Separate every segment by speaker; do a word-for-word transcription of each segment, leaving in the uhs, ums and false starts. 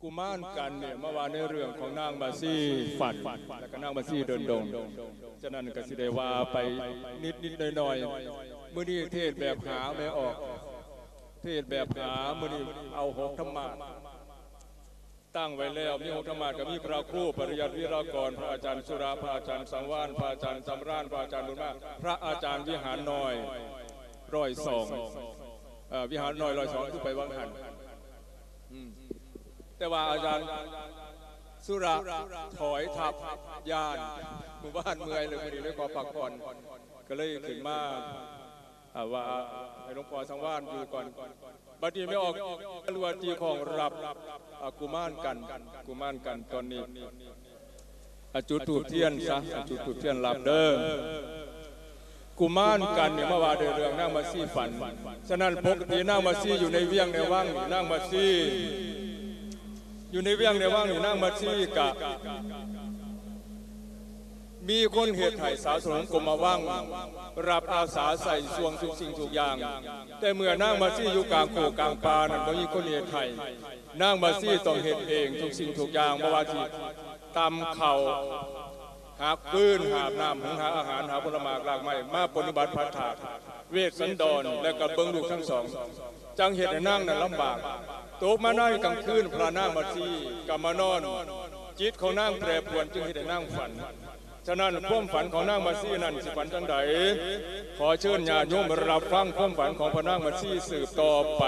Speaker 1: กุมารกันเนี่ยเมื่อวานในเรื่องของนางมาซี่ฝันแล้วก็นางมาซี่เดินดงฉะนั้นก็สิได้ว่าไปนิดนิดหน่อยหน่อยเมื่อนี้เทศแบบหาไม่ออกเทศแบบหาเมื่อนี้เอาหกธรรมะตั้งไว้แล้วมีหกธรรมะกับมีพระครูปริยัติวิรากรพระอาจารย์สุราพระอาจารย์สังวานพระอาจารย์จำรานพระอาจารย์บุญมากพระอาจารย์วิหารน้อยร้อยสองวิหารน้อยร้อยสองคือไปวังหันแต่ว่าอาจารย์สุราถอยทับยานหมู่บ้านเมืองเลยพอดีเลยขอพักผ่อนก็เลยขึ้นมาว่าให้หลวงพ่อสังวานอยู่ก่อนบัดนี้ไม่ออกรัวจีของรับกุมารกันกุมารกันตอนนี้จุดถูกเทียนซะจุดถูกเทียนรับเด้อกุมารกันเนี่ยเมื่อวานเรื่องนั่งมาซี่ฝันฉะนั้นปกตินั่งมาซี่อยู่ในเวียงในว่างนั่งมาซี่อยู่ในเวียงในว่างอยู่นั่งมาซี่กะมีคนเหตุไถ่สาวสนมกลมมาว่างรับอาสาใส่ช่วงทุกสิ่งทุกอย่างแต่เมื่อนั่งมาซี่อยู่กลางโขกลางปานั่นไม่มีคนเหตุไถ่นั่งมาซี่ต้องเหตุเองทุกสิ่งทุกอย่างเมื่อวานที่ตำเข่าหาปืนหาน้ำหาอาหารหาผลไม้หลากไม้มาปฏิบัติพัฒนาเวทสันดรและกับเบิ้งลูกทั้งสองจังเหตุให้นั่งนั้นลำบากตกมาได้กลางคืนพระนั่งมาซี่กับมานอนจิตของนั่งแปรปรวนจึงให้ได้นั่งฝันฉะนั้นความฝันของนั่งมาซี่นั้นสิฝันจังใดขอเชิญญาติโยมรับฟังความฝันของพระนั่งมาซี่สืบต่อไป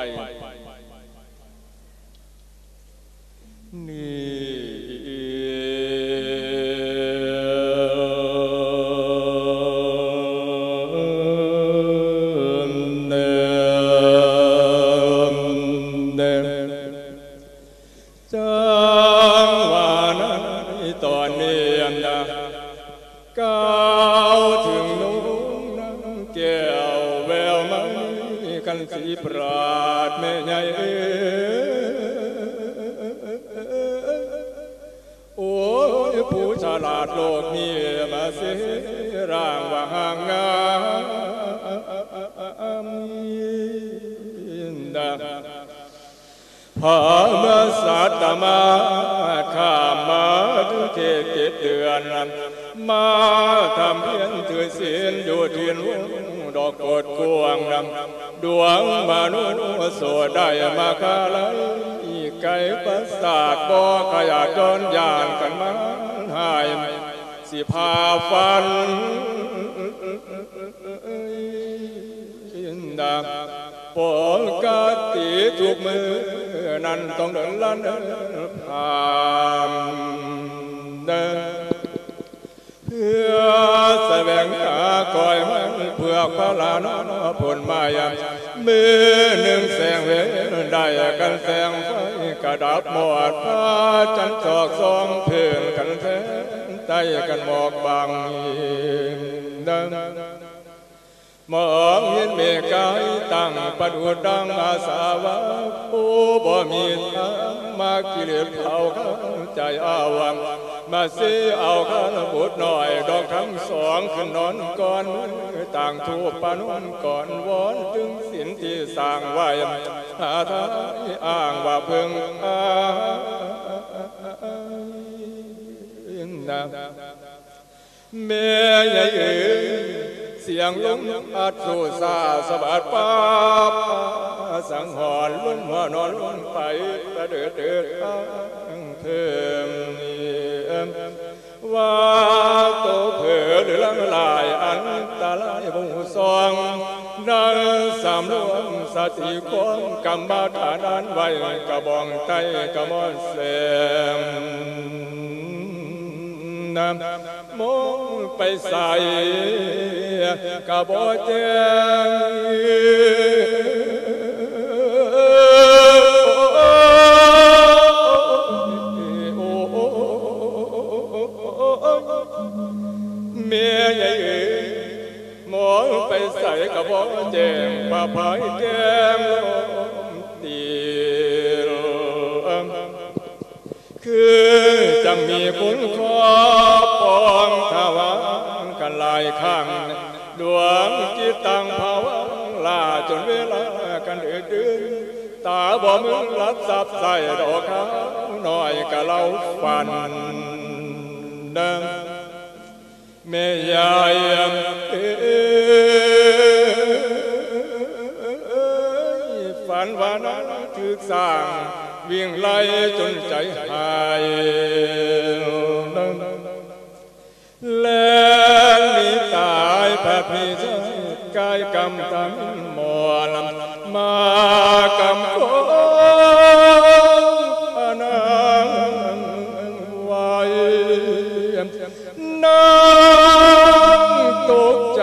Speaker 1: สีปราดแม่ใหญ่โอ้ยผู้ฉลาดโลกนี้มาเสียร่างว่าห่างงามดาพามาสัตมาข้ามาถึงเทศเจ็ดเดือนมาทำเพียรถือศีลอยู่เทียนดอกกดกวงดำดวงมนุษย์โสได้มาคาไลไก่ประสาทบ่ขยะจนยานกันมาหายสิพาฟันดาปกติทุกมือนั้นต้องเดินลันผ่านเดินเพื่อแสวงหาคอยมันเพื่อพระลานผลมายามือหนึ่งแสงเวได้กันแสงไฟกระดับหมดพระจันทร์จอกสองเพื่อนกันแสงใต้กันหมอกบางดังมองเห็นเมฆกายตั้งประดุจดังอาสาวะผู้บ่มีทางมากิเลสเผาข้าใจอาวังมาซีเอาข้าบุตรหน่อยดอกทั้งสองขึ้นนอนก่อนต่างทูปปานนก่อนวอนถึงศีลที่สร้างไว้หาทางอ้างว่าเพิ่งอาเมียใหญ่เสียงลมอัดสู่ซาสะบัดป้าสังหรณ์ล้นหัวนอนล้นไปประเดือดเดือดเพิ่มว่าโตเผือหรือลังลายอันตาลายบุษองดังสามรวมสติความกรรมฐานนั้นไว้กระบองไตกระมอนเสมน้ำมองไปใส่กระบอกแจเมียใหญ่มองไปใส่กระบอกแจงป่าพายแก้มลมตีคือจะมีคุณขอปองทวารกันลายข้างดวงจิตตั้งภาวะลาจนเวลากันเดือด ตาบ่มึงรับซับใส่ดอกขาวหน่อยก็เล่าฝันดังแม่ยายเอ๋ยฝันว่านั้นถึกสร้างวิ่งไล่จนใจหายแล้วมีตายแผดมีใจกายกำตันหมอนมากำโคนางไว้นางตกใจ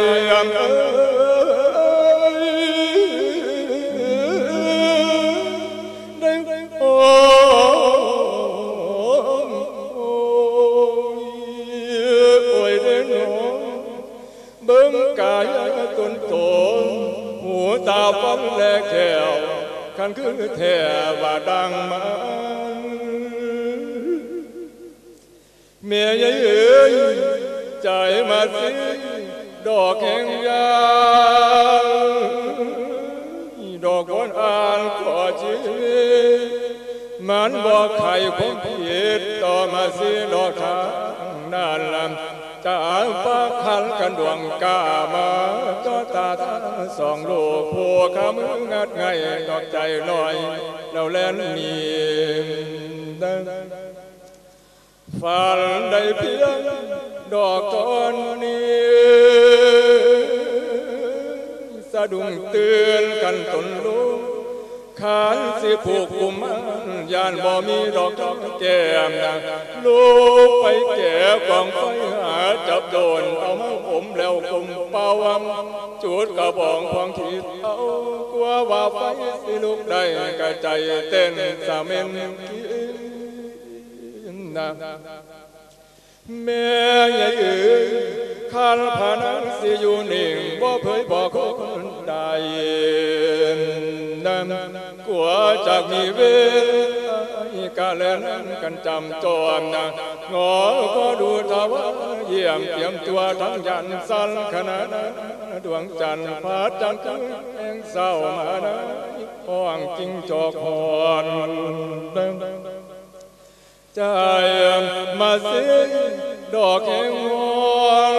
Speaker 1: ตาฟันและแขวขันคือแถว่าดังมาเมียยเอ๋ยใจมาสิดอกแห่งยาดอกคนอ่านขอชีวิตมันบอกใครคงผิดต่อมาสิดอกทางนั่นลำจากฟ้าคันกันดวงกามาก็ตาตาสองลูกผัวขามืองัดไงดอกใจหน่อยเราแล่นหนีฝันได้เพียงดอกตอนนี้สะดุ้งเตือนกันตนลูกขานสิผูกกุมยานบ่มีดอกแก้มลูกไปแก่กองไฟหาจับโดนเอามาอมแล้วกุมเป่าจุดกระบองควงขีดเอากลัวว่าไฟสิลุกได้กระใจเต้นสาเมนกินนะแม่ใหญ่เอ๋ยขันพานังสิอยู่นิ่งบ่เผยบอกคนใดนั่นกลัวจากมีเวรกาเลนั้นกันจำจอมนะงอก็ดูทว่าเยี่ยมเตรียมตัวทั้งยันสันขณะนั้นดวงจันทร์พาจันทร์ขึ้นแห่งเศร้ามานะห้องจิงจอกหอนใจมาเสียดอกแห่งงอน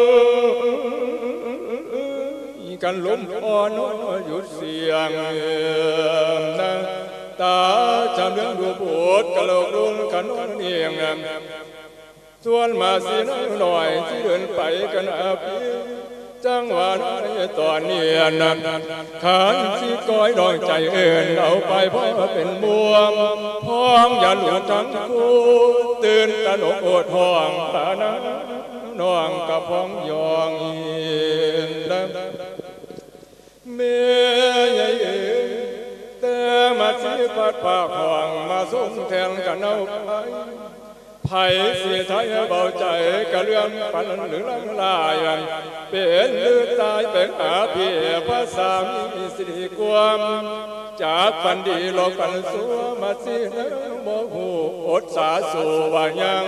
Speaker 1: กันล้มอ่อนหยุดเสียงนะตาจำเรื่องดูปวดกะโหลกรุนกันนอนเอียงส่วนมาสีน้หน่อยที่เดินไปกันอาพีจังหวะนั้นตอนนี้นั้นขานสีก้อยดองใจเอ็นเอาไปเพราะเป็นบ่วงพ้องอย่าหลุดทั้งคู่ตื่นตระหนกอดห้องตานะน้องกับพ้องยองเอ็นเมียใหญ่แต่มาสีปัดปากห่วงมาส่งแทนกันเอาไปไผ่เสียท้ายเบาใจกะเรื่องปันหรือลังลายเป็นหรือตายเป็นอาเพียภาษามีสิริความจากปันดีหลอกปันสัวมาสีนโมโหอดสาสู่ว่ายัง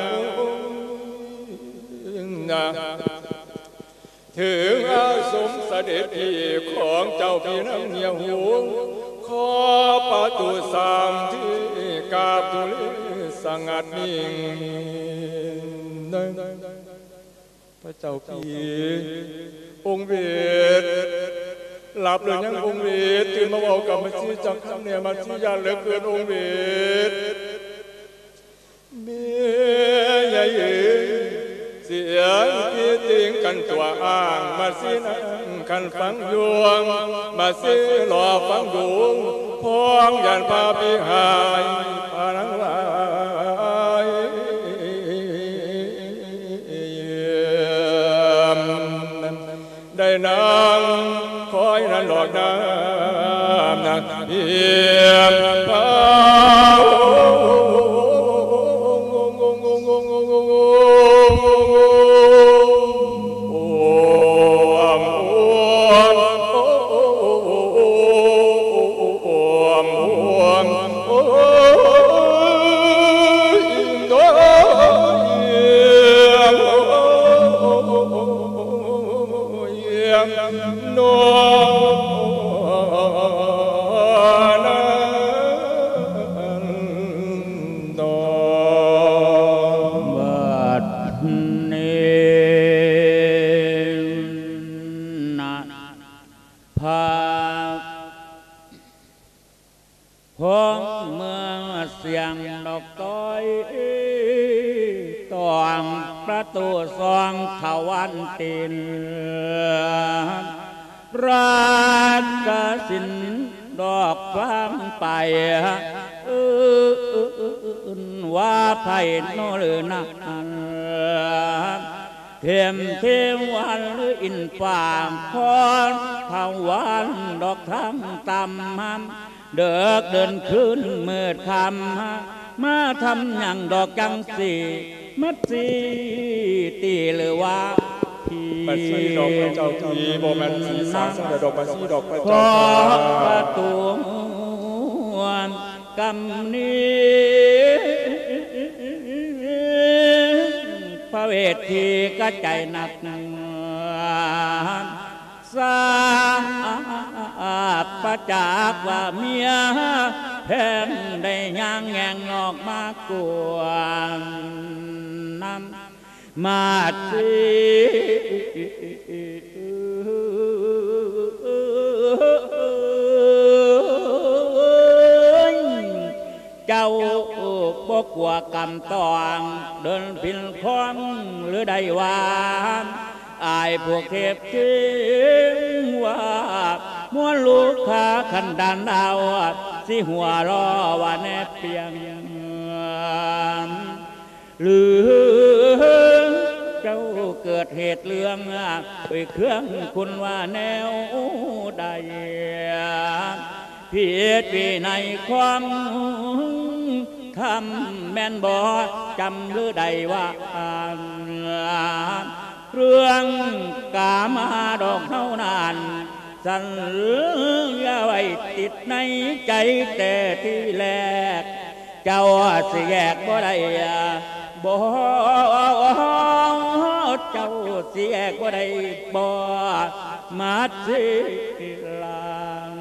Speaker 1: นะถึงอาสมเสด็จพี่ของเจ้าพี่น้ำเนียวหูขอประตูสามที่กาบตุลีสงัดนิ่งพระเจ้าพี่องค์เวทหลับเลยยังองค์เวทตื่นมาบอกกับมาชี้จักคำเนี่ยมาชี้ยาเหลือเกินองค์เวทเมียใหญ่เสียงที่ติงกันตัวอ้างมาซีนังกันฟังยวงมาซีหล่อฟังดูพองยันพาพิหายพานังลายได้นางคอยนั้นหลอกน้ำนางเพียมพาน
Speaker 2: เสียงดอกต้อยตองประตูซองขวันตินราชสินดอกฟังไปเออว่าไผ่โนหรือนักเทียมเทวันหรืออินฝ่างคอนภาวันดอกทั้งตำเดิกเดินขึ้นมืดคำมาทำอย่างดอกจังสีมัดสีตีหรือว่า
Speaker 1: บัดซีดอกพระเจ้าทีโบแมนสีสางสังเดดอกบัดซีดอกพระ
Speaker 2: ข
Speaker 1: เจ้า
Speaker 2: อ
Speaker 1: ที
Speaker 2: ประตูกำนี้พระเวทีก็ใจหนักสาประจักษ์ว่าเมียแพงได้ย่างแงงออกมากวนน้ำมาสีเจ้าบกลัวกำตองเดินพินคล้องหรือใดวานอายพวกเทพทิ้งว่าม้วนลูกค้าขันดันดาวสิหัวรอว่าแนบเปียงหรือเจ้าเกิดเหตุเรื่องไปเครื่องคุณว่าแนวใดผิดวินัยความทำแม่นบ่จำหรือใดว่าเรื่องกามาดอกเท่านั้นสัญญาไว้ติดในใจแต่ที่แรกเจ้าสิแยกบ่ได้บ่เจ้าสิแยกบ่ได้บ่มาสิลาง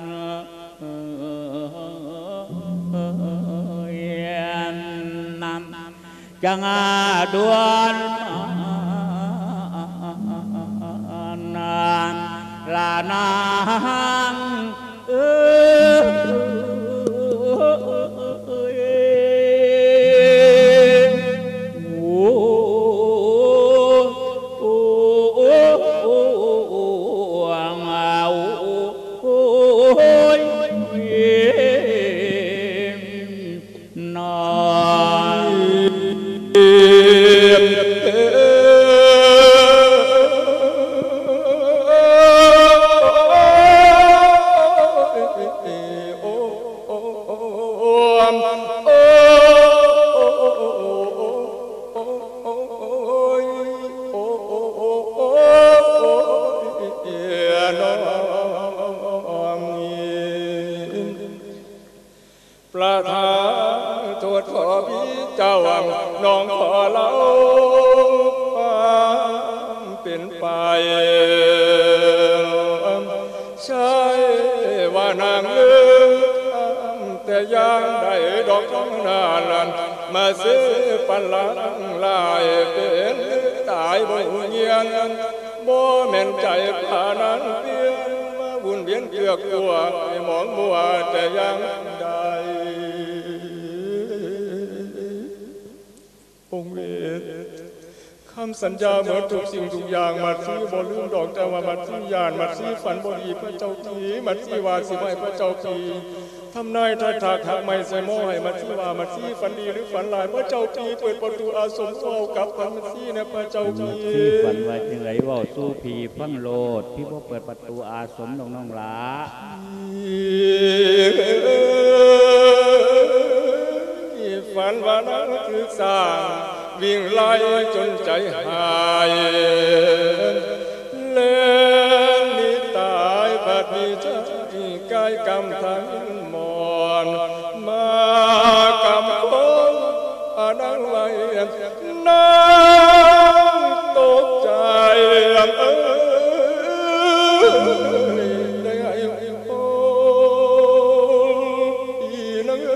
Speaker 2: จังอาดวนนานลานางเอประธานโทษขอพี่เจ้าน้องขอเล่าความเป็นไปใช่ว่านางเลือแต่ยังได้ดอกท้องนาลันมาซื้อปันหลังลายเป็นตายบ่เงียนบ่แม่นใจผ่านั้นเพียงมาวุ่นเวียนเกือกกลัวมองมัวแต่ยังได้องค์เวทคำสัญญาเหมือนทุกสิ่งทุกอย่างมัดซีบ่ลืมดอกแต่ว่ามัดซียานมัดซีฝันบ่ดีพระเจ้าทีมัดซีวาสิไม่พระเจ้าทีทำนายทักทักหักไม่ใส่หม้อให้มัดซีว่ามัดซีฝันดีหรือฝันลายพระเจ้าทีเปิดประตูอาสมเข้ากับพันมัดซีในพระเจ้าทีฝันว่าจึงไรว่าสู้ผีฟังโลดพี่พ่อเปิดประตูอาสมน้องน้องหลา
Speaker 1: ฝันว่านั้นคือสร้างวิ่งไล่จนใจหายเล่นนิตายผัดมีใจกายกำทั้งมอนมากำคงอานังไว้นั่งตกใจเอ้ยได้ไอ้โอ้อีนัง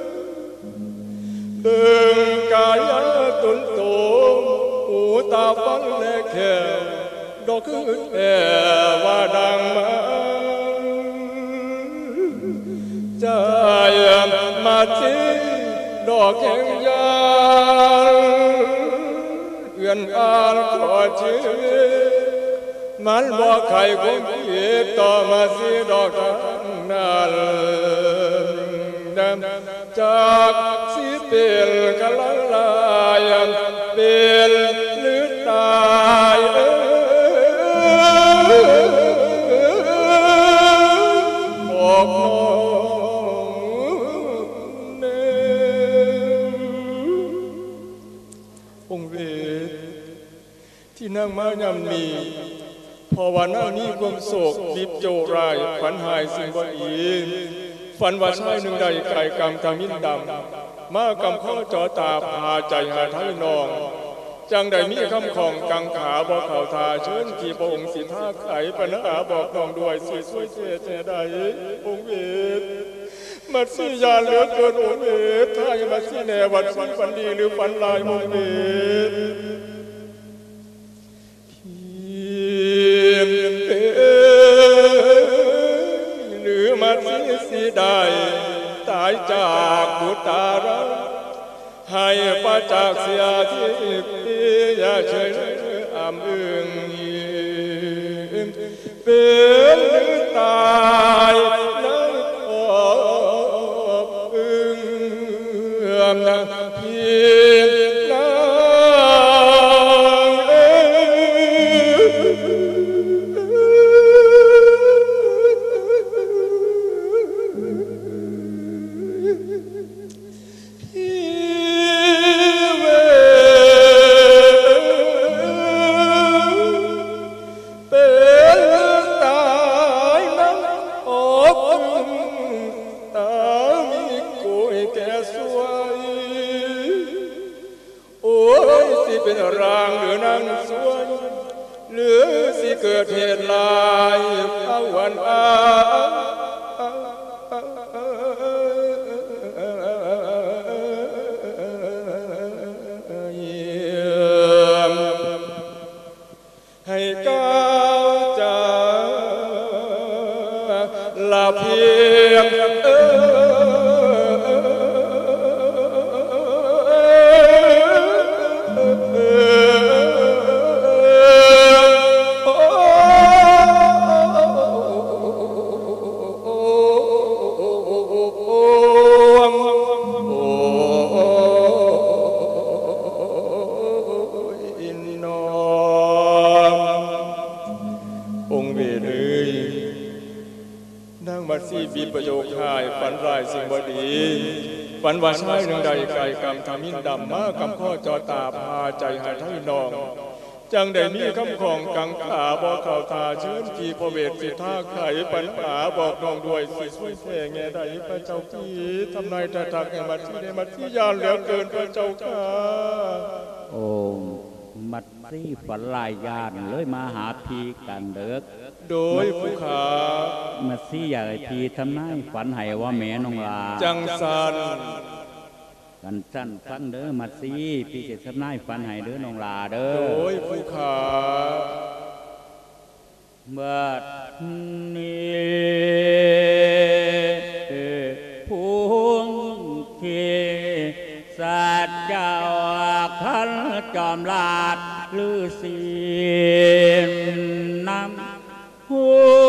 Speaker 1: เอิงกายตุนโตหูตาฟังและแค่ดอกคือแค่ว่าดังมาใจมาจีดอกแห่งยานเอื่อนอ่านขอชื่อมันบอกใครคงเกียต่อมาสิดอกทั้งนั้นจากสิเป็นกะลังลายเป็นหรือตายเอ้บอกน้องเน่องค์เวทที่นั่งมายำนี้พอวันนั่งนี้ความโศกดิบโจรายฝันหายสิ่งบ่ดีฝันว่าชายหนึ่งใดไก่กำทามินดำมากำข้อจอตาพาใจหาไทยนองจังใดมีคำของกังขาบอกเข่าทาเชิญที่พระองค์สิท่าไข่ปัญหาบอกน้องด้วยสีสวยเสียเจใดองค์เวทมัดสียาเหลือเกินองค์เวทถ้ายังมัดสีแนวัดสีฝันดีหรือฝันลายองค์เวทหรือมัดสีสีได้ตายจากบุตรรักให้ปาจากเสียที่อย่าเฉยอ่ำอึงเป็นหรือตายนั้นอบอึงเพียงนั้นเป็นรางหรือนั่งสวยหรือสิเกิดเหตุลายเอาวันอาให้ก้าวจากลาเพียงบีประโยคหายฝันร้ายสิ่งบดีฝันว่าชายหนึ่งใดไก่กำทามินดำมากำข้อจอตาพาใจหายทั้งนองจังได้มีคำของกังขาบอกข่าวตาเชิญที่พระเวทสิท่าไข่ปัญหาบอกน้องด้วยสิช่วยแท่แง่ใดพระเจ้าพี่ทำนายตาทักแห่งมัดที่ได้มัดที่ยานเหลือเกินพระเจ้าข้า
Speaker 3: โอ้มัดซี่ฝันลายยานเลยมาหาพีกันเด็ก
Speaker 1: โดยผู้ขา
Speaker 3: มัดซี่อยากให้พีทำนายฝันให้ว่าแม่น้องลา
Speaker 1: จังสัน
Speaker 3: กันสั้นฟังเด้อมัดซี่พีจะทำนายฝันให้เด้อน้องลาเด้อ
Speaker 1: โดยผู้ขา
Speaker 3: เมื่อนี้พุงที่สัตว์เจ้าขันจอมลาดลือสีน้ำหู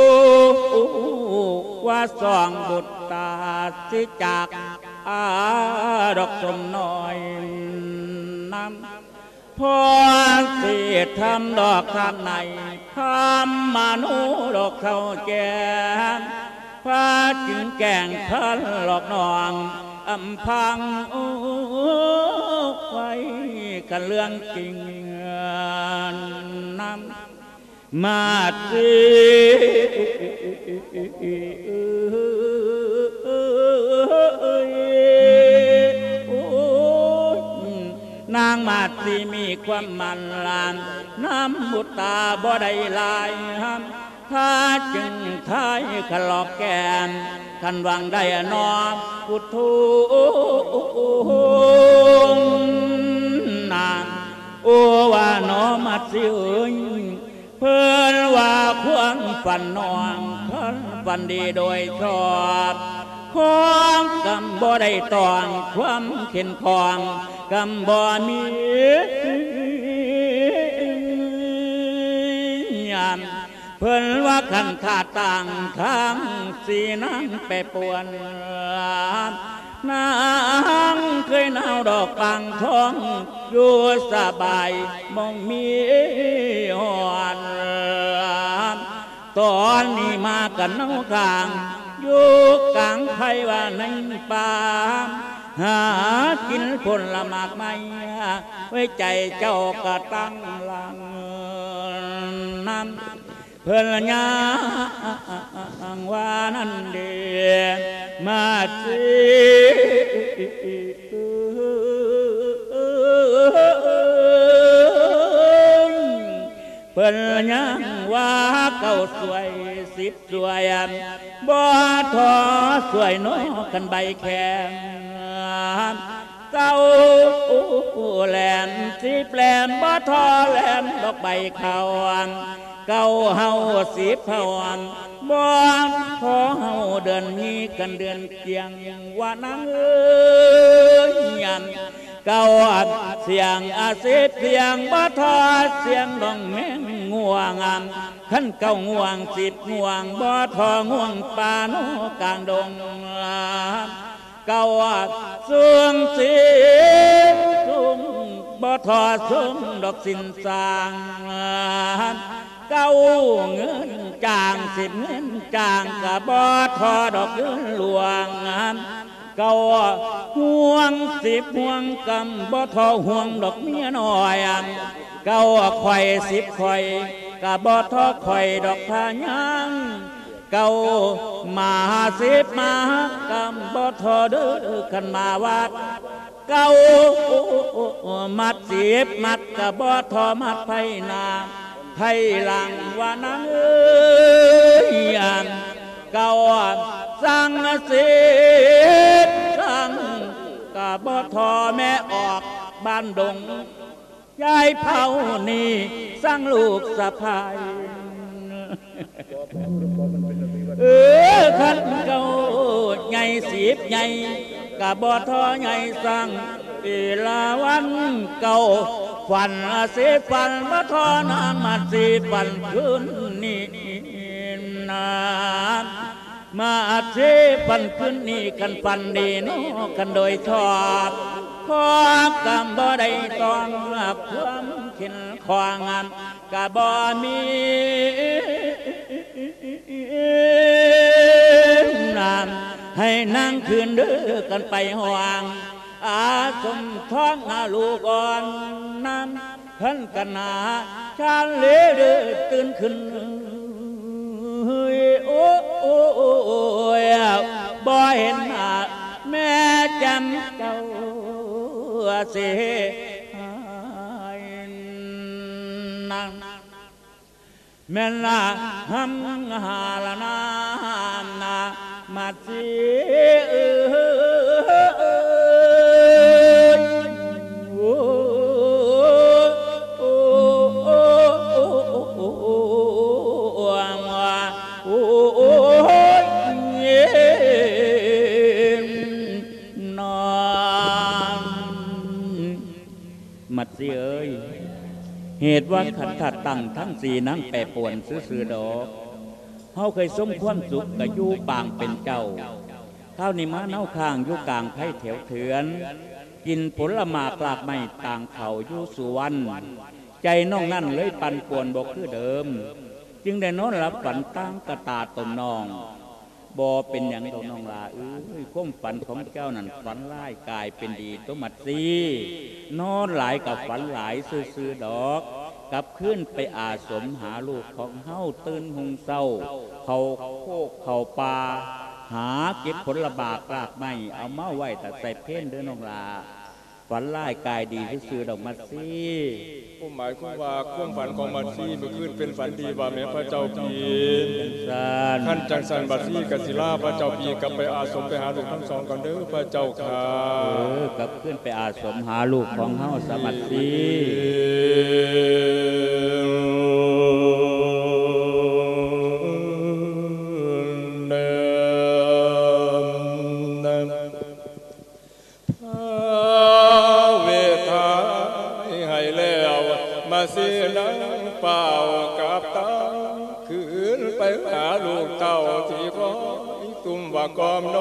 Speaker 3: ว่าสองบุตรตาสิจากอาดอกสมน้อยน้ำพอสิทำดอกทางในทำมานุดอกเข้าแกงพาจึงแกงพันหลอกนองอำพังโอ้ไว้กันเรื่องจริงน้ำมาสินางมาสิมีความมันลานน้ำบุตตาบ่ได้ลายห้ามถ้าจึงท้ายขลอกแกนขันวังได้นอพุทโธนางโอว่าน้อมัดสิเอ้ยเพื่อนว่าควรฝันนองควรฝันดีโดยชอบความกำบ่ได้ตองความเข็นคองกำบ่มียามเพิ่นว่าขันขาดต่างทางสีนั้นไปปวนนางเคยหนาวดอกปางทองอยู่สบายมองมีหอนตอนนี้มากันเน่ากลางอยู่กลางไพว่าในป่าหากินผลหมากไม่ไว้ใจเจ้ากระตั้งหลังนั้นเพื่อนยางว่านั่นเดียมาจีเพื่อนยางว่าเก่าสวยสิบสวยบ่ทอสวยน้อกันใบแข็งเก่าแหลมสิแปลมบ่ทอแหลมดอกใบเขาเก่าเฮาสิบเฮาบ่พอเฮาเดือนนี้กันเดือนเกียงว่านังเอ้ยยันเก่าเสียงอาศิเสียงบ่ทอเสียงดองแมงง่วงขันเก่าง่วงสิบง่วงบ่ทอง่วงปาโนกลางดงเก่าเสียงสิสุงบ่ทอสุงดอกสินสางเก้าเงินจางสิบเงินจางกะบ่ทอดอกเงินหลวงเก้าห่วงสิบห่วงกำบ่ทอห่วงดอกเมียน้อยเก้าข่อยสิบข่อยกะบ่ทอข่อยดอกพายังเก้ามาสิบมากำบ่ทอเด้อขันมาวัดเก้ามัดสิบมัดกะบ่ทอมัดไผนาไทยหลังว่านังเอ้ยยันเก่าสังสิสังกะบ่ทอแม่ออกบ้านดงยายเผานี่สร้างลูกสะพายเออขันเก่าใหญ่สีบใหญ่กะบ่ทอใหญ่สังปีลาวันเก่าฝันสีฝันบ่ทอน้ำมาสีฝันคืนนี้นามาสีฝันคืนนี้กันฝันดีโนกันโดยชอบขอกำบ่ได้ต้องรับความขินความงามกะบ่มีนานให้นั่งคืนเด้อกันไปห่วงอาสมท้องอาลูกอ่อนนั้นขันกันนาชาเลือตื่นขึ้นโอ้โอ้บ่เห็นหน้าแม่จำเจ้าเสียนั่งแม่ละหำหาละนามนามาจีเอมัดสิเอ้ยเหตุว่าขันถัดตั้งทั้งสี่นั่งแปรปวนซื้อดอกเฮาเคยสมความสุขกับยู่ปางเป็นเจ้าข้าวนี่มาเน่าข้างยู่กลางไผ่แถวเถือนกินผลหมากลากไม้ต่างเขายู่สุวรรณใจน้องนั่นเลยปั่นป่วนบอกคือเดิมจึงได้นอนหลับฝันตั้งกระตาตนน้องบ่เป็นอย่างตัวน้องลาเอ้ยความฝันของเจ้านั่นฝันร้ายกลายเป็นดีตัวมัดซีนอนหลายกับฝันหลายซื่อๆดอกกลับขึ้นไปอาสมหาลูกของเฮาตื่นหงเศร้าเขาโคกเขาปลาหาเก็บผลบากรากไม้เอามาไว้แต่ใส่เพ่นเด้อน้องลาฝันร้ายกายดีซื่อๆดอกมัดซี
Speaker 2: ผมหมายความว่าความฝันของมัดซีเมื่อคืนเป็นฝันดีว่าแม่พระเจ้าพีขั้นจังสันบัดซีกศิลาพระเจ้าพีกลับไปอาสมไปหาลูกทั้งสองกันเด้อพระเจ้าค่ะ
Speaker 3: เออกลับขึ้นไปอาสมหาลูกของเฮาสมัดซี
Speaker 1: เสียนังเป่ากับตาคืนไปหาลูกเต่าที่คอยตุ่มว่ากอมน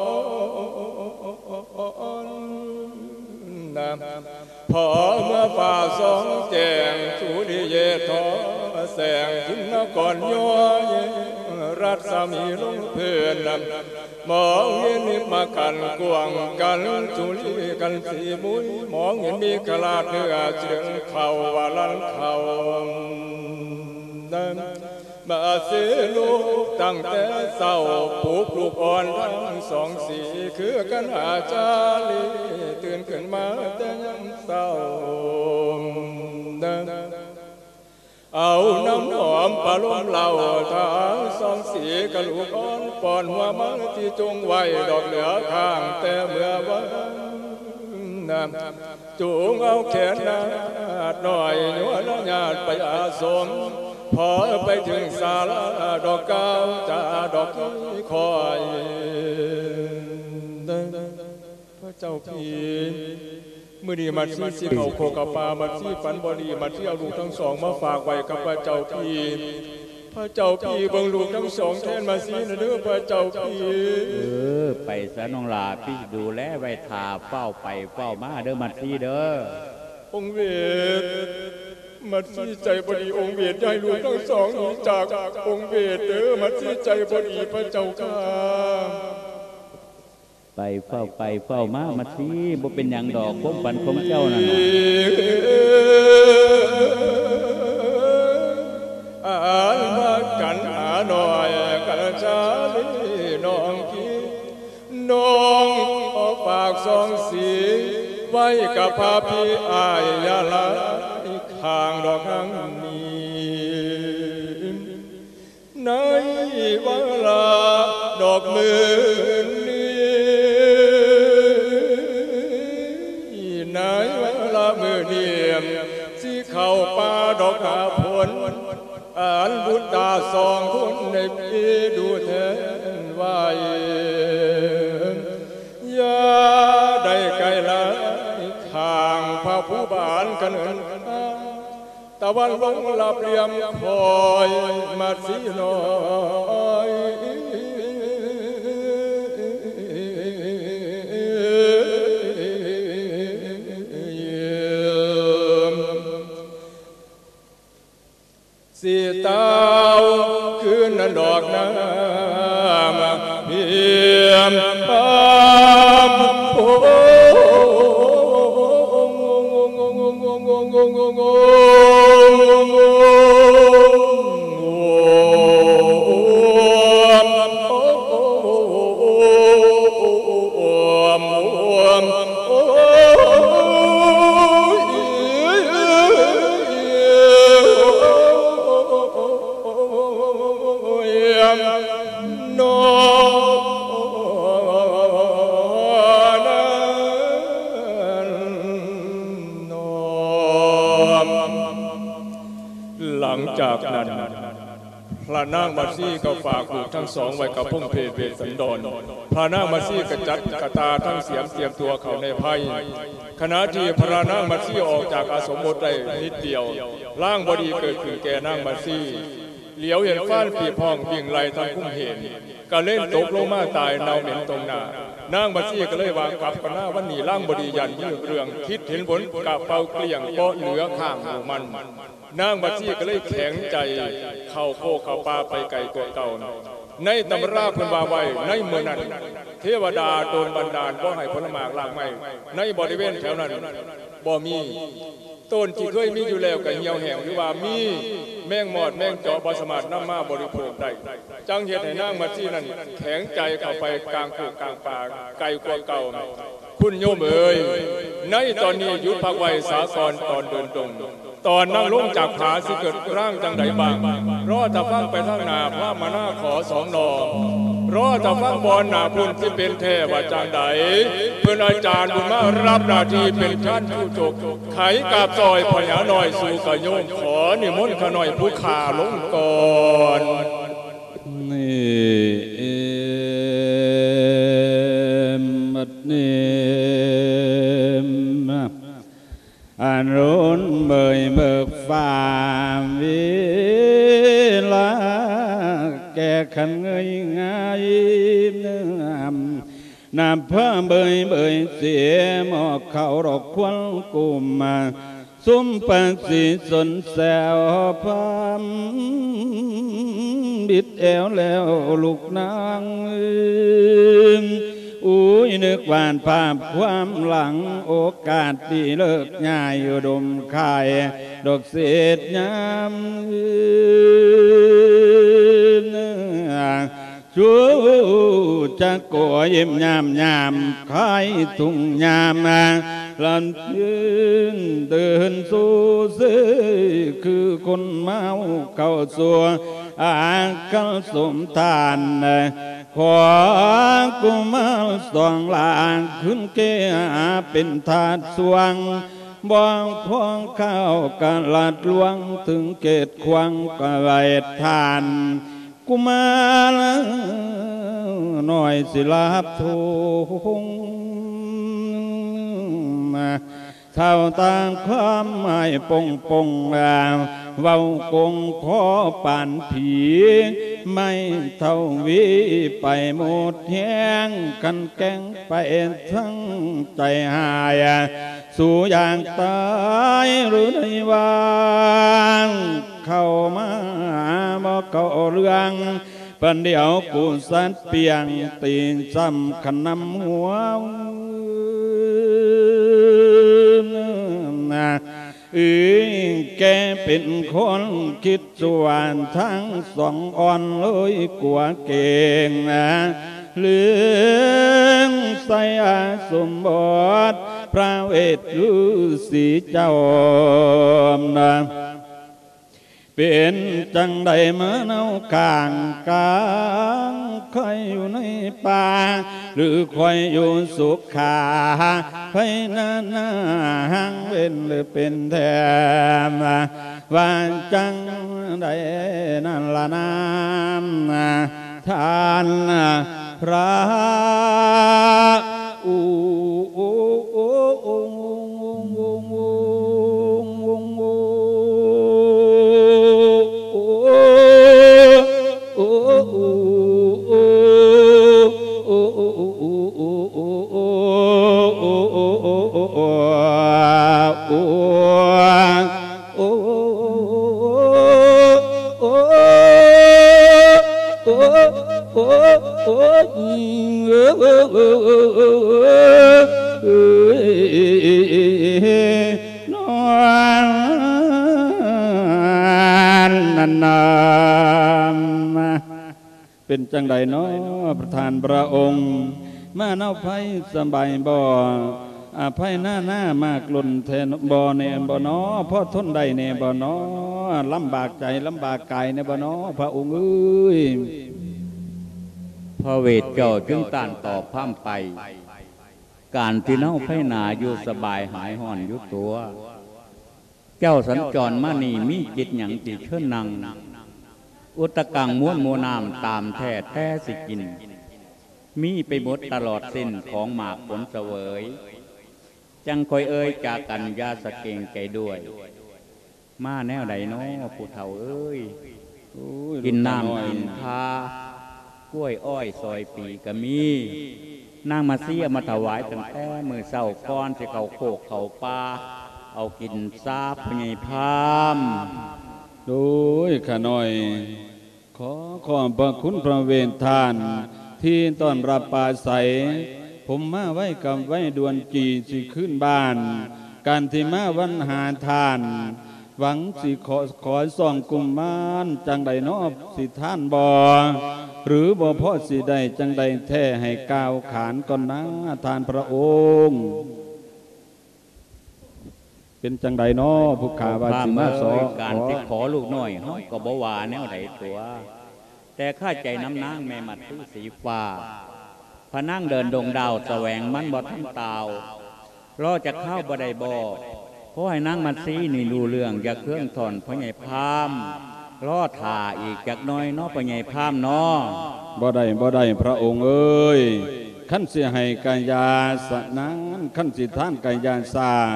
Speaker 1: อนน้ำพอเมื่อฝ่าสองแจงสุริเยทอแสงถึงนก่อนย้อยรัศมีลงเพื่อนนำมองเห็นนิมากันกวางกันจุลีกันสีมุยมองเห็นมีกลาดเนื้อเชืองเข่าวาลันเข่านั้นมาเสียลูกตั้งแต่เศร้าปลูกลูกอ่อนทั้งสองสีคือกันอาจาลีตื่นขึ้นมาแต่ยังเศร้านั้นเอาน้ำหอมปลาล้มเหล่าทางสองสีกะลูกอ่อนปอนหัวมังที่จงไว้ดอกเหลือข้างแต่เมื่อวันน้ำจูงเอาแขนนาดหน่อยหัวละญาติไปอาสมพอไปถึงศาลาดอกเก้าจ่าดอกคอยพระเจ้าพี่มื่อดีมาที่สิเขาโคกปามาที่ฝันบดีมาที่เอาลูกทั้งสองมาฝากไว้กับพระเจ้าพี่พระเจ้าพี่เบิ่งลูกทั้งสองแทนมาสินะเด้อพระเจ้าพี่
Speaker 3: เออไปซะน้องลาพี่ดูแลไว้ทาเฝ้าไปเฝ้ามาเด้อมาที่เด้อ
Speaker 1: องค์เวทมัดซี่ใจบดีองค์เวทให้ลูกทั้งสองหนีจากองค์เวทเด้อมัดซี่ใจบดีพระเจ้าข้า
Speaker 3: ไปเฝ้าไปเฝ้ามามาที่บ่เป็นอย่างดอกพวกปันของเจ้านั่น
Speaker 1: อ่านมากันหาหน่อยกันชาลีน้องพี่น้องขอฝากสองสีไว้กับพาพี่อายยาลาข้างดอกข้างนี้ในเวลาดอกมือในเวลามือเนียมที่เข้าป่าดอกหาผลอ่านบุญตาสองคนในปีดูแทนไว้ยาได้ไกลละข้างพระผู้บานกันเอินตะวันลงหลับเลี่ยมคอยมาสีน้อยสีตาวคืนนั้นดอกน้ำเพียมปามโอ้พระนางมาซี่ก็ฝากลูกทั้งสองไว้กับพงเพศเวสสันดรพระนางมาซี่ก็จัดกตาทั้งเสียมเตรียมตัวเขาในภัยขณะที่พระนางมาซี่ออกจากอาสมบทได้นิดเดียวร่างบดีเกิดขึ้นแก่นางมาซี่เหลียวเห็นฟ้านปีพองวิ่งไล่ทางคุ้มเห็นก็เล่นตกลงมาตายเนาเหม็นตรงหน้านางมาซี่ก็เลยวางกลับกันหน้าวันนี้ร่างบดียันยืดเรื่องคิดเห็นผลกะเป่าเกลี่ยงเปาะเหลือข้างหมู่มันนางบัดซี่ก็เลยแข็งใจเข้าโคเข้าป่าไปไกลตัวเก่าในตำราเพิ่นว่าไว้ในเมื่อนั้นเทวดาโดนบันดาลบ่ให้ผลหมากลากไม้ในบริเวณแถวนั้นบ่มีต้นที่เคยมีอยู่แล้วก็เหี่ยวแห้งหรือว่ามีแมงมอดแมงเจาะบ่สามารถนำมาบริโภคได้จังเฮ็ดให้นางบัดซี่นั้นแข็งใจเข้าไปกลางภูกลางป่าไกลกว่าเก่าคุณโยมเอ๋ยในตอนนี้หยุดพักไว้สากรตอนเดินตรงตอนนั่งลงจากผาสิเกิดร่างจังใดบางรอจะฟังไปทางหนาพระมาหน้าขอสองนอรอจะฟังบอลหนาบุญที่เป็นแท้ว่าจังใดเพื่อนอาจารย์บุญมารับหน้าที่เป็นชั้นผู้จกไขกาบซอยพญาหน่อยสู่กระโยมขอนิมนต์ขน่อยผู้ขาลงก่อน
Speaker 3: นี่เอมัดนี่อรุณเบยเบิกฟ้าวิลาแก่ขันเงยง่ายเนื้อนำเพิ่มเบยเบยเสียหมอกเขาดอกควันกุมมาซุ้มปันสีสนแซวพามบิดแอวแล้วลูกนางอุ้ยนึกหวานภาพความหลังโอกาสที่เลิกง่ายอุดมคายดอกเศษยามชูจะก่อเยี่ยมยามยามคายทุ่งยามลันยืนเดินสู้ซื้อคือคนเมาเข้าสัวอาคัลสมทานขอกุมารสองลางขึ้นเกอาเป็นถาดสวงบ้องพวงข้าวกะลัดลวงถึงเกตควงกะไหลทานกุมารหน่อยสิลาบทุงเท่าต่างความหมายปงปงเว้ากงขอปานผีไม่เท่าวิไปหมดแห้งกันแกงไปทั้งใจหายสู่อย่างตายหรือในวางเข้ามาบอกเก่าเรื่องปันเดียวกูสัตเปียงตีนซ้ำขนำหัวอือแกเป็นคนคิดส่วนทั้งสองอ่อนเลยกลัวเก่งนะเรื่องใส่อาสมบทพระเวทฤาษีเจ้านะเป็นจังใดเมื่อเน่ากลางกลางใครอยู่ในป่าหรือใครอยู่สุขขาใครนานาหังเว้นหรือเป็นแถมว่าจังใดนั่นละน้ำทานพระอูโอโอโอเป็นจังใดเนาะประธานพระองค์มาเนาไพ่สบายบ่อภัยหน้าหน้ามากลุ่นแทนบ่เนบ่เนาะพ่อทนใดเนบ่เนาะลำบากใจลำบากกายเนบ่เนาะพระองค์เอ้ยพระเวทเจ้าจึงต้านตอบพร่ำไปการที่เนาไพ่หนาอยู่สบายหายห่อนยุตัวเจ้าสัญจรมานี่มีจิตหยังจิตเชิญนังอุตกังม้วนโมนามตามแท้แท้สิกินมีไปหมดตลอดสิ้นของหมากผลเสวยจังคอยเอ่ยจากกันยาสะเกงใจด้วยมาแนวใดเนาะผู้เฒ่าเอ้ยกินน้ำกินพากล้วยอ้อยซอยปีกะมีนางมาเสียมาถวายตั้งแต่มือเศร้าก้อนที่เขาโคกเขาปลาเอากินซาพไงพามโดยข้าน้อยขอขอบพระคุณพระเวททานที่ต้อนรับปลาใสผมมาไว้กับไว้ดวนจีสิขึ้นบ้านการที่มาวันหาทานหวังสิขอขอส่องกุมมานจังใดนอบสิท่านบ่หรือบ่พ่อสิใดจังใดแท้ให้ก้าวขานก่อนนะทานพระองค์เป็นจังใดน้อผู้ขาบาสิมาสอการที่ขอลูกน้อยเฮาก็บ่ว่าแนวใดตัวแต่ข้าใจน้ำนางแม่มัดตู้สีฟ้าพระนั่งเดินดงดาวแสวงมันบ่ทันตาวรอจะเข้าบ่ได้บ่เพราะให้นั่งมัดซีนี่รู้เรื่องอย่าเครื่องถอนพ่อใหญ่พามรอถ่าอีกจักน้อยน้อพ่อใหญ่พามน้อบ่ได้บ่ได้พระองค์เอ้ยขั้นเสียให้กายาสนั้นขั้นสิท่านกายาสา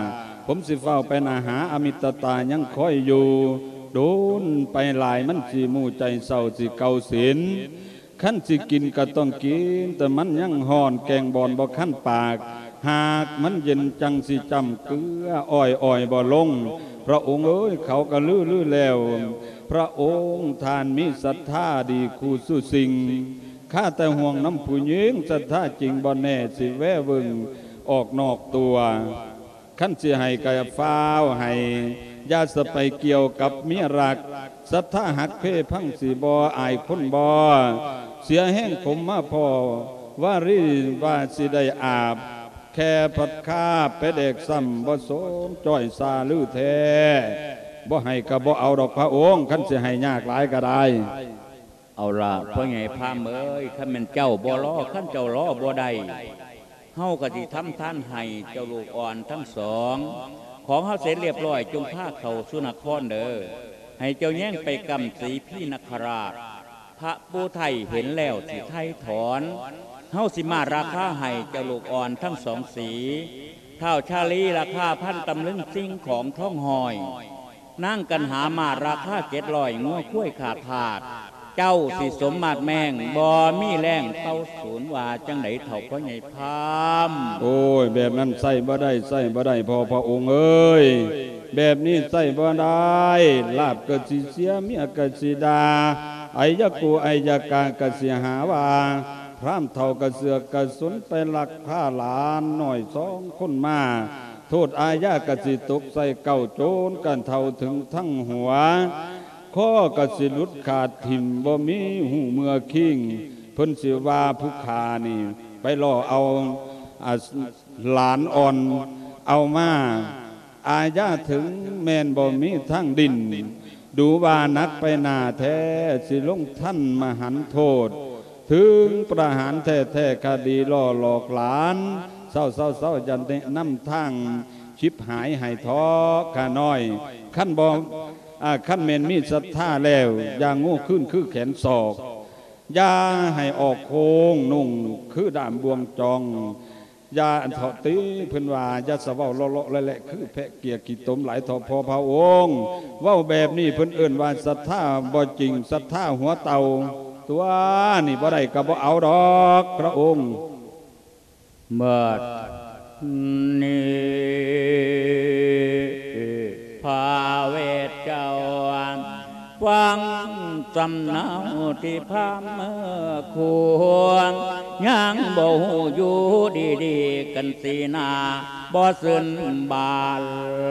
Speaker 4: ผมสิเฝ้าไปนาหาอมิตตายังคอยอยู่โดนไปหลายมันสิมู่ใจเศร้าสิเกาศีลขั้นสิกินก็ต้องกินแต่มันยังห่อนแกงบอนบ่ขั้นปากหากมันเย็นจังสิจำเกลืออ้อยอ้อยบ่ลงพระองค์เอ้ยเขาก็ลื้อลื้อแล้วพระองค์ทานมีศรัทธาดีคู่สู้สิ่งข้าแต่ห่วงน้ำผู้หญิงศรัทธาจริงบ่แน่สิแววึงออกนอกตัวขั้นสิให้กายฟ้าวให้ยาสไปเกี่ยวกับเมียรักศรัทธาหักเพพังสีบออายคนบอเสียแห้งขมมาพอว่ารีว่าสิได้อาบแค่ผัดข้าไปเด็กซ้ำบ่สมจ้อยซาลือแท้บ่ให้กะบ่เอาดอกพระองค์ขั้นสิให้ยากหลายก็ได้
Speaker 3: เอาละพ่อใหญ่พามเอ้ยขั้นเป็นเจ้าบ่ล้อขั้นเจ้าล้อบ่ได้เฮาก็สิทำท่านให้เจ้าลูกอ่อนทั้งสองของเฮาเสร็จเรียบร้อยจงพาเข้าสุนครเด้อให้เจ้าแย่งไปกำสีพี่นคราชพระปูไทยเห็นแล้วสิไทยถอนเฮาสิมาราคาให้เจ้าลูกอ่อนทั้งสองสีเท่าชาลีราคาพันตำลึงซิ่งของท้องหอยนั่งกันหามาราคาเจ็ดลอยงัวคุ้ยขาดถาดเจ้าสิสมมาดแมงบ่มีแรงเต้าศูนย์ว่าจังไหนเถ่าพ่อใหญ่พาม
Speaker 4: โอ้ยแบบนั้นใส่บ่ได้ใส่บ่ได้พอพระองค์เอ้ยแบบนี้ใส่บ่ได้ลาบกะสิเสียเมียกะสิดาไอยะกูไอยากากะสิหาว่าพรามเท่ากะเสือกกะสุนไปลักผ้าหลานหน่อยสองคนมาโทษอาญากะสิตกใส่เก่าโจรกันเท่าถึงทั้งหัวข้อกะสิลุดขาดถิ่มบ่มีหูเมื่อคิงเพิ่นสิว่าผู้ขานี่ไปล่อเอาหลานอ่อนเอามาอาญาถึงแม่นบ่มีทั้งดินดูว่านักไปหน้าแท้สิลงท่านมหันโทษถึงประหารแท้แท้คดีล่อหลอกหลานเศร้าเศร้าเศร้ายันเตะน้ำทางชิบหายหายท้อข้าน้อยขั้นบ่ขั้นเมนมีศรัทธาแล้วอย่างงูขึ้นคือแขนศอกอย่าให้ออกโค้งนุ่งคือด่ามบวงจองอย่าเถาะตีเพิ่นว่าอย่าสะเว้าเลาะๆแหละคือแพะเกียกิตมหลายทอพอพระองค์เว้าแบบนี้เพิ่นเอิ้นว่าศรัทธาบ่จริงศรัทธาหัวเต่าตัวนี่บ่ได้ก็บ่เอาดอกพระองค์
Speaker 3: เมื่อนี้พาเวทเจ้าฟังจำเนาที่พามเมื่อควรยังบ่อยู่ดีๆกันสีนาบ่ซึนบาล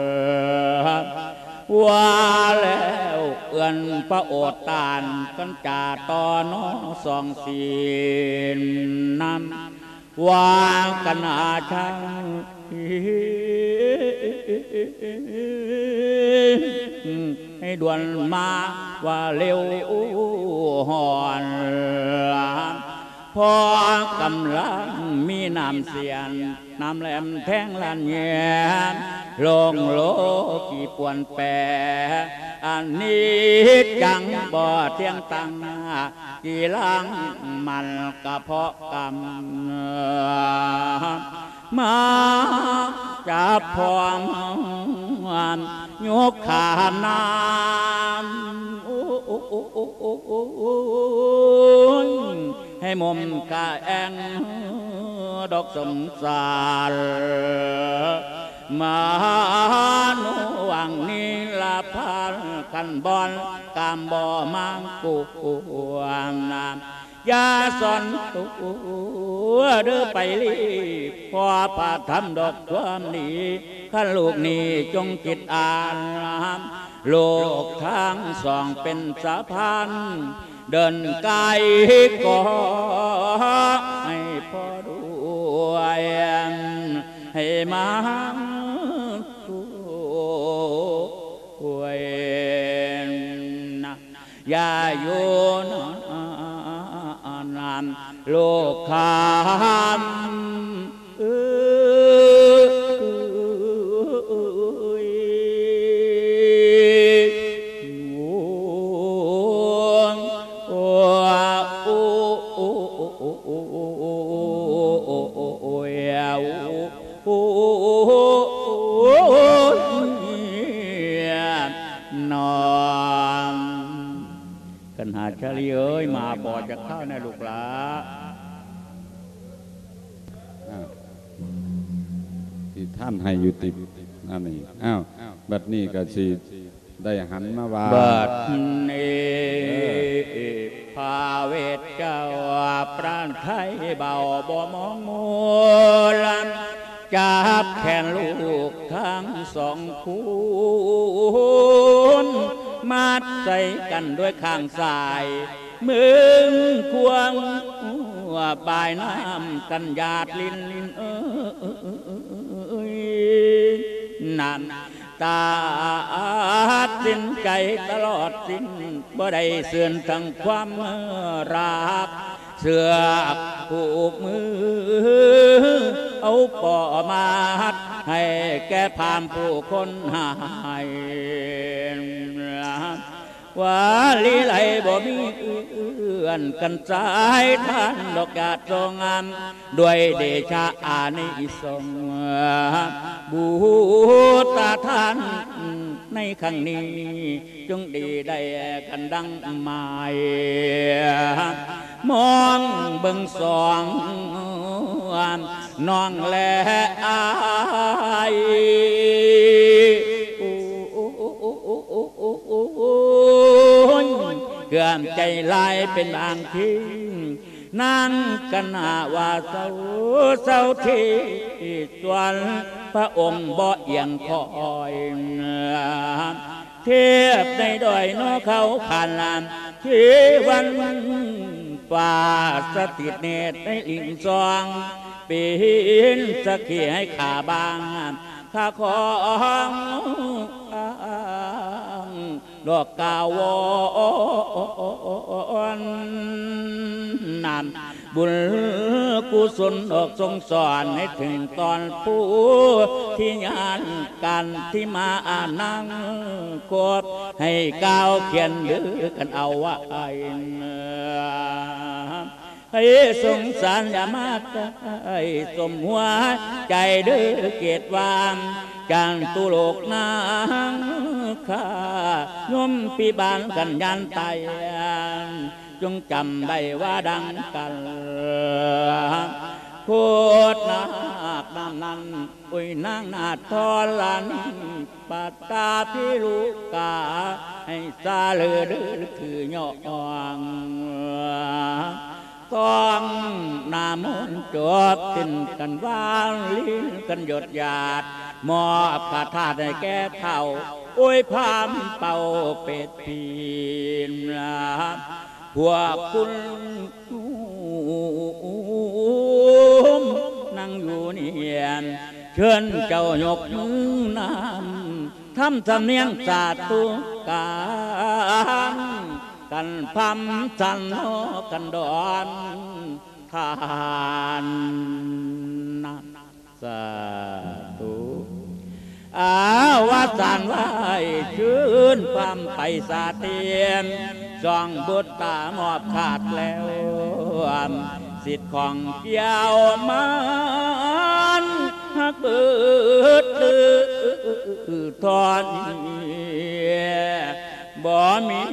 Speaker 3: ว่าแล้วเอื้อนพระโอษตานกันจ่าต่อน้อสองศีลนำว่ากันอาชังให้ด่วนมาว่าเร็วหอนพอกำลังมีน้ำเสียนน้ำแหลมแทงลันเงียนลงโลกี่ปวนแปรอันนี้จังบ่เที่ยงตังกี่ลังมันกระเพาะกำมาจับพร้อมยกขานำให้มุมกะแองดอกสมสารมาหนูวังนี้ละพันกันบอนกามบ่อมังกูวงนามยาสอนตัวเด้อไปรีพอปาทำดอกความนี้ข้าลูกนี้จงจิตอ่านโลกทางสองเป็นสะพานเดินไกลก่อให้พอด้วยให้มาด้วยนะอย่าอยู่นานโลกคำเออชลีเอ้ยมาบอจะเข้าในลูกหลา
Speaker 4: ที่ท่านให้อยู่ติดอันนี้อ้าวบัดนี้ก็สิได้หันมาว่า
Speaker 3: บัดนี้พาเวทเจ้าปราณไทยเบาบ่มองมัวลันจับแขนลูกทั้งสองคุณมัดใส่กันด้วยข้างซ้ายมือควงว่าบายน้ำกันหยาดลินลินเอ้ยนั่นตาสิ้นใจตลอดสิ้นบ่ได้เสื่อมทั้งความรักเสือกผูกมือเอาปอมาให้แก่พามผู้คนหายว่าลีไหลบ่มีเอื้อนกันสายท่านดอกหยาดทรงงามด้วยเดชะอานิสงส์บูตาท่านในครั้งนี้จงดีได้กันดังหมายมองเบิ่งสองน้องและอายเกือบใจลายเป็นบางทีนั่งกันหาว่าเศร้าเศร้าที่ส่วนพระองค์บ่เอียงคอยเทียบในดอยนอเขาผ่านลานที่วันฝ่าสถิตเนตรในอิงซองปีนสักขีให้ขาบางข้าของดอกกาวอนนำบุญกุศลออกทรงสอนให้ถึงตอนผู้ที่งานกันที่มาอ่านนั่งกดให้ก้าวเขียนหรือกันเอาว่าไอ้ให้สงสารอย่ามาให้สมหัวใจเดือเกตวามจางตุโลกนางข้ายมปีบานกันยันไตจงจำได้ว่าดังกันโคตรนาคนำนั้นอุยนางนาทอลันปัตตาพิลูกาให้ซาเลือดคือย่องต้องนามนจบตินกันวางลิ้นกันหยดหยาดมอบคาถาให้แก่เท่าโอ้ยพามเป่าเป็ดปีนพวกคุณนั่งอยู่เนียนเชิญเจ้ายกมือนำทำสำเนียงสาธุการกันพัมสันโนกันดอนทานสาธุอาวาสานไว้ชื่นความไปสาเตียนจองบุตรตามอบขาดแล้วสิทธิ์ของเกี่ยวมันหักเบิดลือทอนบ่มี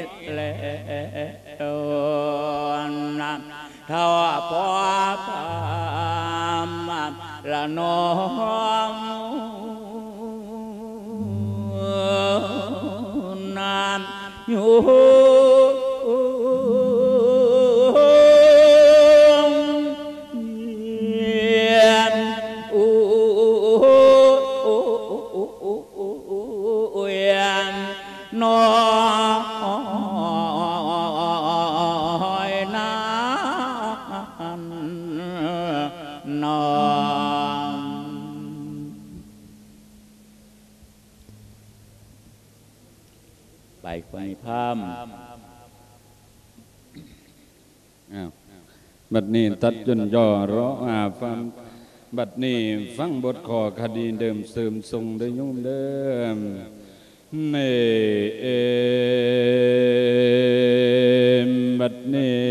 Speaker 3: แล้วนะเท่าพอพามละน้องนานอยู่น้อยนั้นน้องไปไฟพามบัดนี้ตัดจนย่อร้ออาฟังบัดนี้ฟังบทขอคดีเดิมเสริมทรงได้ยุ่มเดิมเนเอมบัดนี้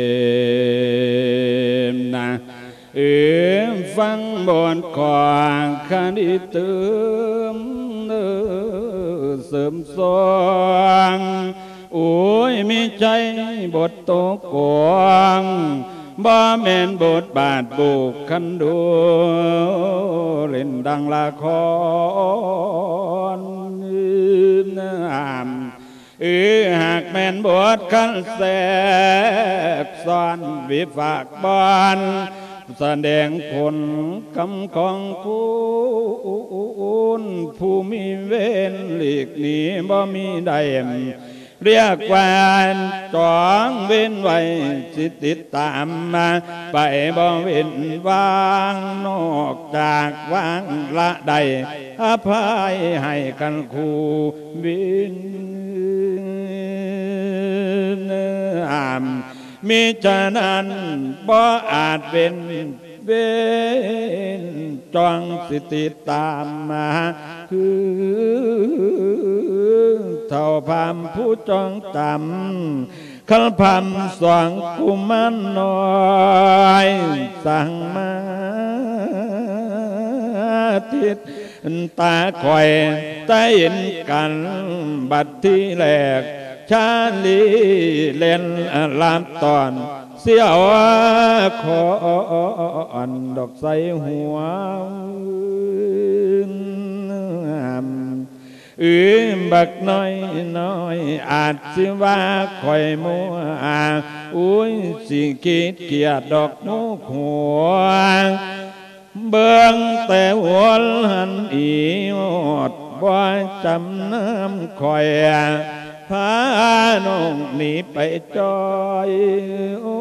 Speaker 3: นะเอ็มฟังบทขอคดีเติมเสริมทรง
Speaker 4: โอ้ยมีใจบทโตกวงบ่แม่นบทบาทบุกคันดูเล่นดังละครน้ำเออหากแม่นบทคันแสกซ้อนวิฝากบานแสดงผลกำของคุณผู้มีเวรหลีกหนีบ่มีใดเรียกว่าจองเว้นไว้สิติดตามมาไปบ่เว้นวางนอกจากวางละใดอภัยให้กันคู่วินอามมิฉะนั้นบ่อาจเป็นเวนจองสิติดตามมาคือเท่าพามผู้จองจำขันพามสว่างกุมันน้อยสั่งมาทิศตาคอยใต้เห็นกันบัดที่แหลกชาลีเล่นลามตอนเสียวขอนดอกใสหัวอืมบักน้อยน้อยอาจสิว่าคอยมัวอุ้ยสิคิดเกียดดอกนกหัวเบิ่งแต่หัวหันอีหมดบ่จำน้ำคอยพาน้องหนีไปจอยโอ้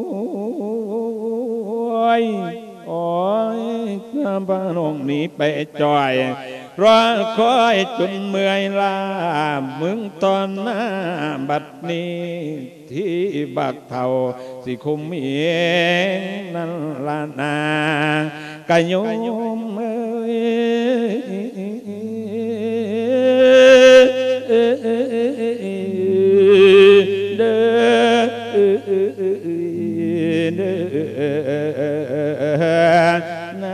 Speaker 4: ยโอ้ยพาน้องหนีไปจอยรอคอยจนเมื่อยล้ามึงตอนหน้าบัดนี้ที่บักเท่าสิคุมเองนั่นละนากะยมเอ้ยเด้อเด้อนา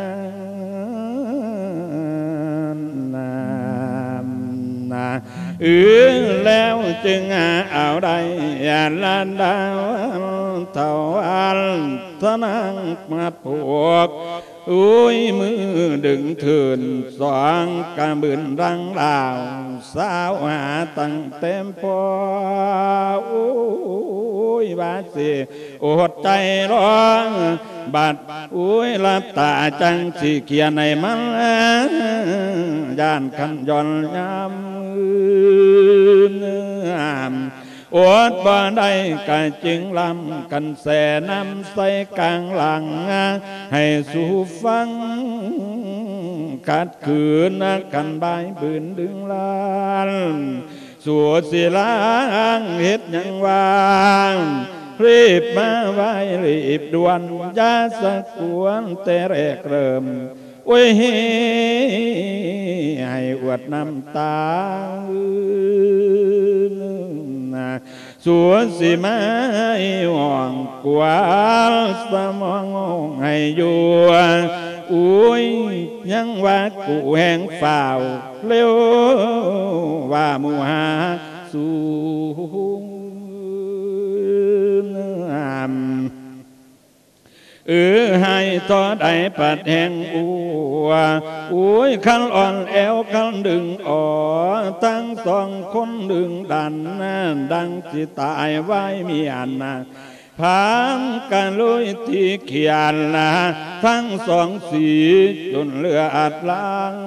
Speaker 4: เออแล้วจึงเอาได้ลานดาวเท่าอันทนังมาปวกอุ้ยมือดึงเถินสองกระบืนรังลาวสาวหาตั้งเต็มพอโอ้ยบาดสิอดใจร้องบัดอุ้ยลับตาจังสิเขียนในมันย่านขันย้อนยามอดบ่ได้ก็จึงลำกันแสน้ำใส่กลางหลังให้สู่ฟังขัดขืนกันใบบืนดึงลานสัวศิลางเฮ็ดยังวางรีบมาไว้รีบด่วนยาสะกวนแต่แรกเริ่มโอ้ยให้อวดน้ำตาสัวสิมาห่วงกว่าสมองให้อยู่อุ้ยยังว่ากูแห่งฝ่าวเร็วว่ามูหาสูงเออให้ต่อได้ปัดแห่งอัวอุ้ยขันอ่อนแอวขันดึงอ่อตั้งสองคนดึงดันดังสิตายไว้มีอันนะพามกันลุยที่เขียนนะทั้งสองสีจนเลือดล้าง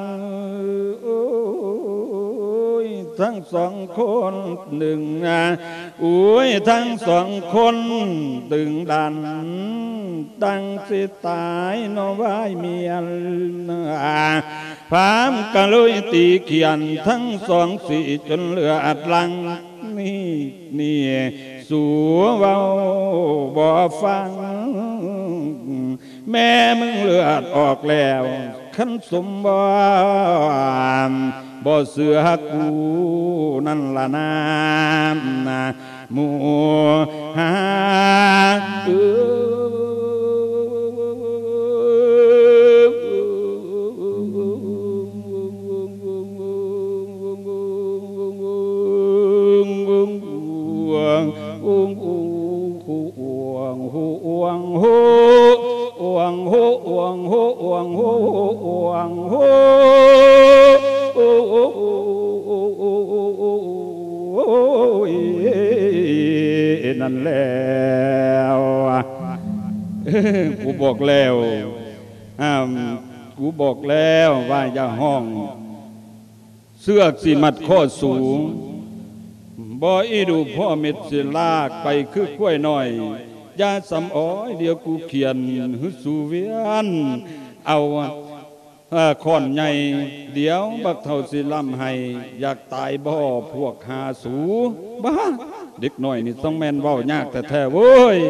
Speaker 4: ทั้งสองคนหนึ่งอุ้ยทั้งสองคนดึงดันดังสิตายนอไว้เมียนพามกันลุยตีเขียนทั้งสองสีจนเลือดลังนี่นี่สัวเว้าบ่ฟังแม่มึงเลือดออกแล้วขันสมบ่บ่เสือกูนั่นละน้ำนะมัวหาเออกูบอกแล้วอ้าวกูบอกแล้วว่าอย่าห้องเสื้อสิมัดข้อสูงบ่อีดูพ่อเม็ดสิลากไปคือกล้วยน้อยยาสำอ้อยเดี๋ยวกูเขียนฮึสูเวียนเอาขอนใหญ่เดี๋ยวบักเท่าสิลำให้อยากตายบ่พวกหาสูบ้าเด็กน้อยนี่ต้องแม่นเว้ายากแต่แท้เว้ย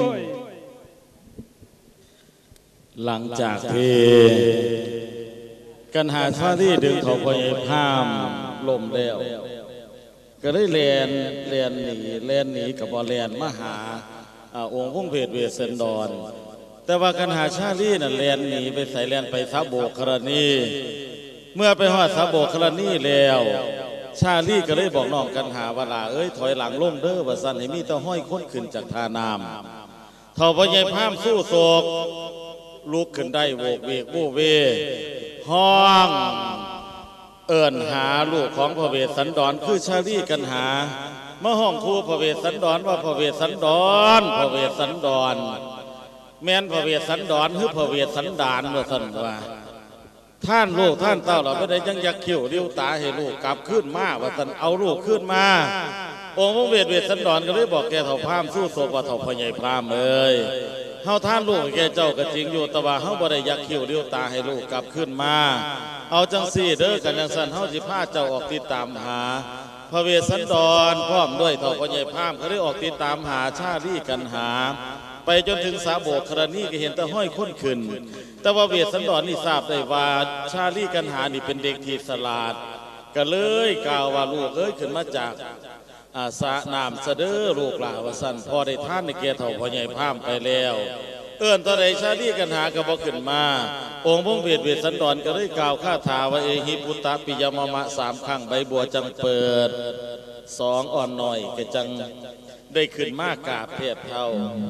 Speaker 3: หลังจากที่กันหาชาที่ดึงเขาไปพามลมแล้วก็ได้เลียนเลียนหนีเลียนหนีกับบอลเลียนมาหาองค์พงเพศเวสเซนดอนแต่ว่ากันหาชาลี่น่ะเลียนหนีไปใส่เลียนไปซาโบครณีเมื่อไปหอดซาโบครณีแล้วชาลี่ก็เลยบอกน้องกันหาว่าลาเอ้ยถอยหลังลงเด้อว่าสันให้มีตะห้อยค้นขึ้นจากทานามเท่าพญายพามสู้โศกลุกขึ้นได้โวกเวกโวเวห้องเอิญหาลูกของพระเวสสันดรคือชาลี่กันหามาห้องครูพระเวสสันดรว่าพระเวสสันดรพระเวสสันดรแม่นพระเวสสันดรหรือพระเวสสันดานว่าท่านว่าท่านลูกท่านเต้าเราไม่ได้ยังยักเขี้ยวเลี้ยวตาให้ลูกกลับขึ้นมาว่าท่านเอาลูกขึ้นมาองค์พระเวสเวสสันดรก็เลยบอกแกเถ่าพามสู้โศกว่าเถ่าพญายพรามเอ้ยเฮาท่านลูกแกเจ้าก็จริงอยู่แต่ว่าเฮาบ่ได้ยักเขี้ยวเลี้ยวตาให้ลูกกลับขึ้นมาเอาจังสี่เด้อกันจังสันเฮาสิพาเจ้าออกติดตามหาพระเวสสันดรพร้อมด้วยเถ่าพญายพรามเขาได้ออกติดตามหาชาลี่กันหาไปจนถึงสาโบกครณีก็เห็นแต่ห้อยค้นขึ้นแต่ว่าเวสสันดรนี่ทราบได้ว่าชาลี่กันหานี่เป็นเด็กที่ฉลาดก็เลยกล่าวว่าลูกเอ้ยขึ้นมาจากอาสะนามเสด็จลูกหลานว่าสั่นพอได้ท่านในเกียรติเถ่าพญายพรามไปแล้วเอื้อนตอนใดชาลี่กันหาก็บ่ขึ้นมาองค์พระเวสเวสสันดรก็เลยกล่าวคาถาว่าเอหิพุตตะปิยมมะสามครั้งใบบัวจังเปิดสองอ่อนหน่อยก็จังได้ขึ้นมากกราบเพียบเท่า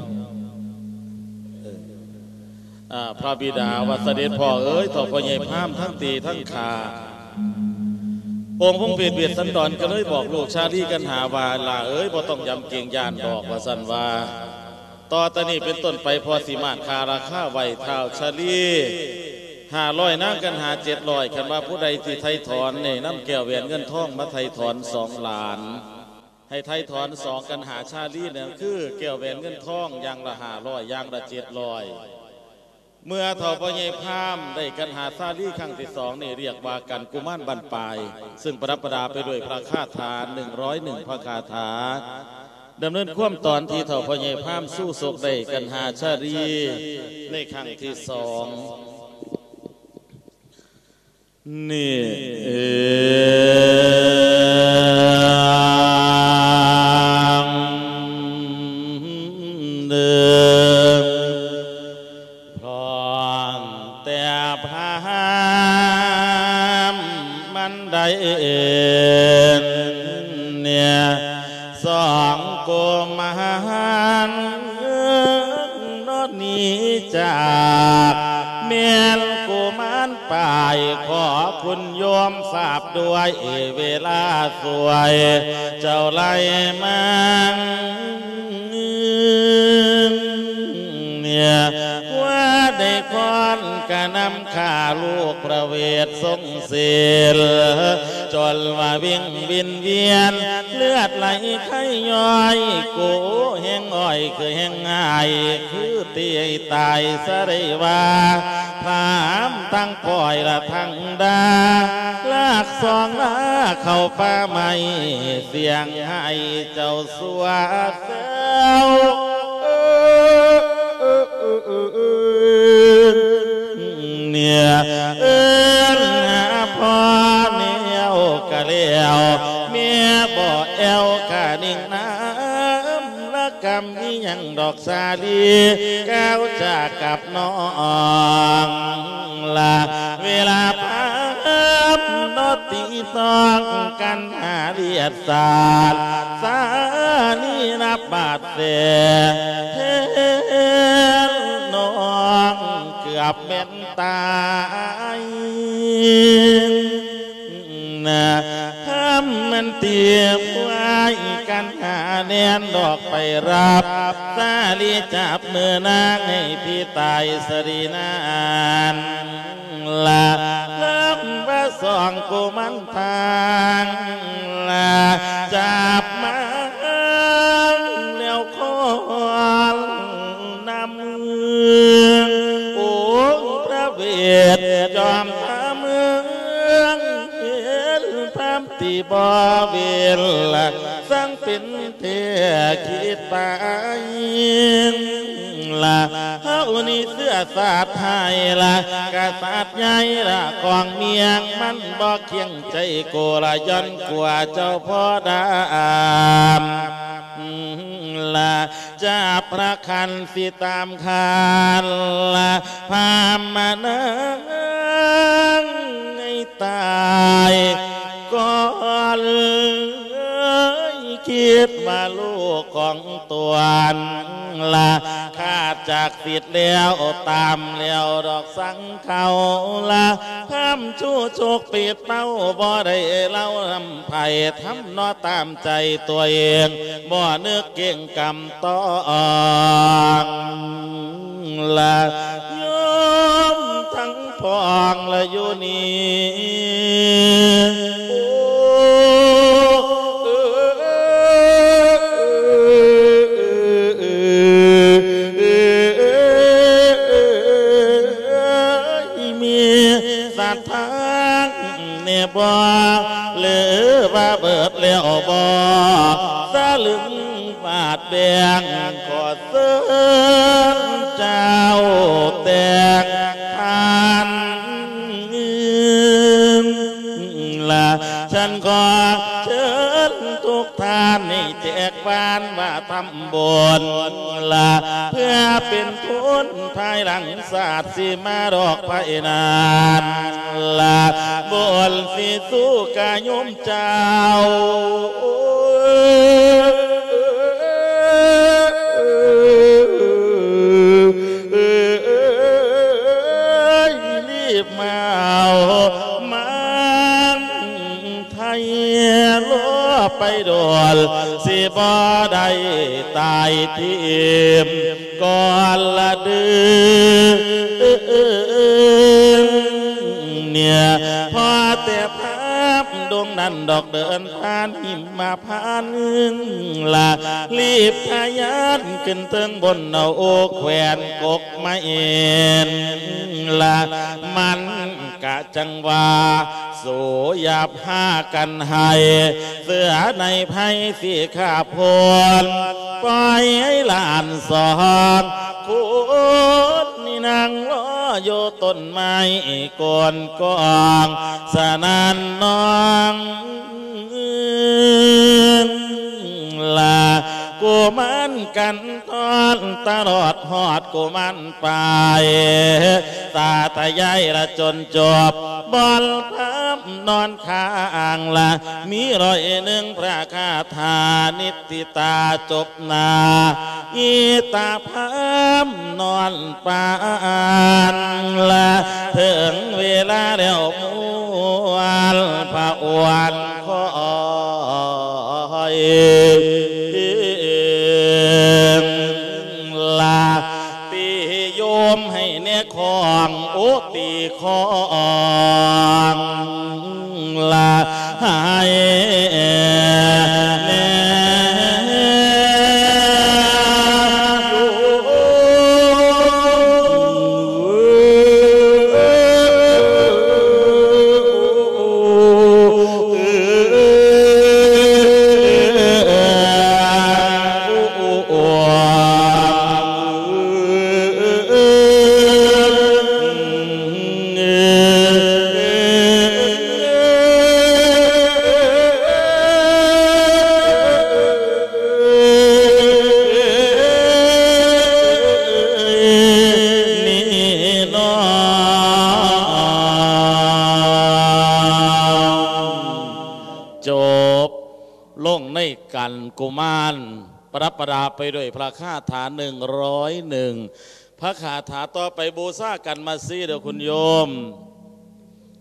Speaker 3: พระบิดาว่าเสด็จพ่อเอ้ยต่อพญายพรามทั้งตีทั้งขาองค์พระเวสเวสสันดรก็เลยบอกลูกชาลี่กันหาว่าลาเอ้ยบ่ต้องยำเกียงยานดอกว่าสันว่าต่อตอนนี้เป็นต้นไปพอสีมาคาราคาไวเท้าชาลีห้าร้อยนั่งกันหาเจ็ดร้อยคันว่าผู้ใดที่ไทยถอนเนี่ยน้ำแก้วแหวนเงินทองมาไทยถอนสองล้านให้ไทยถอนสองกันหาชาลีเนี่ยคือแก้วแหวนเงินทองอย่างละห้าร้อยอย่างละเจ็ดร้อยเมื่อเท่าพญายพรามได้กันหาชาลีครั้งที่สองนี่เรียกว่ากันกุมารบรรปลายซึ่งประดับประดาไปด้วยพระคาถาหนึ่งร้อยหนึ่งพระคาถาดำเนินความตอนที่เถ่าพญายพรามสู้ศกได้กันหาชาลีในครั้งที่สองนี่เอเดิมพร้อมแต่พามมันได้เองเนี่ยสองกุมารนอนี้จากเมียนกุมารไปขอคุณโยมทราบด้วยเวลาสวยเจ้าไล่มังเนี่ยว่าได้คอนกะนำข้าลูกพระเวททรงเสียจนว่าวิ่งบินเวียนเลือดไหลไข้ย้อยกูแห้งอ้อยคือแห้งง่ายคือตีตายสะเรว่าพามตั้งปล่อยละทั้งดาลากสองลาเข้าป่าใหม่เสียงให้เจ้าสวดเซลเนี่ยเอิญหาพ่อเนียวกะเลี้ยวเมียบ่แอวกะนิ่งน้ำละกำนี้ยังดอกสาลีก้าวจากกับน้องละเวลาพามนอตีตองกันหาเรียดศาสตร์สานีนับบาดเสียเทน้องเกือบเป็นตายนะห้าำมันเตียบไว้กันหาแนนดอกไปรับสาลีจับมือนางให้พี่ตายสรีนานละเริ่มว่าสองกูมันทางละจับมาแล้วคอนนำเมืองโอ้พระเวทจอมพระเมืองเห็นพระตีบ่เวรละสังเป็นเทคิดไปละเฮานี่เสื้อสาดไทยละกษัตริย์ใหญ่ละกองเมียงมันบ่เคียงใจโกละย้อนกว่าเจ้าพ่อดามละจะประคันสิตามคานละพามานังให้ตายก่อนคิดว่าลูกของตัวละขาดจากสิทธิ์แล้วตามแล้วดอกสังเขาละทำชู้โชคปิดเป้าบ่ได้เล่าทำไผ่ทำนอตามใจตัวเองบ่นึกเก่งกรรมต่องละโยมทั้งพองละอยู่นี่บ่หรือว่าเบิดแล้วบ่สะลึงบาดแบงขอเสื้อเจ้าแตกทานละฉันก็เชิญทุกท่านให้แจกบานว่าทำบุญละเพื่อเป็นทุนภายหลังศาสตร์สิมาดอกไผ่นานละบุญสิสู้กายมเจ้ารีบมาเอามันไทยล้อไปโดนสิบ่ได้ตายทีมก่อนละดื้อเนี่ยพอแต่ภาพดวงนั้นดอกเดินผ่านหิมมาผ่านละรีบทะยานขึ้นเทิงบนเอาโอกแขวนกกไม้เอ็นละมันกะจังว่าโสยาบห้ากันให้เสือในไพ่สีขาพลปล่อยให้หลานสอนคุณนี่นางล้อโยต้นไม้ก่อนกองสนานน้องลากูมันกันตอนตลอดหอดกูมันไปตาตายายละจนจบบอลพับนอนข้างละมีรอยหนึ่งพระคาถานิติตาจบนาอีตาพับนอนปานละถึงเวลาแล้วมวนพระอวนคอยลาตีโยมให้เนคองโอตีคองลาให้เนกุมารประประดาไปด้วยพระคาถาหนึ่งร้อยหนึ่งพระคาถาต่อไปบูชากันมาซีเดี๋ยวคุณโยม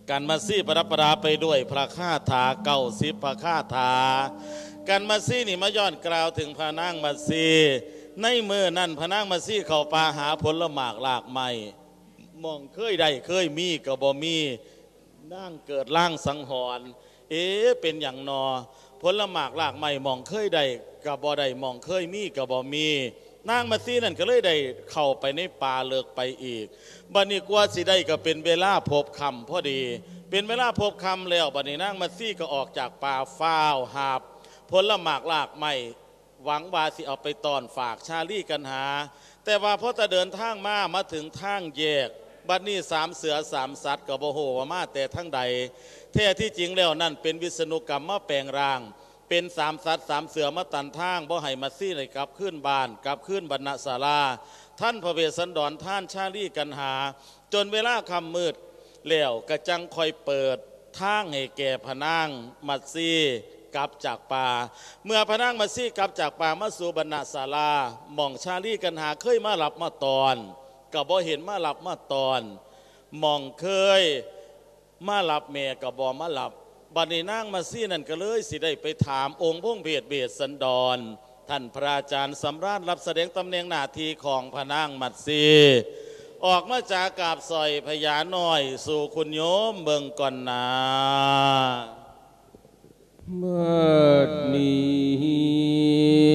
Speaker 5: การมาซี่ประดับประดาไปด้วยพระคาถาเก้าสิบพระคาถาการมาซี่นี่มาย้อนกล่าวถึงพระนางมาซี่ในมือนั่นพระนางมาซี่เขาป่าหาผลหมากหลากไม้มองเคยได้เคยมีก็บ่มีนั่งเกิดร่างสังหรณ์เอ๊ะเป็นอย่างนอผลหมากหลากไม้มองเคยได้ก็บ่ได้มองเคยมีก็บ่มีนางมาซี่นั่นก็เลยได้เข้าไปในป่าเลิกไปอีกบัดนี้กว่าสิได้ก็เป็นเวลาพบคำพอดีเป็นเวลาพบคำแล้วบัดนี้นางมาซี่ก็ออกจากป่าฟ้าวหาบผลหมากหลากไม้หวังว่าสิเอาไปตอนฝากชาลี่กันหาแต่ว่าพอจะเดินทางมามาถึงทางแยกบัดนี้สามเสือสามสัตว์กับโบโหว่ามาแต่ทั้งใดแท้ที่จริงแล้วนั่นเป็นวิษณุกรรมมาแปลงร่างเป็นสามสัตว์สามเสือมาตันทางบ่ให้มาซี่เลยกลับขึ้นบ้านกลับขึ้นบรรณศาลาท่านพระเวสสันดรท่านชาลี่กันหาจนเวลาค่ำมืดแล้วกระจังคอยเปิดทางให้แก่พนางมัดซี่กลับจากป่าเมื่อพนางมัดซี่กลับจากป่ามาสู่บรรณศาลาหม่องชาลี่กันหาเคยมาหลับมาตอนกับบ่เห็นมาหลับมาตอนหม่องเคยมาหลับแม่กับบ่มาหลับบัดนี้นางมาซี่นั่นก็เลยสิได้ไปถามองค์พงเพศเบสสันดรท่านพระอาจารย์สำราญรับแสดงตำแหน่งหน้าที่ของพระนางมัดซีออกมาจากกาบซอยพญาน้อยสู่คุณโยมเบิ่งก่อนนา
Speaker 4: เมื่อนี้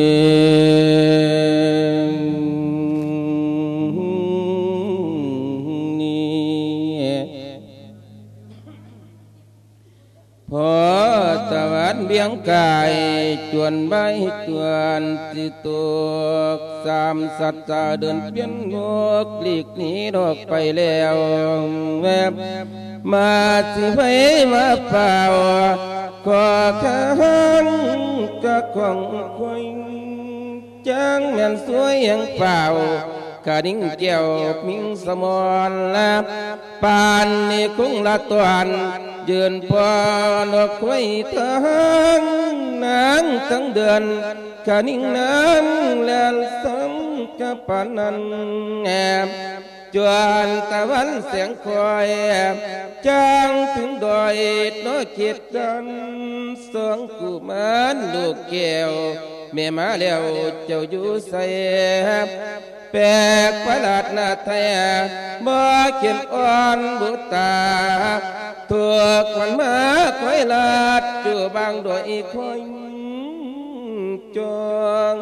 Speaker 4: พอตะวันเบียงกายจวนใบจวนสิตุกสามสัตว์เดินเปลี่ยนงกหลีกหนีดอกไปแล้วแวบมาสิไปมาเป่าก็ข้างก็ของคอยจังแม่นสวยยังเป่ากระดิ่งเกี่ยวมิงสมอนละปานนี่คงละตวนยืนพอนกไว้ทั้งนางทั้งเดือนกะนิ่งน้ำแลนซ้ำกับปานนั้นแอบจวนตะวันเสียงคอยจางถึงดอยน้อยเกียดกันสองกุมารลูกแก้วแม่มาแล้วเจ้าอยู่ใส่แปลกประหลาดหน้าไทยบ่เขียนอ่อนบุตตาถูกมันมาคอยลาดจู่บางโดยคอยจอง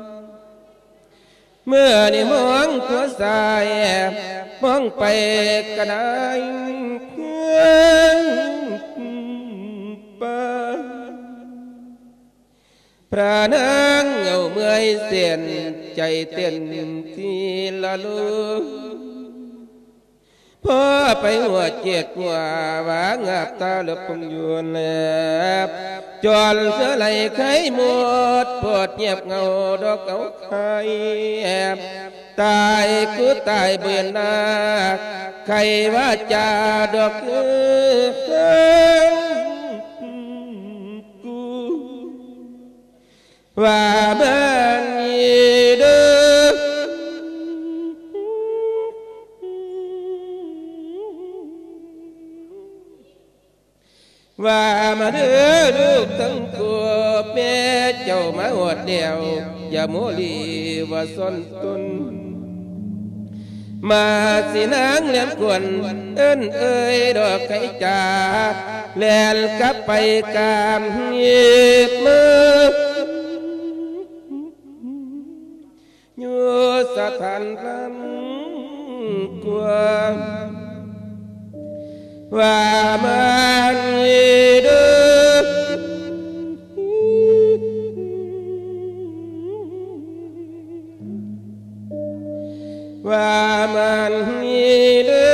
Speaker 4: เมื่อนี่มองตัวสายมองไปกระไดเพื่อนป่าพระนางเงาเมื่อยเสียนใจเต้นทีละลูพ่อไปหัวเจ็ดหัววางาบตาเหลือพงยวนแลบจวนเสือไหลไข่หมดปวดเงียบเงาดอกเกาไข่แอบตายกูตายเบื่อหน้าใครว่าจาดอกเอื้อกูว่าบ้านยีเด้อว่ามาเด้อลูกทั้งตัวแม่เจ้ามาหดเดียวอย่าโมลีว่าซ่อนตนมาสินางเลี้ยงกวนเอิ้นเอ้ยดอกไก่จ่าแล่นกลับไปกามเงียบมืออยู่สถานลำกวนว่ามันเด้อว่ามันเด้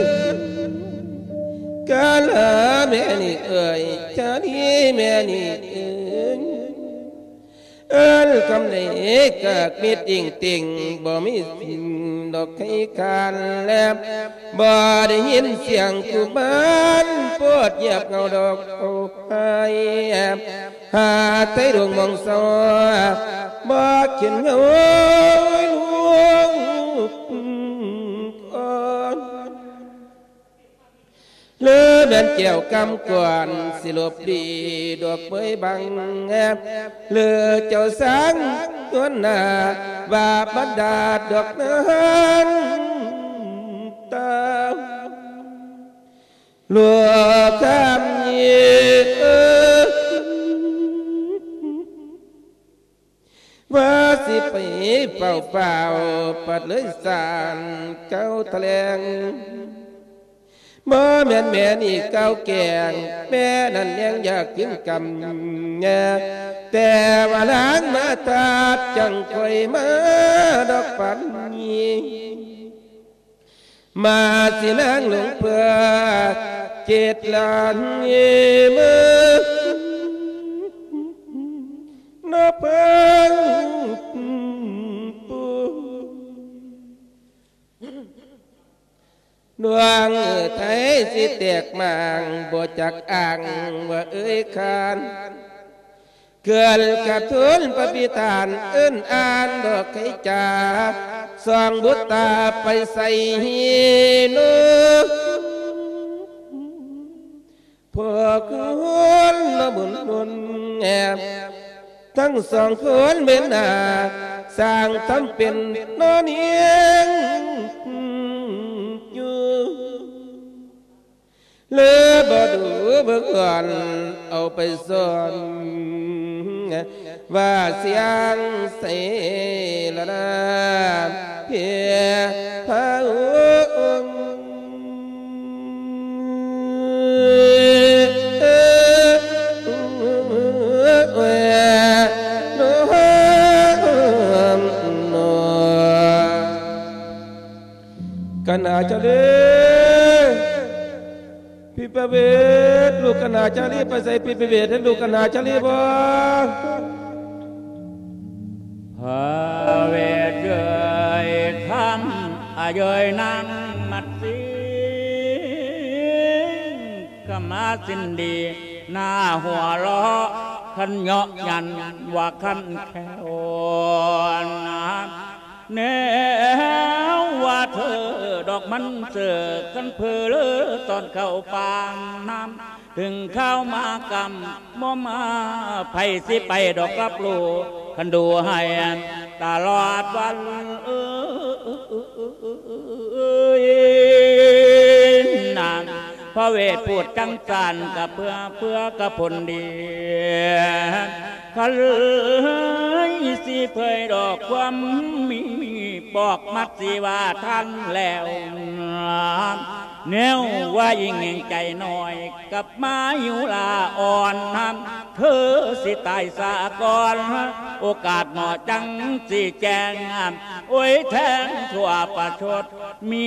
Speaker 4: อกะลาแม่นี่เอ่ยชาดีแม่นี่เอ่ยเอิ้นคำไหนกะมิดจริงติ่งบ่มีสิ่งดอกไข่คานแลบบ่ได้ยินเสียงกุมารปวดเหยียบเงาดอกโอ้ยหาไต้ดวงมองสอบ่เขียนเงาลวงอ่อน
Speaker 6: เลือเหมือนเกี่ยวกำกวนสิลบดีดอกเบยบังแอบเลือเจ้าสังตัวหน้าบาปบัดดาดอกนั้นตาลัวคำเยี่ว่าสิไปเป่าเป่าปัดเลยสารเก้าทะเลงบ่แม่นแม่นี่เก้าแกงแม่นั่นยังอยากกินกำแง่แต่ว่าล้างมาตาจังคอยมาดอกปันนี้มาสินางหลงเพื่อเจ็ดล้านเยมือนอเพิ่งปูดวงไทยสิแตกมางบ่จักอ่างว่าเอ้ยคานเกินกับทุนปฏิทานเอิ้นอ่านดอกไข่จ่าสองบุตตาไปใส่หินุพวกคนละบุญนุนแอบทั้งสองคนเป็นหน้าสร้างทำเป็นนอนเอียงอยู่เลือบ่ดูเบิ่งก่อนเอาไปซ่อนว่าเสียงเสละนาเพียพระองค์กันอาจารย์พี่ประเวศลูกกันอาจารย์ไปใส่พี่ประเวศให้ลูกกันอาจารย์บ่
Speaker 3: พระเวทเอ่ยทำอาเยยนั่งมัดสิกมาสินดีหน้าหัวล้อขันเหาะยันว่าขันแค่วน้ำแนวว่าเธอดอกมันเสือกันเพลเลอตอนเข้าปางน้ำถึงเข้ามากำบ่มาไผสิไปดอกกับลูกคันดูให้ตลอดวันเอ้ยนานพระเวทพูดจังจันกับเพื่อเพื่อกระพลดีคันสิเผยดอกความมีบอกมัดสิว่าท่านแล้วแนวว่ายิ่งแห่งใจหน่อยกับมาอยู่ลาอ่อนน้ำเธอสิตายสะก่อนโอกาสหมอจังสิแจงโอ้ยแทงทั่วประชดมี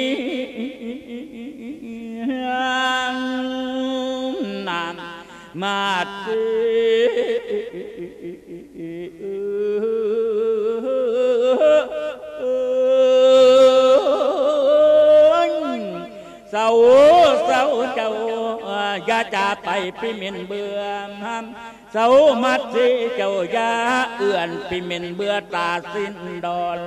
Speaker 3: นานมาสิเศร้าเศร้าเจ้าอย่าจะไปพิมินเบื่อเศร้ามัดสิเจ้าอย่าเอื่อนพิมินเบื่อตาสิ้นดอน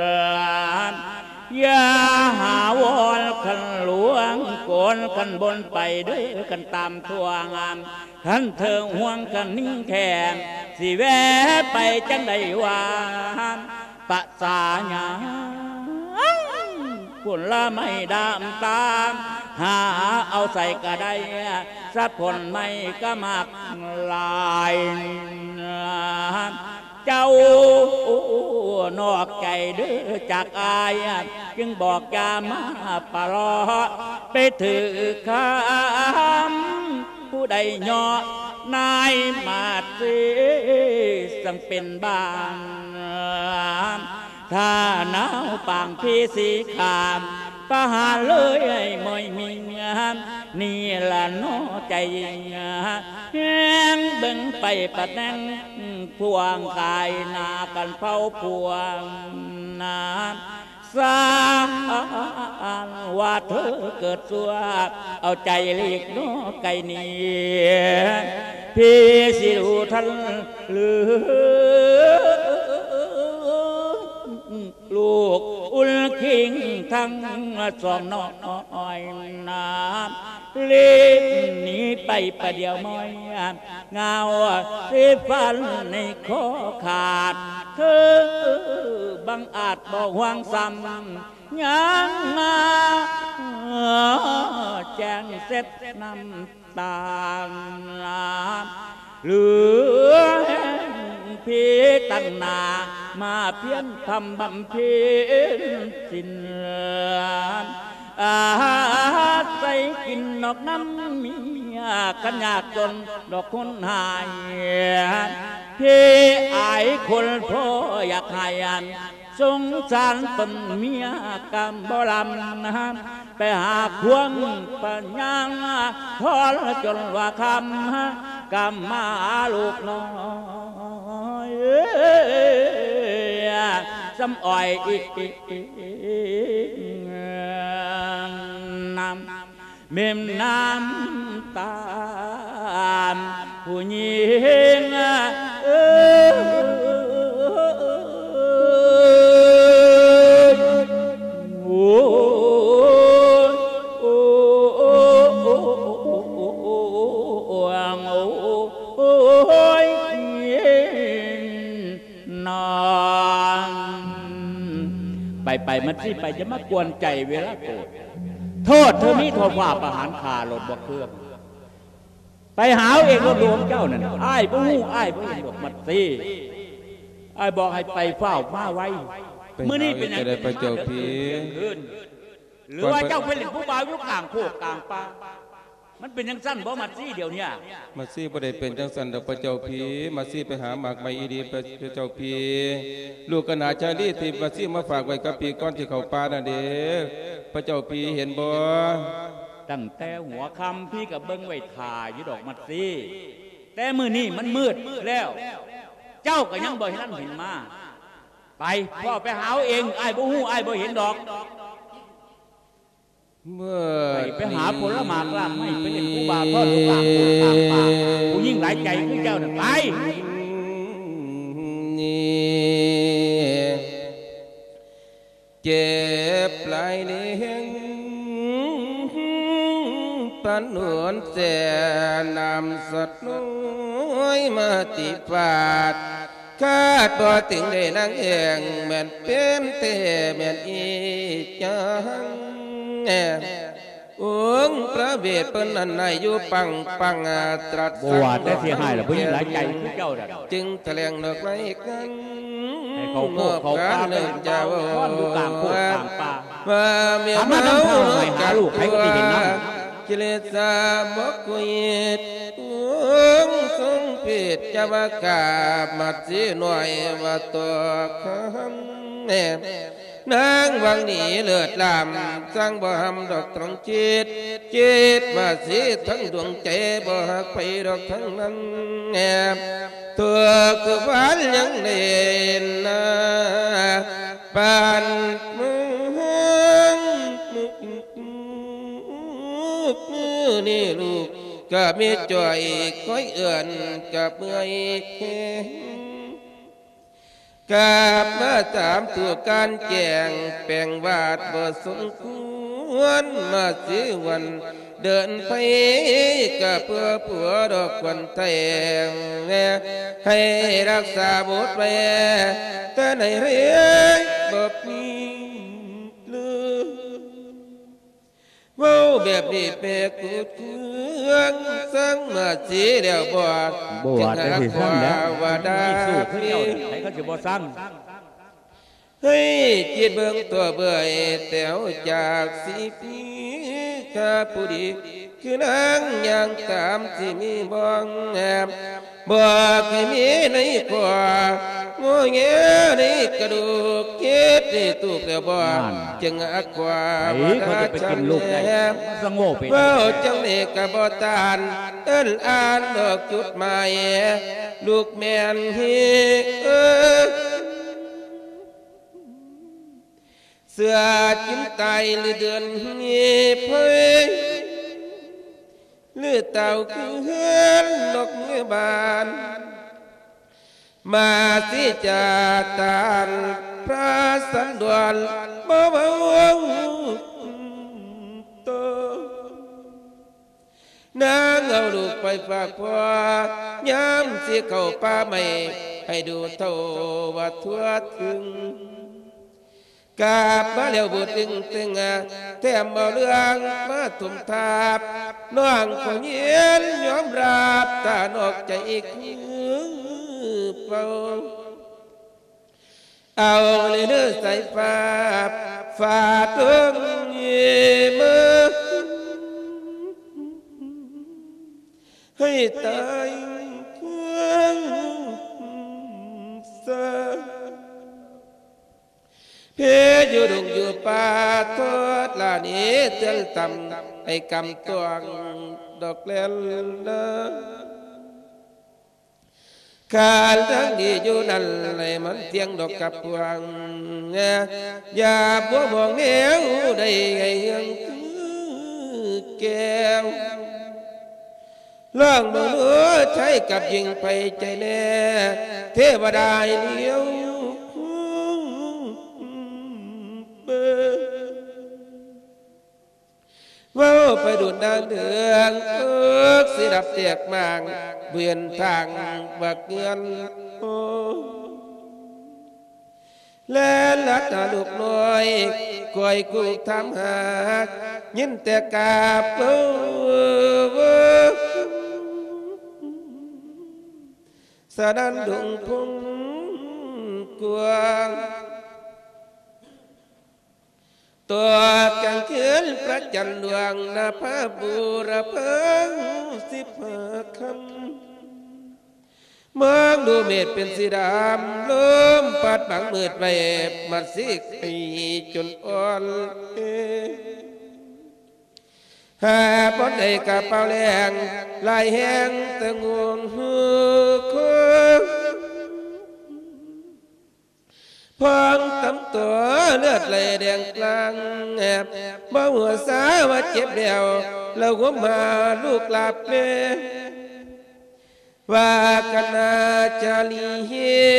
Speaker 3: อย่าหาวอนขันหลวงโกนขันบนไปด้วยกันตามทั่วงามขันเธอห่วงกันนิ่งแข็งสิแวะไปจังใดวาปะสาญาผลละไม่ดำตามหาเอาใส่กระไดสัดผลไม่ก็มากลายเจ้านอกใจเด้อจากอายจึงบอกยามาปลอไปถือคำผู้ใดย่อนายมาสิสังเป็นบ้านถ้าหนาวปางพี่สีขามประหารเลยไอ้มอยมีงามนี่ละน้อใจแห้งเบิ่งไปปัดนั่งพวงกายนากันเผาพวงนาสาว่าเธอเกิดสัวเอาใจเลีกน้อไก่นี้พี่สิดูทันหรือลูกอุลคิงทั้งสองน้อยน้ำเล่นหนีไปประเดี๋ยวมอยเงาเสียฟันในคอขาดเธอบังอาจบอกหวังซ้ำยังมาแจ้งเสร็จน้ำตาเหลือพี่ตั้งนามาเพียนทำบำเพ็ญสิ้นอาใส่กินดอกน้ำเมียขันยากจนดอกคนหายพี่อายคนพ่ออยากให้อันสงสารตนเมียกำบ่ลำไปหาควงปัญญาทอดจนว่าคำกำมาลูกน้อยซ้ำอ้อยอีกน้ำเมมน้ำตาผู้หญิงเอไปไปมันสิไปจะมากวนใจเวลาโกรธโทษเธอมีโทษว่าประหารคาหลดบ่เครื่องไปหาเองรถหลวงเจ้านั่นอ้ายบ่ฮู้อ้ายบ่เห็นดอกมัดสิอ้ายบอกให้ไปเฝ้ามาไว้มื้อนี้เป็นยังไงไปเจ้าพี่หรือว่าเจ้าเป็นผู้บ่าวอยู่กลางโคกกลางป่ามันเป็นยังสั้นบ่มัดซี่เดี๋ยวนี้
Speaker 6: มัดซี่บ่ได้เป็นจังสั้นดอกพระเจ้าพี่มัดซี่ไปหาหมากใบอีดีพระเจ้าพี่ลูกกนาชาลีที่มัดซี่มาฝากไว้กับพี่ก้อนที่เขาป่านั่นเด้พระเจ้าพี่เห็นบ่
Speaker 3: ตั้งแต่หัวค่ำพี่กับเบิ้งไว้ถ่าอยู่ดอกมัดซี่แต่มื้อนี้มันมืดแล้ว เจ้าก็ยังบ่เห็นนั่นเห็นมาไปพ่อไปหาเองไอ้บ่ฮู้ไอ้บ่เห็นดอก
Speaker 6: เมื่อ
Speaker 3: ไปหาผลหมากล่ามไม่ไปเห็นผู้บ่าวทอดลูกหลานผู้ตามป่าผู้ยิ่งหลายใจคือเจ้าน่ะไป
Speaker 6: นี่เจ็บหลายเลี้ยงปันหวนแสนำสัตว์น้อยมาติฟาดคาดบ่ถึงได้นางเองแม่นเป็นเตแม่นอีจังองค์พระเวทเป็นนันในอยู่ปังปังตรัส
Speaker 3: บัวแต่เสียหายแล้วผู้หญิงหลายใจคือเจ้าน่ะ
Speaker 6: จึงแถลงดอกไม้กัน
Speaker 3: ให้เขาโคกเขาป่าเดินเจ้าท่อนอยู่กลางโคกกลางป่า
Speaker 6: ว่าเมียเมาหาลูกใครก็ได้เห็นนะกิเลสบกุยิตองค์ทรงผิดจะบากามัดสีหน่อยว่าตัวคำแนบนางวังหนีเลือดลามสร้างบ่หำดอกตรองจิตจิตมาสีทั้งดวงใจบ่หักไปดอกทั้งนั้นแอบตัวคือฝันยังเด่นนะปานมือมือนี่ลูกก็มีจ่อยค่อยเอื่อนกับเมื่อยแข็งกาบมาตามตัวการแจงแปลงวาดบ่สมควรมาสิวันเดินไปกับเพื่อผัวดอกควันแทงให้รักษาบทไว้แต่ในเรื่องบ่มีลืมว่าแบบนี้แปลกกุดเครื่องสังมาสีเดียวบวช
Speaker 3: บวชได้ที่สั่งแล้วว่าได้สู้ขึ้นเดียวใครเขาจะบวชสั่ง
Speaker 6: ให้จิตเบื้องตัวเบื่อแถวจากสีพีข้าผู้ดีคือนางอย่างตามที่มีบ้องแอบบอกให้มีในขวาโง่เงี้ยในกระดูกเก็บในตู้กระบอกจึงอักขวาว่า
Speaker 3: จังแอบสงบไป
Speaker 6: ว่าจังเด็กกระบอกตานเอิ้นอ่านดอกจุดหมายลูกแม่นฮีเออเสือจิ้มไตหรือเดือนเงียบเพยหรือเต่าคือเฮือนดอกเงือบานมาสิจาตานพระสันดวนบ่เบาโตอยฝากพ่อยามสิเข้าป่าใหม่ให้ดูเท่าว่าทั่วถึงกาบมาแล้วบุตรตึงตึงแถมเอาเรื่องมาทุ่มทาบน้องคนเย็นยอมรับตานอกใจอีกเปล่าเอาเลยเนื้อใส่ฝาฝาตึงเยี่ยมให้ตายเครื่องเสเพอยู่ดงอยู่ป่าทอดลานี้เตือนต่ำไอ้กำตวงดอกเล่นนะการทั้งดีอยู่นั่นเลยมันเตียงดอกกับพวงอย่าบัวมองแนวได้ไงยังแก้วล่องมือใช้กับยิงไปใจแน่เทวดาเลี้ยวว่าไปดูดังเดืองเอิกสิดับเตียกมางเวียนทางบักเงินและลัดหาลูกน้อยคอยกูทำหากยินแต่กาบเออสะดันดงพุ่งกวางตัวกังเขียนพระจันทร์ดวงนาภาบุรพงสิบห้าคำมองดูเมฆเป็นสีดำลมปัดบังมืดไปมัดสิกให้จนอ่อนหาปนได้กระเป๋าแรงลายแห้งตะงวงหูคุพองตำตัวเลือดไหลแดงกลางแอบบ่หัวสาว่าเจ็บเดียวเราก็มาลูกหลับเมว่ากันนาจาลีเฮ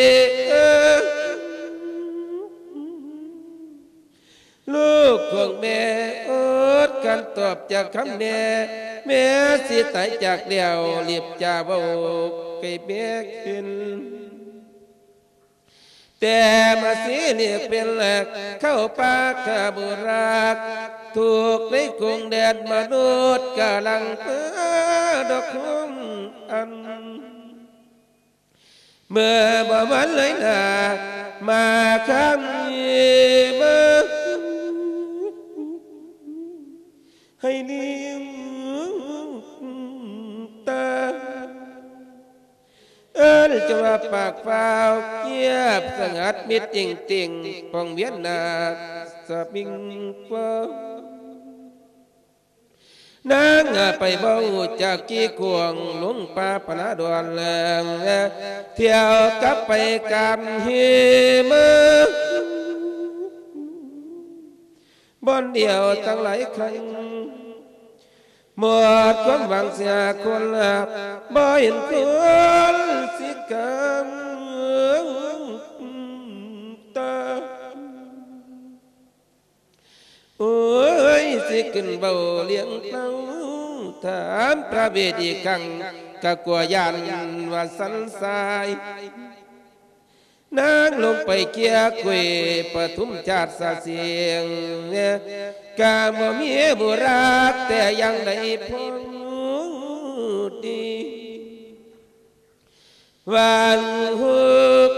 Speaker 6: ลูกของแม่อดกันตอบจากคำแน่แม่สิตายจากเดียวเรียบจ่าเบาไก่แม่ขึ้นแต่มาสีเรียกเป็นแหลกเข้าปากขบุรักถูกในกรุงแดนมนุษย์กำลังเปิดดอกคุ้มอันเมื่อบ่มันเลยนามาคำยีมาให้เลี้ยงตาเอิ้นจะว่าปากเปล่าเกียบสงัดมิดจริงจริงปองเวียนนาสบิงเปนางไปเบาจากกี้กวงลงป่าปนาดวนแรงเที่ยวกลับไปกำหิมบอนเดียวตั้งหลายครั้งหมดความหวังเสียคนละบ่เห็นคนสิกันตาโอ้ยสิขึ้นเบาเลี้ยงเต้าถามพระเวทอีกครั้งกะกลัวยานว่าสันสายนางลงไปเกี่ยคุยปทุมชาติสาเสียงกาบ่มีบุรักแต่ยังได้พอดีวันหุบ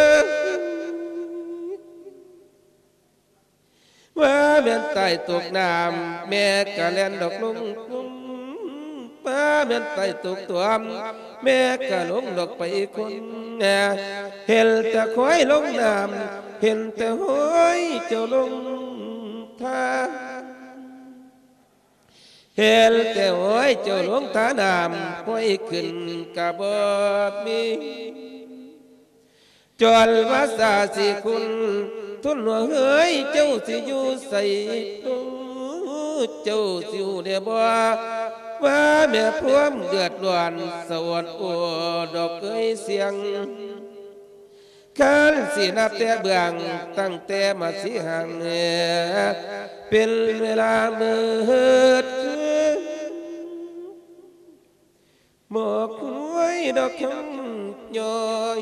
Speaker 6: ว่าแม่นใต้ตกน้ำแม่กะแล่นดอกลงว่าแม่นใต้ตกตัวแม่กะลงดอกไปคนเห็นแต่คอยลงน้ำเห็นแต่ห้อยเจ้าลงท่าเห็นแต่ห้อยเจ้าลงท่าน้ำห้อยขึ้นกะบ่มีจวนภาษาสิคุณทุนหัวเฮ้ยเจ้าสิอยู่ใส่ตู้เจ้าสิอยู่เดียบ่ว่าแม่พวมเดือดร้อนสวดโอดอกเอ้ยเสียงการสีนับแต่เบื้องตั้งแต่มาสีห่างเนี่ยเป็นเวลามืดหมอกหวยดอกคำย้อย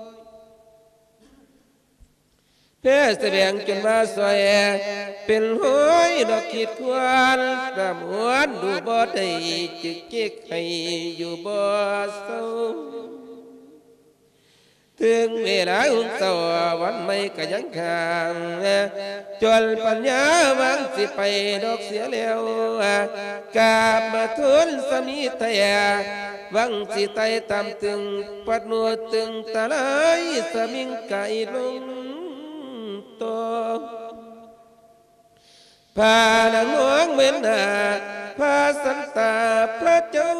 Speaker 6: แพ้แสดงจนว่าสวยเป็นหวยดอกขีดควันกระมวนดูบ่ได้จิกจิกให้อยู่บ่เศร้าถึงเวลาอุ่นเศร้าวันไม่ก็ยังข้างจนปัญญาวังสิไปดอกเสียแล้วกาบมาทุนสมิทยาวังสิไตตามตึงปัดนัวตึงตะไลสมิงไก่ลงตัวพาดังหลวงเว้นหาพาสันตาพระเจ้า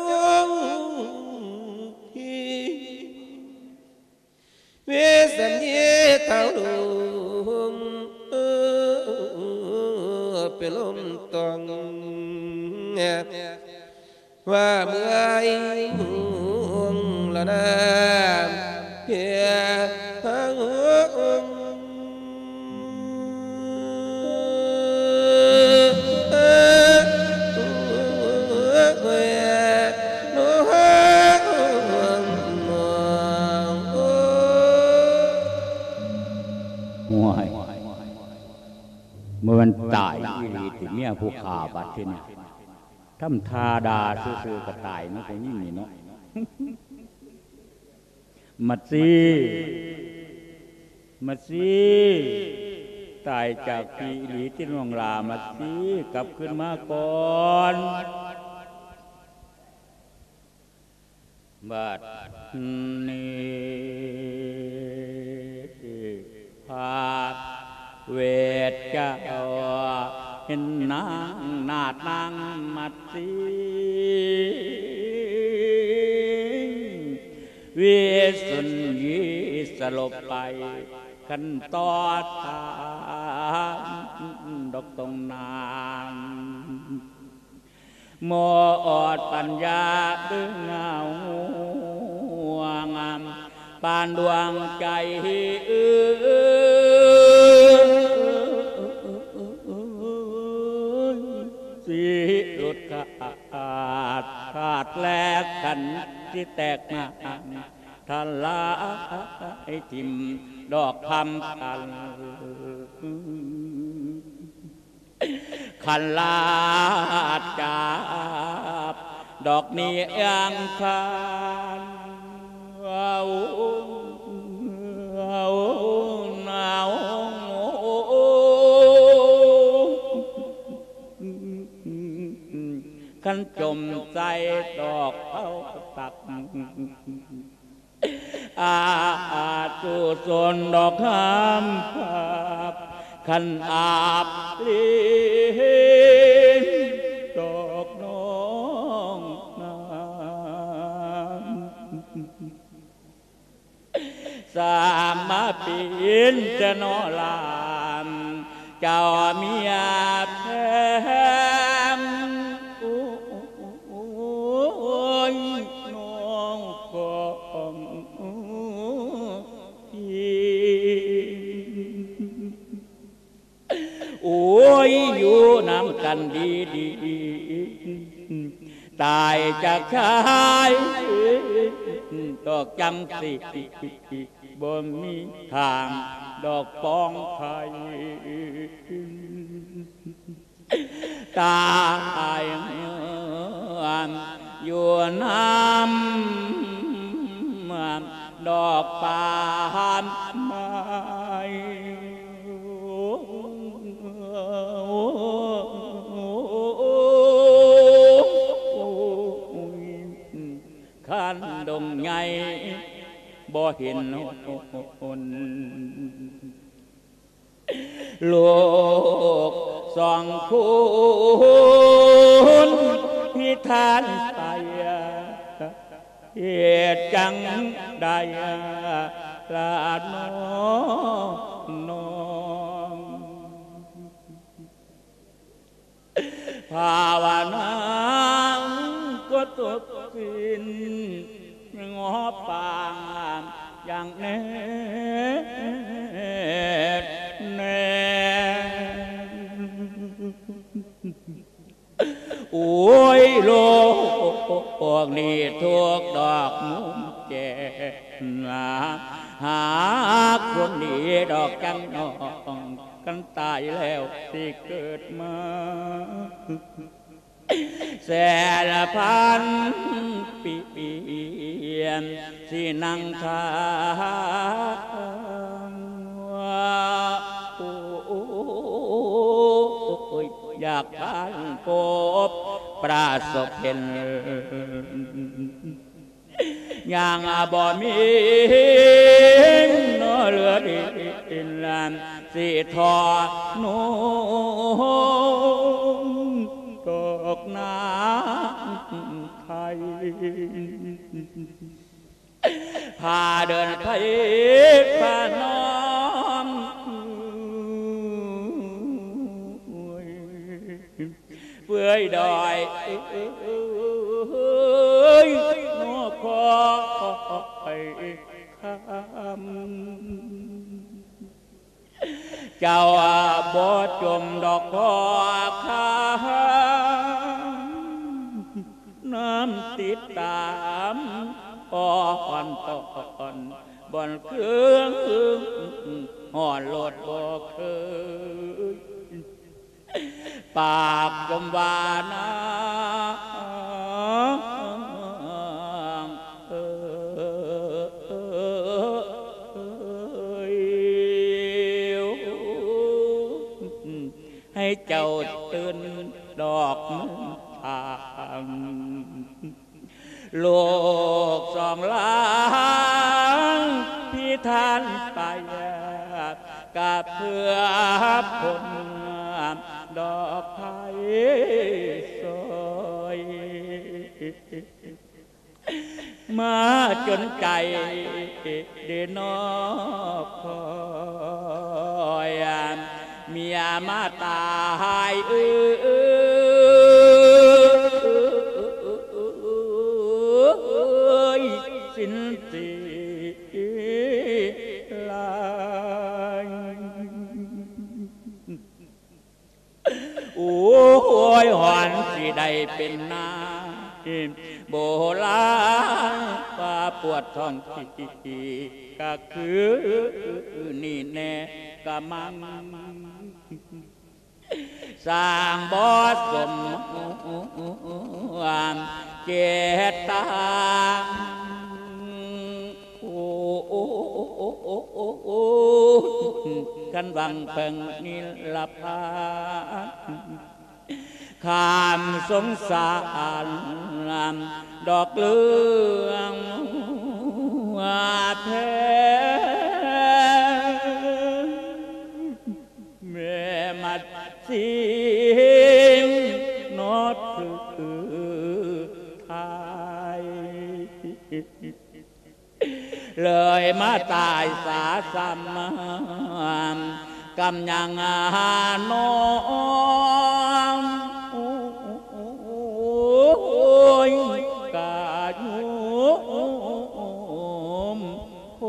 Speaker 6: เวสัญญาเท่าดวงเป็นลมตองว่าเมื่อยห่วงละน้ำเพียหังอง
Speaker 3: เมื่อมันตายอีหลีติเมียผู้ขาบัดที่นี่ทำทาดาซื่อๆก็ตายมันคงยิ่งนี่เนาะมัดซีมัดซีตายจากพี่อีหลีที่ล่วงลามัดซีกลับขึ้นมาก่อนบัดนี้พาเวทเจ้าเห็นนางนาดนางมัดสีเวสุนยีสลบไปขันตอดตามดอกตรงนางโมอดปัญญาดึงเงางามปานดวงใจเอื้อสีหลุดขาดขาดแลกกันที่แตกหน้าทลายทิมดอกคำกันขันลาดจับดอกนี้ยังคานเอาเอาหนาวขันจมใจดอกเขาตักอาจูสนดอกห้ามภาพขันอาบลีดอกน้องน้ำสามมาปีนจะนอลามเจ้าเมียแพงโอ้ยน้องของโอ้ยอยู่น้ำกันดีดีตายจากชายดอกจำสิบ่มีทางดอกปองไทยตายอยู่น้ำดอกปานไม้ขันดงไงบ่เห็นคนโลกสองคุณพิธานไปเหตุจังได้ลาดน้องภาวนาก็ตกสิ้นงอปางอย่างแน่แน่โอ้ยโลกพวกนี้ทุกดอกมุมแก่หาคนดีดอกจังนองกันตายแล้วที่เกิดมาแสนพันปีเปลี่ยนสินังทางอยากพันพบประสบเห็นอย่างบ่มีนอเรือดินลานสิทอนูตกน้ำไทยพาเดินไปพาน้อมเปื่อยดอยนอคอยคำเจ้าบ่จมดอกคอคำน้ำติดตามอ่อนตอนบนเครื่องห่อนโลดบ่เคยปากจมวานาให้เจ้าตื่นดอกมือทางโลกสองล้านที่ท่านไปกับเพื่อผลดอกไผ่สวยมาจนใจเดนอกคอยเมียมาตายเอ้ยสิ้นสีลายโอ้ยหอนสิได้เป็นนาโบราณว่าปวดท้องที่ก็คือนี่แน่กะมังสร้างบ่อสมเจตาโอ้กันวังเพิ่งนิลพาขามสงสารดอกเลืองแพ้แม่มัดสิงนอดคือไทยเลยมาตายสาซ้ำกำยังนองกายุมพ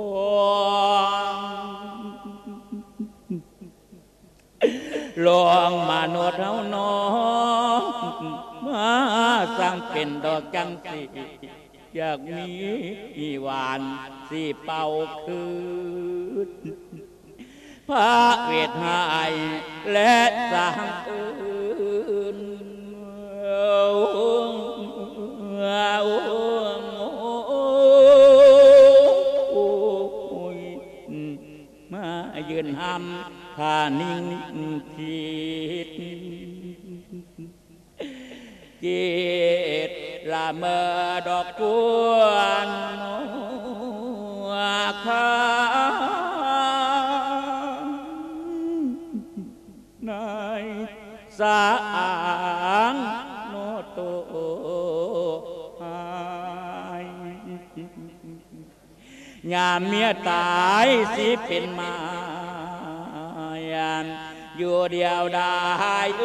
Speaker 3: วงลวงมนุษย์เฮาน้องมาสร้างเป็นดอกจังสีอยากมีหวานสีเป่าคืนพระเวทหายและสร้างอื่นมายืนห้ำข้านิ่งคิดจิตละเมอดอกกวนข้านายสางโนโตหายยามเมียตายสิเป็นมายามอยู่เดียวได้เอ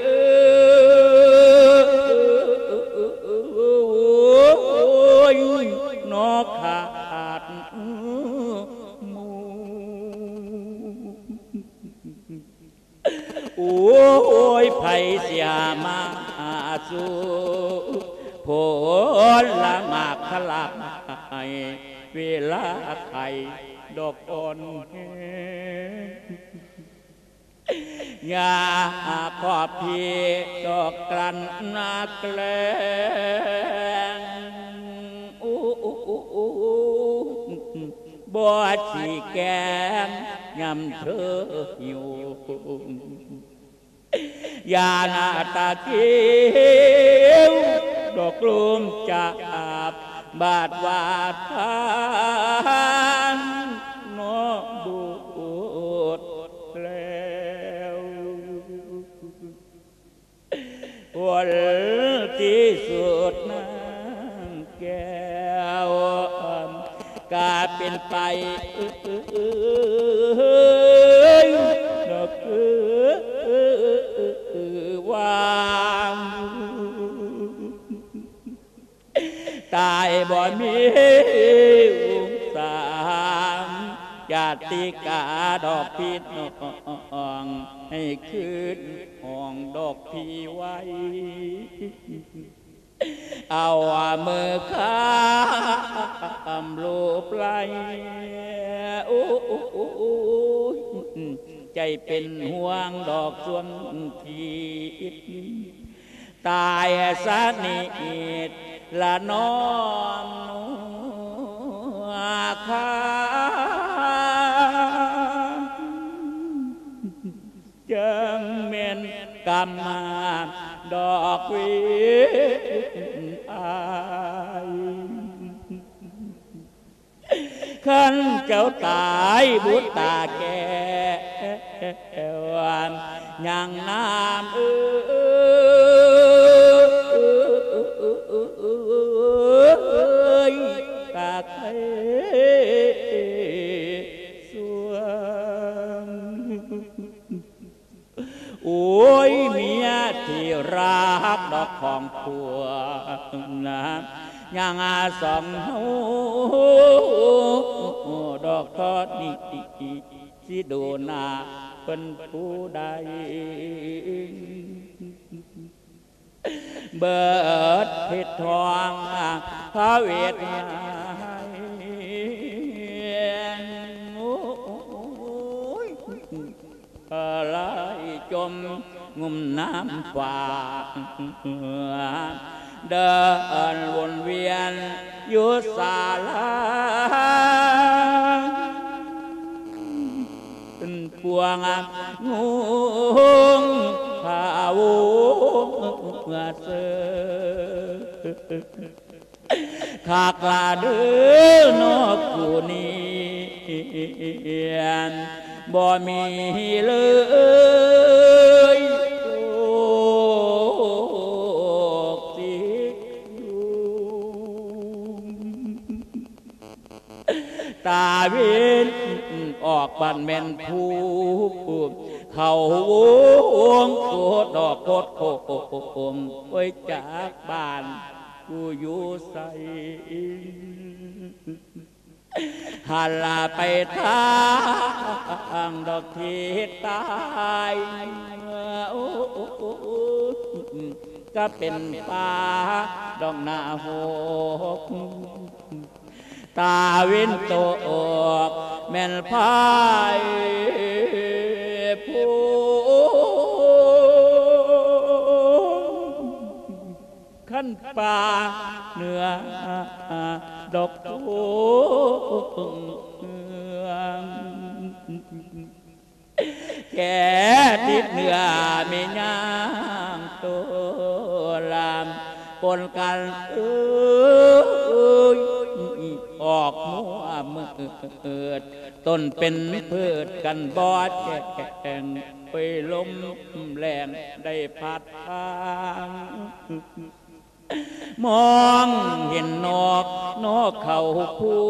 Speaker 3: อนกขาดมูโอ้ยไผเสียมาสู่ผลละหมากขลักเวลาไข่ดอกอ่อนยาขอบพีดอกกลันนาแกลงอู้บัวสีแกงยำเธออยู่ยาหน้าตาเขียวดอกกลุ่มจะอาบบาดวาดทานนอบูดแล้ววันที่สุดน้ำแก้วกาเป็นไปดอกวางตายบ่มีอุสามญาติกาดอกพิษน้องให้คืนห้องดอกพี่ไว้เอามือข้ามลูบไหลโอ้ใจเป็นห่วงดอกส่วนทีตายสนิทละน้องข้าจังเม่นกำมาดอกวิอายขันเจ้าตายบุตรตาแก่วันยังน้ำเอ้ยกาไทยสวงโอ้ยเมียที่รักดอกของผัวน้ำยังอาสองหูดอกทอดนี่สิดูนาเป็นผู้ใดเบิดเพชรทองพระเวทไอะไรจมงุมน้ำฝากเดินวนเวียนอยู่ศาลาเป็นพวงงูขาวเสือขากลาเดือนกกูนี้บ่มีเลยโอ้สิตาเวนออกบันแม่นผู้เขาวงโคดอกโคดโคมไว้จากบ้านกูอยู่ใส่หันลาไปทางดอกทิศใต้โอ้ก็เป็นป่าดอกนาหกตาวินโตอกแม่นพายผู้ขั้นป่าเหนือดอกตูแก่ติดเหนือมีย่างตัวลามปนกันเอ้ยออกมัวมืดต้นเป็นพืชกันบอดแก่งไปลมแรงได้พัดทางมองเห็นนกนกเขาคู่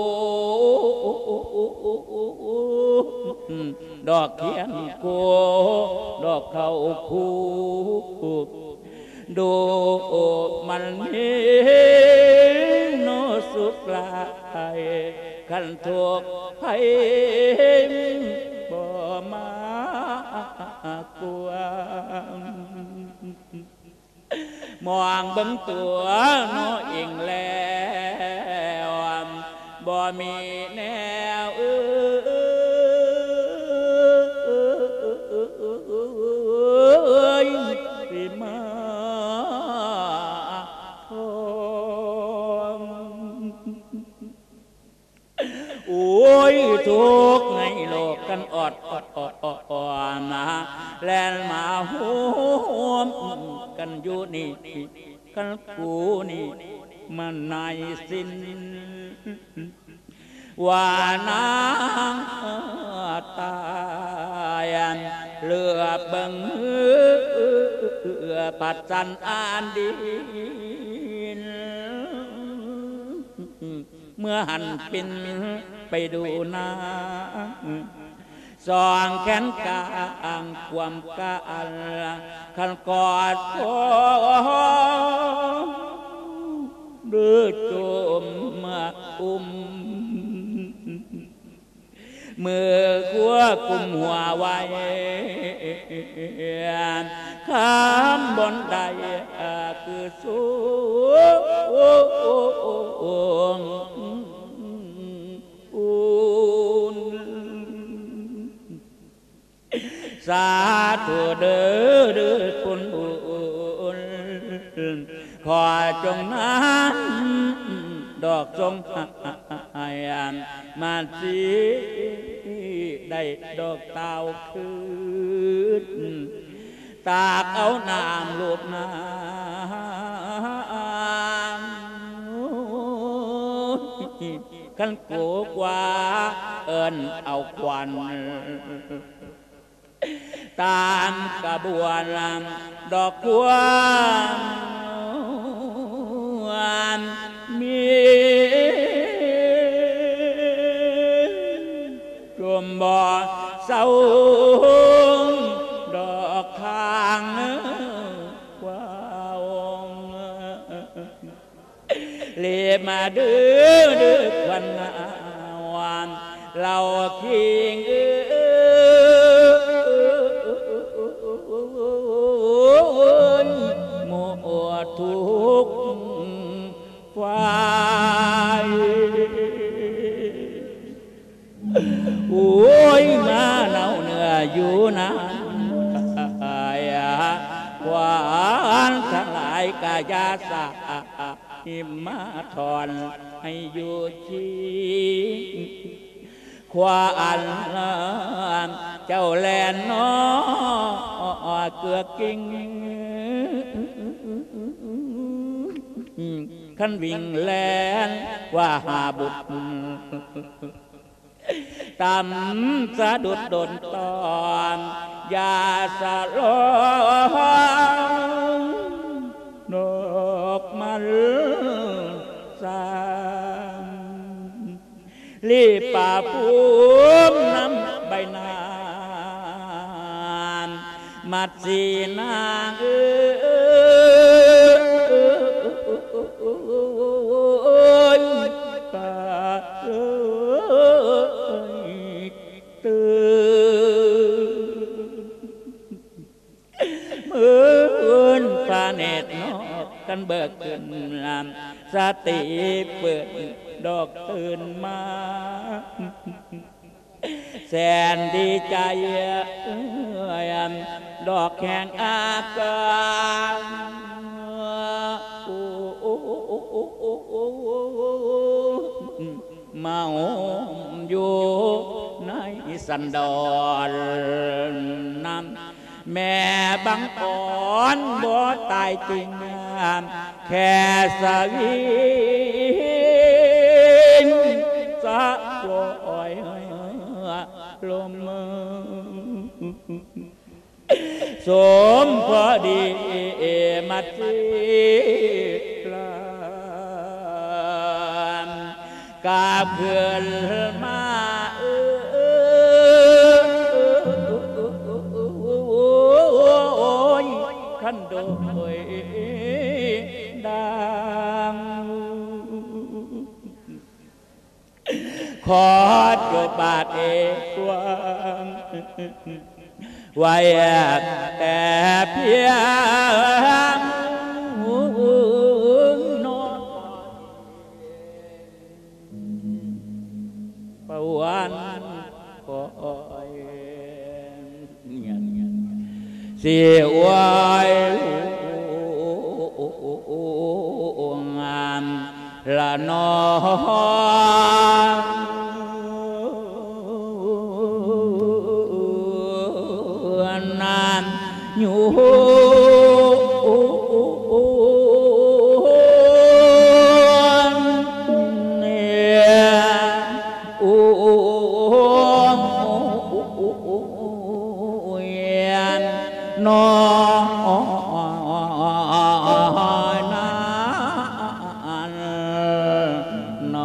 Speaker 3: ดอกเขียนโกดอกเขาคู่ดูมันมีโนสุกลายขันทุกให้บ่มากลัวมองเบิ่งตัวน้อเองแล้วบ่มีแนวเอ้ยสิมาทองโอ้ยทุกในโลกกันอดอดอดอดอดนะแลนมาโหมกันอยู่นี่กันกูนี่มันนายสิ้นว่านางตายเลือเบิ่งปัดจันอานดินเมื่อหันปินไปดูนางสองแขนกลางความกาลขันกอดคอหรือจมมาอุ้มมือขั้วกุมหัวไว้ข้ามบนใดคือสูงสาธุเด้อเด้อคุณบุญขอจงนั้นดอกจงหายมาสีได้ดอกเต้าคืนตากเอาน้ำลูกน้ำขันกูกว่าเอิญเอาควันตามกระบวนดอกควันมีรวมบ่อเศร้าดอกทางว้าวเรียมาดื้อดื้อควันวันเราคิงเอ้ยโมทุกฝ่ายโอ้ยมาเนาเนื้ออยู่นะหวานทั้งหลายกายาสะหิมาถอนให้อยู่ชีควานเจ้าแลนน้อเกือกิ่งขันวิ่งแลนว่าหาบุตรตำสะดุดโดนตอนยาสะลองดอกมันสามรีบป่าภูมิน้ำใบนานมัดสีนางเอ้ยป่าเอ้ยตื่นมือพระเนตรนอกกันเบิกขึ้นลำสติเปิดดอกตื่นมาแสนดีใจดอกแข่งอากาศเมาอยู่ในสันดอนน้ำแม่บังอ่อนบ่ตายจริงแค่สวีนสะปล่อยลมสมพอดีมัดสีลามกาบเพื่อนมาเออขันโดยดังขอจบบาทเอกวางไว้แต่เพียงหัปวันคอยเสียวายงามละนอนานอยู่นอนนั้นน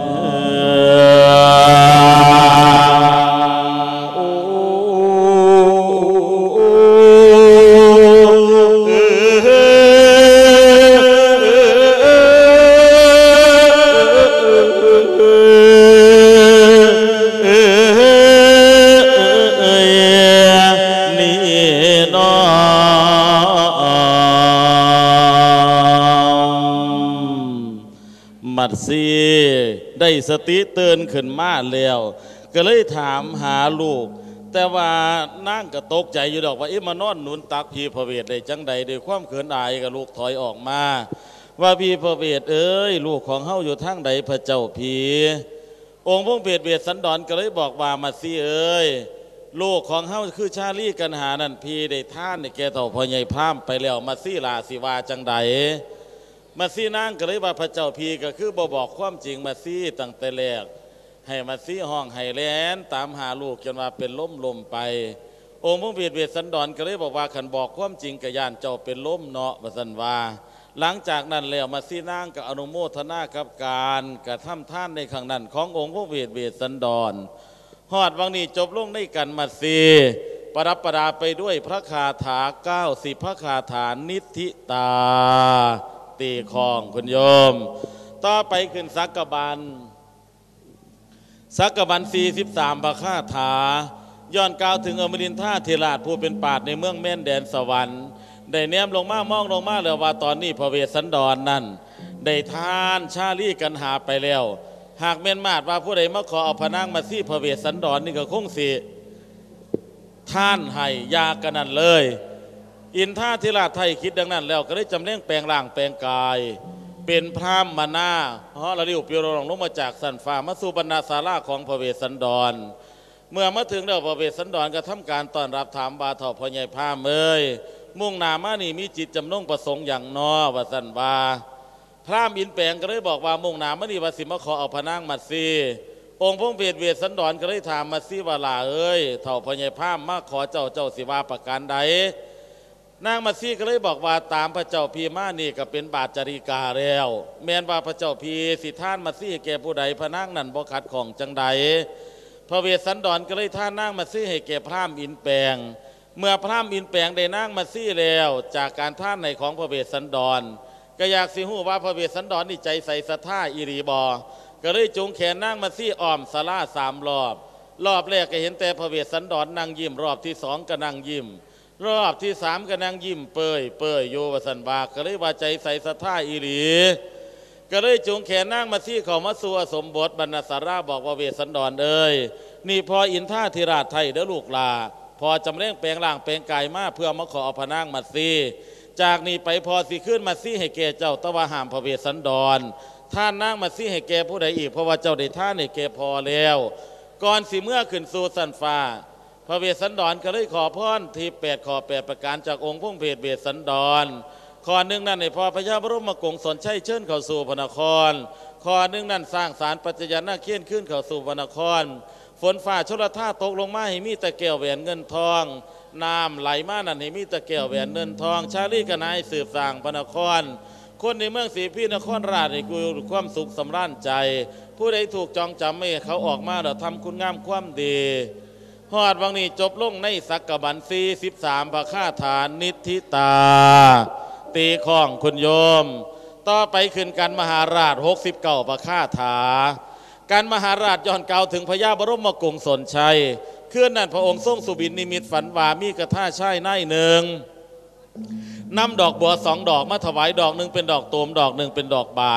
Speaker 5: มัดซีได้สติเตือนขึ้นมาแล้วก็เลยถามหาลูกแต่ว่านั่งก็ตกใจอยู่ดอกว่าอิมานอนหนุนตักพี่พระเวทได้จังใดด้วยความเขินอายกับลูกถอยออกมาว่าพี่พระเวทเอ้ยลูกของเฮาอยู่ทางใดพระเจ้าพีองค์พระเวทเวทสันดรก็เลยบอกว่ามาซีเอ้ยลูกของเฮาคือชาลีกันหานั่นพี่ได้ท่านในแก่เต่าพ่อใหญ่พามไปแล้วมาซีลาสิวาจังใดมาซีนางก็เลยว่าพระเจ้าพีก็คือบ่บอกความจริงมาซีตั้งแต่แรกให้มาซีห้องให้แลนตามหาลูกจนว่าเป็นล้มลมไปองค์พระเวทเวทสันดรก็เลยบอกว่าขันบอกความจริงกะยานเจ้าเป็นล้มเนาะว่าสันว่าหลังจากนั้นแล้วมาซีนางก็อนุโมทนากับการกระทำท่านในข้างนั้นขององค์พระเวทเวทสันดรฮอดวังนี้จบลงในกันมาซีประดับประดาไปด้วยพระคาถาเก้าสิบพระคาถานิธิตาตีคองคุณโยมต่อไปขึ้นสักกบันสักกบันสี่สิบสามพระคาถาย้อนกล่าวถึงอมรินทราเทราชผู้เป็นปราชญ์ในเมืองแม่นแดนสวรรค์ได้แนมลงมามองลงมาแล้วว่าตอนนี้พระเวสสันดรนั่นได้ทานชาลีกันหาไปแล้วหากแม่นมาดว่าผู้ใดมาขอเอาพระนางมาซี่พระเวสสันดรนี่ก็คงสิท่านให้ยากันนั่นเลยอินทราธิราชไทยคิดดังนั้นแล้วก็ได้จำเลี้ยงแปลงร่างแปลงกายเป็นพรามมานาฮอระดิวเปียวลงลงมาจากสันฟ้ามาสู่บรรณาศาลาของพระเวสสันดรเมื่อมาถึงแล้วพระเวสสันดรก็ทำการต้อนรับถามบาเถาพ่อใหญ่พามเอ้ยมุ่งหน้ามานี่มีจิตจำนงประสงค์อย่างนอว่าสันว่าพรามอินแปลงก็เลยบอกว่ามุ่งหน้ามานี่ว่าสิมาขอเอาพระนางมาซีองค์พระเวทเวสสันดรก็เลยถามมาซีว่าลาเอ้ยเถาพ่อใหญ่พามมาขอเจ้าเจ้าสิว่าประการใดนางมาซีก็เลยบอกว่าตามพระเจ้าพีมานี่ก็เป็นบาทจริกาแล้วแม้นว่าพระเจ้าพีสิท่านมาซีแก่ผู้ใดพระนางนั่นบ่ขัดของจังใดพระเวสสันดรก็เลยท่านนางมาซีให้แก่พระอินแปลงเมื่อพระอินแปลงได้นางมาซีแล้วจากการท่านในของพระเวสสันดรก็อยากสิหูว่าพระเวสสันดรนี่ใจใส่ศรัทธาอิริบอก็เลยจูงแขนนางมาซีอ้อมศาลาสามรอบรอบแรกก็เห็นแต่พระเวสสันดรนั่งยิ้มรอบที่สองก็นั่งยิ้มรอบที่สามก็นั่งยิ้มเปยเปยโยวสันบากก็เลยว่าใจใส่ศรัทธาอิริก็เลยจูงแขนนางมาซีเขามาสู่สมบทบรรณสาราบอกว่าเวสสันดรเอ้ยนี่พออินทราธิราชไทยเด้อลูกลาพอจำเร่งแปลงร่างแปลงกายมาเพื่อมาขอเอาพระนางมาซีจากนี้ไปพอสิขึ้นมาซีให้แก่เจ้าตะวาหามพระเวสสันดรท่านนางมาซีให้แก่ผู้ใดอีกเพราะว่าเจ้าได้ท่านให้แก่พอแล้วก่อนสิเมื่อขึ้นสู่สันฟ้าพระเวสสันดรก็เลยขอพรที่แปดขอแปดประการจากองค์พระเวทเวสสันดรข้อหนึ่งนั่นในพอพระยาบรมกงสนชัยเชิญเข้าสู่พระนครข้อหนึ่งนั่นสร้างสารปัจจยานาเขียนขึ้นเข้าสู่พระนครฝนฝ่าชลท่าตกลงมาให้มีตะแก้วแหวนเงินทองน้ำไหลมานั่นให้มีตะแก้วแหวนเงินทองชาลีกนายสืบสร้างพระนครคนในเมืองศรีพี่นครราชให้กูความสุขสำราญใจผู้ใดถูกจองจำไม่เขาออกมาแล้วทำคุณงามความดีฮอดวังนี้จบลงในสักกบันสี่สิบสามพระคาถานิธิตาตีข้องคุณโยมต่อไปขึ้นกันมหาราชหกสิบเก้าพระคาถาการมหาราชย้อนกล่าวถึงพระยาบรมกงสนชัยคืนนั้นพระองค์ทรงสุบินนิมิตฝันว่ามีกระท่าช่ายในหนึ่งนำดอกบัวสองดอกมาถวายดอกหนึ่งเป็นดอกตูมดอกหนึ่งเป็นดอกบาน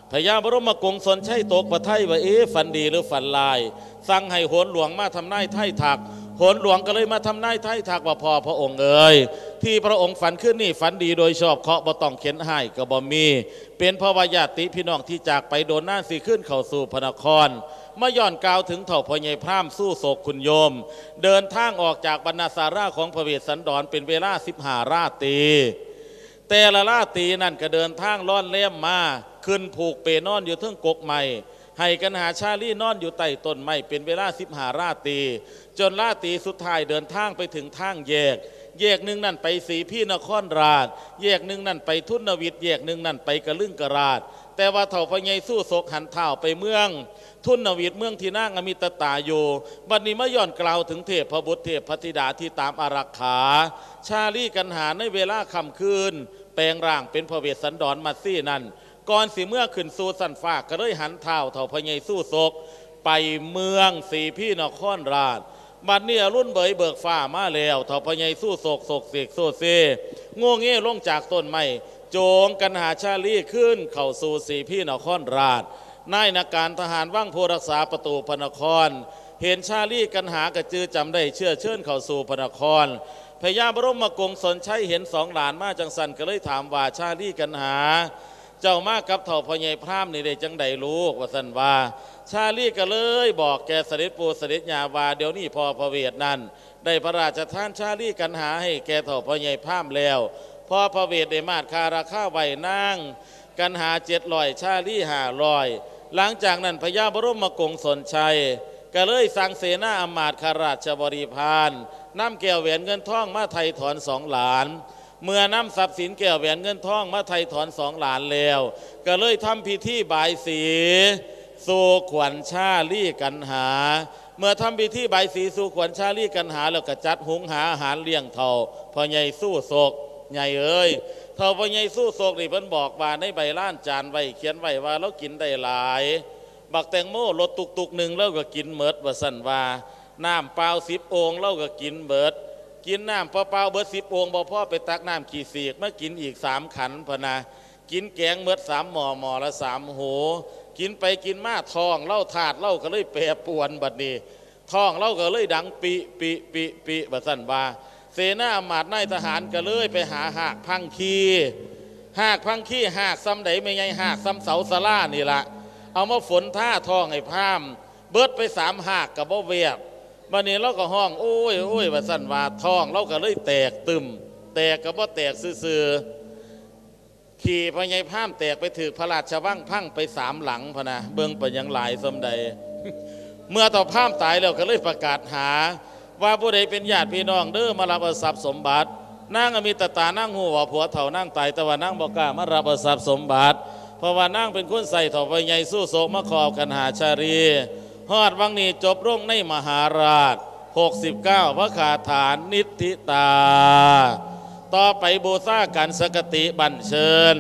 Speaker 5: พญาบรมกงสนชัยตกประไทยว่าเอ๊ะฝันดีหรือฝันลายสั่งให้โหนหลวงมาทำนายไทยถักโหนหลวงก็เลยมาทำนายไทยถักว่าพ่อพระองค์เอ๋ยที่พระองค์ฝันขึ้นนี่ฝันดีโดยชอบเคาะบ่ต้องเข็นให้ก็บ่มีเป็นเพราะว่าญาติพี่น้องที่จากไปโดนน่านสีขึ้นเข้าสู่พระนครมาย้อนกล่าวถึงเถ่าพ่อใหญ่พร่ำสู้โศกคุณโยมเดินทางออกจากบรรณาสาราของพระเวสสันดรเป็นเวลาสิบห้าราตรีแต่ละราตรีนั่นก็เดินทางล่อนเล่มมาขึ้นผูกเปนอนอยู่เทิงกกไม้ให้กันหาชาลี่นอนอยู่ใต้ต้นไม้เป็นเวลาสิบห้าราตรีจนราตรีสุดท้ายเดินทางไปถึงทางแยกแยกหนึ่งนั่นไปสีพี่นครราชแยกหนึ่งนั่นไปทุนวิทย์แยกหนึ่งนั่นไปกระลึงกระราชแต่ว่าเถ่าพญายสู้โศกหันเท้าไปเมืองทุนวิทย์เมืองที่นั่งอมิตตาอยู่บัดนี้มาย้อนกล่าวถึงเทพพบุตรเทพพธิดาที่ตามอารักขาชาลี่กันหาในเวลาค่ำคืนแปลงร่างเป็นพระเวสสันดรมาซี่นั่นก่อนสิเมื่อขึ้นสู่สันฟ้าก็เลยหันเท้าเถ่าพญายสู้โศกไปเมืองสีพี่นครราชบัดนี้รุ่นเบยเบิกฟ้ามาแล้วเถ่าพญายสู้โศกโศกเสกโซเซโง่เงี้ยลงจากต้นไม้โจงกันหาชาลี่ขึ้นเข้าสู่สีพี่นครราชนายนาการทหารว่างผู้รักษาประตูพระนครเห็นชาลี่กันหากระจือจำได้เชื่อเชิญเข้าสู่พระนครพญาบรมกงสนชัยเห็นสองหลานมาจังสันก็เลยถามว่าชาลี่กันหาเจ้ามากับเถ่าพ่อใหญ่พร่ำนี่ได้จังใดลูกว่าสันว่าชาลี่ก็เลยบอกแกเสด็จปู่เสด็จญาว่าเดี๋ยวนี้พอพระเวทนั้นได้พระราชทานชาลี่กันหาให้แกเถ่าพ่อใหญ่พร่ำแล้วพอพระเวทได้มาดคาราค่าไว้นั่งกันหาเจ็ดลอยชาลี่หาลอยหลังจากนั้นพญาบรมกงสนชัยก็เลยสั่งเสนาอมาตย์ข้าราชบริพารนำแก้วแหวนเงินทองมาไถ่ถอนสองหลานเมื่อนำทรัพย์สินแก้วแหวนเงินทองมาไถ่ถอนสองหลานแล้วก็เลยทำพิธีบายสีสู่ขวัญชาลี่กันหาเมื่อทำพิธีบายสีสู่ขวัญชาลี่กันหาแล้วก็จัดหุงหาอาหารเลี้ยงเถ่าพ่อใหญ่สู้โศกใหญ่เอ้ยเถ่าพ่อใหญ่สู้โศกนี่เพิ่นบอกว่าในใบล้านจานไว้เขียนไว้ว่าเรากินได้หลายบักแตงโมรถตุกตุกหนึ่งแล้วก็กินเมิดว่าสั่นว่าน้ำเปล่าสิบองค์เราก็กินเบิดกินน้ำเปล่าเบิดสิบองค์บ่พ่อไปตักน้ำขี้เสียกมากินอีกสามขันพนะกินแกงเมิดสามหม้อหม้อละสามโหกินไปกินมาท้องเล่าถาดเล่าก็เลยแปรปวนบัดนี้ท้องเล่าก็เลยดังปิปิปิปิว่าสั่นว่าเสนาอมาตย์นายทหารก็เลยไปหาหากพังคีหากพังคีหากซ้ำใดไม่ไงหากซ้ำเสาสลานี่ละเอามาฝนท่าทองให้พามเบิดไปสามหากกับบ่เวียบบัดนี้เราก็ห้องโอ้ยโอ้ยว่าสั่นว่าทองเราก็เลยแตกตึมแตกกับบ่แตกซื่อๆขี่พญายพามแตกไปถือพระราชวังพังไปสามหลังพนะเบิ่งไปยังหลายสมใด เมื่อต่อพามตายแล้วก็เลยประกาศหาว่าผู้ใดเป็นญาติพี่น้องเด้อมารับทรัพย์สมบัตินางอมิตตานั่งหูว่าผัวเฒ่านั่งตายแต่ว่านั่งบอกกล้ามารับทรัพย์สมบัติเพราะว่านั่งเป็นคนใส่ถอไปใหญ่สู้โศกมาขอบกันหาชารีฮอดวังนี้จบลงในมหาราชหกสิบเก้าพระคาถานิธิตาต่อไปบูชากันสกติบัญเชิญ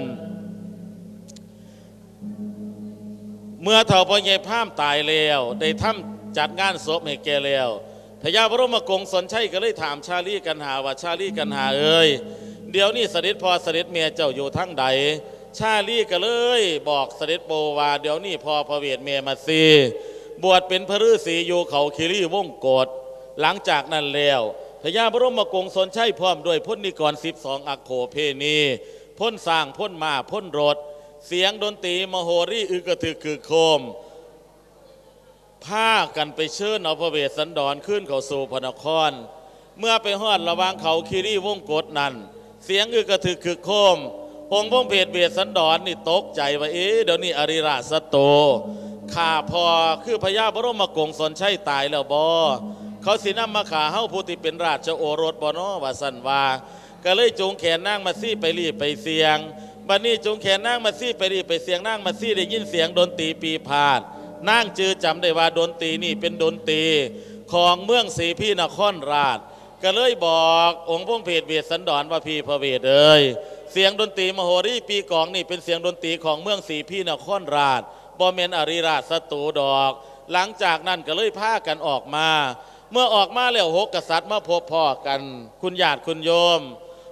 Speaker 5: เมื่อเฒ่าพ่อใหญ่พามตายแล้วได้ทำจัดงานศพให้แกแล้วพญาบรมกงสนชัยก็เลยถามชาลีกันหาว่าชาลีกันหาเอ้ยเดี๋ยวนี้เสด็จพ่อเสด็จเมียเจ้าอยู่ทั้งใดชาลีก็เลยบอกเสด็จโปว่าเดี๋ยวนี้พอพระเวทเมียมาซีบวชเป็นพระฤาษีอยู่เขาคิรีวงกฏหลังจากนั้นแล้วพญาบรมกงสนชัยพร้อมด้วยพ้นนิกรสิบสองอักโขเพนีพ้นสร้างพ้นมาพ้นรถเสียงดนตรีมโหรีอึกระทึกคือโคมพากันไปเชิญเอาพระเวสสันดรขึ้นเข้าสู่พระนครเมื่อไปฮอดระหว่างเขาคิรีวงกฏนั้นเสียงอึกระทึกคือโคมองค์พระเพทเวสสันดรนี่ตกใจว่าเอ๊ะเดี๋ยวนี้อริราชโตข้าพอคือพญาบรมกงสนชัยตายแล้วบ่เขาสินำมาขาเฮาผู้ที่เป็นราชโอรสบ่น้อว่าสั่นว่าก็เลยจูงแขนนางมาซี่ไปรีไปเสียงบัดนี้จูงแขนนางมาซี่ไปรีไปเสียงนางมาซี่ได้ยินเสียงดนตรีปีพาดนางจือจำได้ว่าดนตรีนี่เป็นดนตรีของเมืองศรีพี่นครราชก็เลยบอกองค์พระเพทเวสสันดรว่าพี่พระเวทเอ้ยเสียงดนตรีมโหรีปีกองนี่เป็นเสียงดนตรีของเมืองศรีพี่นครราชบ่แม่นอริราชศัตรูดอกหลังจากนั้นก็เลยพากันออกมาเมื่อออกมาแล้วหกกษัตริย์มาพบพ่อกันคุณญาติคุณโยม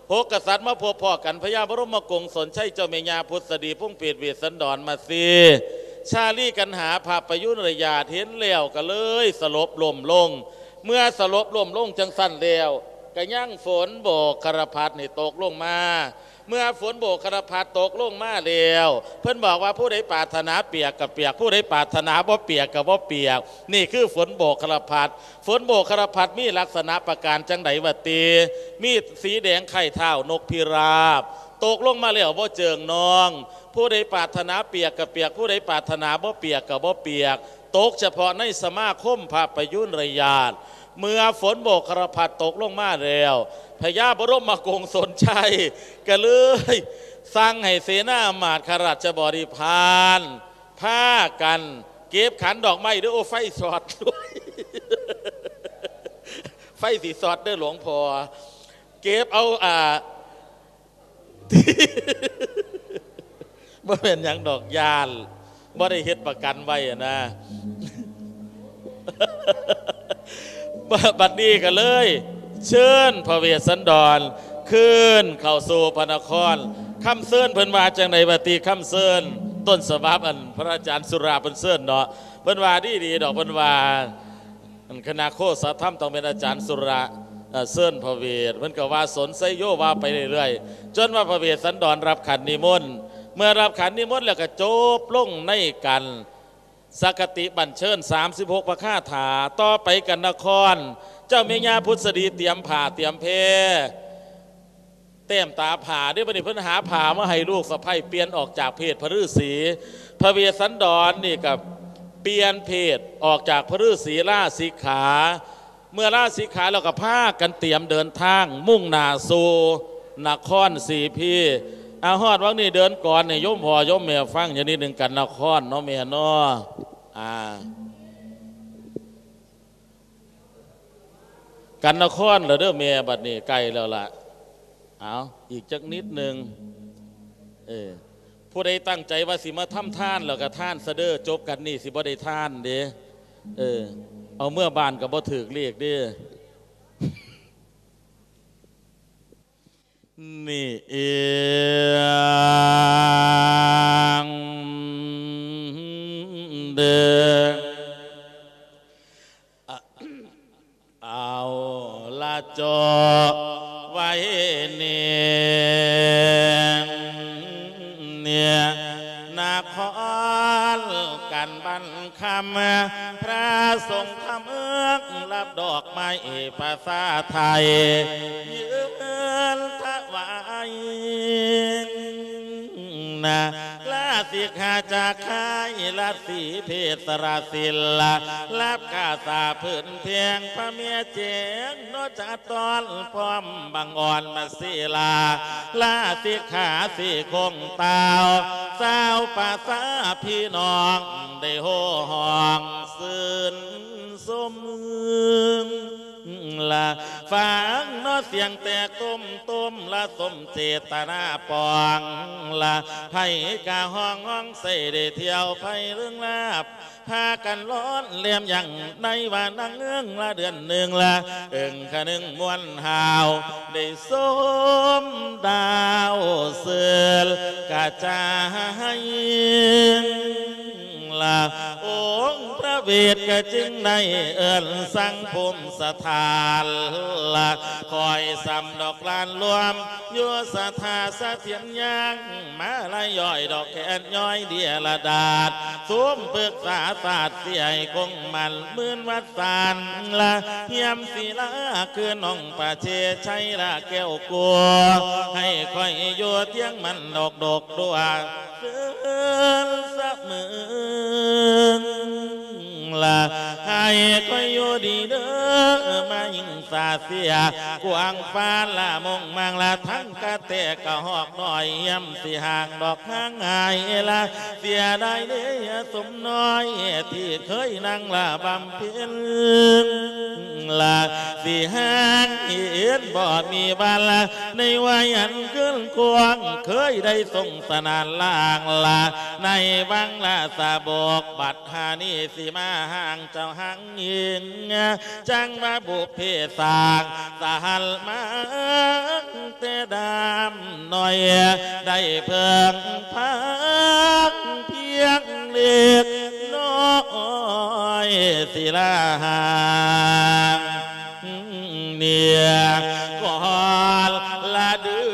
Speaker 5: หกกษัตริย์มาพบพ่อกันพญาบรมกงศลชัยเจ้าเมียาพุทธดีพุ่งเปียดเวสสันดรมาซีชาลีกันหาภาพประยุนระยาเห็นแล้วก็เลยสลบล่มลงเมื่อสลบล่มลงจังสั้นแล้วก็ยั่งฝนโบกคารพัดนี่ตกลงมาเมื่อฝนโบกคารพัดตกลงมาแล้วเพิ่นบอกว่าผู้ใดปรารถนาเปียกกับเปียกผู้ใดปรารถนาบ่เปียกกับบ่เปียกนี่คือฝนโบกคารพัดฝนโบกคารพัดมีลักษณะประการจังไดวะตีมีสีแดงไข่เท้านกพิราบตกลงมาแล้วบ่เจิงนองผู้ใดปรารถนาเปียกกับเปียกผู้ใดปรารถนาบ่เปียกกับบ่เปียกตกเฉพาะในสมาคมภาพยุนระยาเมื่อฝนโบกคารพัดตกลงมาแล้วพญาบรมกงศลชัยก็เลยสั่งให้เสนาอมาตย์ข้าราชบริพารพากันเก็บขันดอกไม้ด้วยโอ้ไฟสอดด้วยไฟสีสอดด้วยหลวงพ่อเก็บเอาอ่าบ่เป็นอย่างดอกยานบ่ได้เฮ็ดประกันไว้นะบัดนี้ก็เลยเชิญพระเวสสันดรขึ้นเข้าสู่พระนครคำเชิญเพิ่นว่าจังไดบัดนี้คำเชิญต้นฉบับอันพระอาจารย์สุราเพิ่นเชิญเนาะเพิ่นว่าดีดีดอกเพิ่นว่าคณะโคสธรรมต้องเป็นอาจารย์สุระเชิญพระเวสเพิ่นก็ว่าสนไซโยว่าไปเรื่อยๆจนว่าพระเวสสันดรรับขันนิมนต์เมื่อรับขันนิมนต์แล้วก็จบลงในกันสักติบัญเชิญสามสิบหกพระคาถาต่อไปกันนครเจ้าเมียาพุทธดีเตรียมผ่าเตรียมเพเต็มตาผ่าด้วยปฏิพันหาผ่ามาให้ลูกสะใภ้เปลี่ยนออกจากเพศพระฤาษีพระเวสสันดรนี่กับเปลี่ยนเพศออกจากพระฤาษีล่าสิกขาเมื่อล่าสิกขาเราก็พากันเตรียมเดินทางมุ่งหน้าสู่นครสีพีอาฮอดวังนี่เดินก่อนเนี่ยโยมพ่อโยมแม่ฟังอย่างนี้หนึ่งกันนครเนาะแม่เนาะอ่ากันนครเหรอเด้อแม่บัดนี้ไกลแล้วล่ะเอาอีกจักนิดหนึ่งเออผู้ใดตั้งใจว่าสิมาทำท่านแล้วก็ท่านเสด็จจบกันนี่สิบ่ได้ท่านเด้เออเอาเมื่อบานกับบ่ถือเรียกเด้นี่เองเด้อเอาละจอไว้เนี่ยเนี่ยนาครกันบันคำพระทรงทำเอื้อรับดอกไม้ภาษาไทยยืนถวายนะลาสิกขาจากค่ายลาสีเพศสราศิลรับกาสาพื้นเพียงพระเมียเจงโนจัดตอนพร้อมบังอ่อนมาศิลาลาสิกขาสีคงเตาสาวภาษาพี่น้องได้โห่ห้องซื่นสมละฟังนอเสียงแตกต้มต้มละสมเจตนาปองละไผ่กาห้องห้องใส่ได้เที่ยวไผ่เรื่องลาบพากันร้อนเลี่ยมอย่างในวันนังเอื้องละเดือนหนึ่งละเอิงขะนึงมวนหาวได้สมดาวเสือ กระจายละองค์พระเวทก็จึงได้เอิ้นสังภูมิสถานละคอยสำดอกลานรวมยั่วสถาสะเทียนยังมาละย่อยดอกแขนย้อยเดียละดาดสวมปรึกษาศาสตร์เสียให้คงมันมื่นวัดสานละเฮียมศิลาคือน้องป่าเชชัยละแก้วกัวให้คอยอยู่เที่ยงมันดอกดอกดัวเดินสักมือละให้คอยอยู่ดีเด้อมายิงสาเสียกวางฟ้าละมงมังละทั้งกะเตะกะหอกหน่อยเยี่ยมสิห่างดอกห้างหายละเสียได้เด้อสมน้อยที่เคยนั่งละบำเพ็ญละสิห่างเห็นบ่มีบาละในวัยอันเกินกวางเคยได้ส่งสนานล่างละในบังละสาบกบัดหานี่สิมาห่างเจ้าหังยิงจังว่าบุพเพสางสหัลมาเตดามหน่อยได้เพิ่งพักเพียงเล็กน้อยศิลาหางเนี่ยก่อนละเดื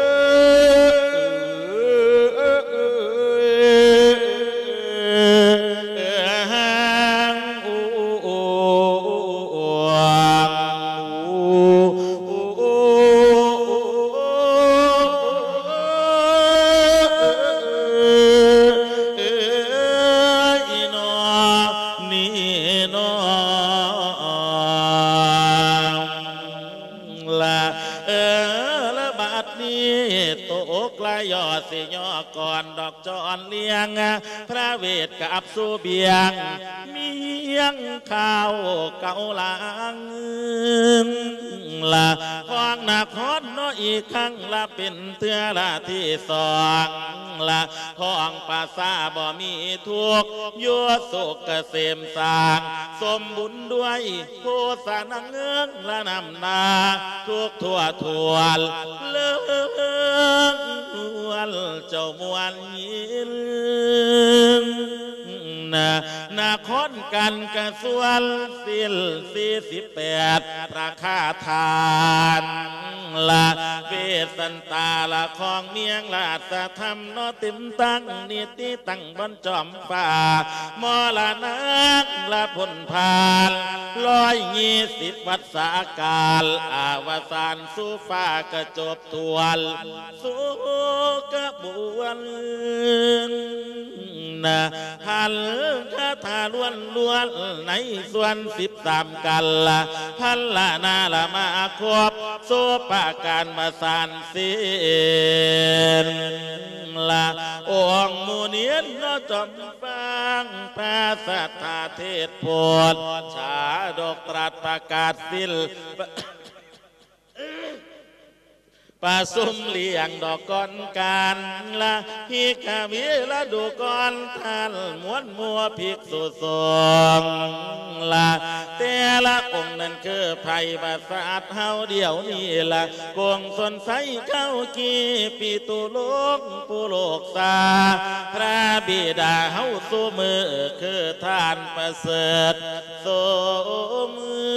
Speaker 5: สิย่อก่อนดอกจอนเลี้ยงพระเวทกับสูเบียงมียังข้าวเก่าหลังละห้องนักฮอนน้อยอีกครั้งละเป็นเตือละที่สองละห้องภาษาบ่มีทุกยั่วสุกเกษมสร้างสมบุญด้วยผู้สานังเงืองละนำนาทุกทั่วทวนเลื่องเจ้ามวลยินนะนาคอนกันกระสวนสิลสี่สิบแปดราคาทานละเวสันตาละของเมียงราชธรรมโนติมตั้งนิติตั้งบนจอมฟ้ามอลานักละพลพานร้อยยี่สิบวัดสากาลอาวสานสู่ฟ้ากระจบทวนสู่กระบวนนะหันคาถาล้วนล้วนในส่วนสิบสามกันละพันละนาละมาครบโซปาการมาสานเสียนละองค์มูเนียนนจอมฟังพระสัทธาเทศโพธิชาดกตรัสประกาศสิลปาสุมเลี้ยงดอกก้อนการละฮิกาวิละดูก้อนท่านม้วนมัวภิกษุสงฆ์ละแต่ละองค์นั้นคือไผ่บาสาดเฮาเดียวนี่ละกวงสนใสเข้ากีปีตุโลกปุโลกสาพระบิดาเฮาสู้มือคือท่านประเสริฐสม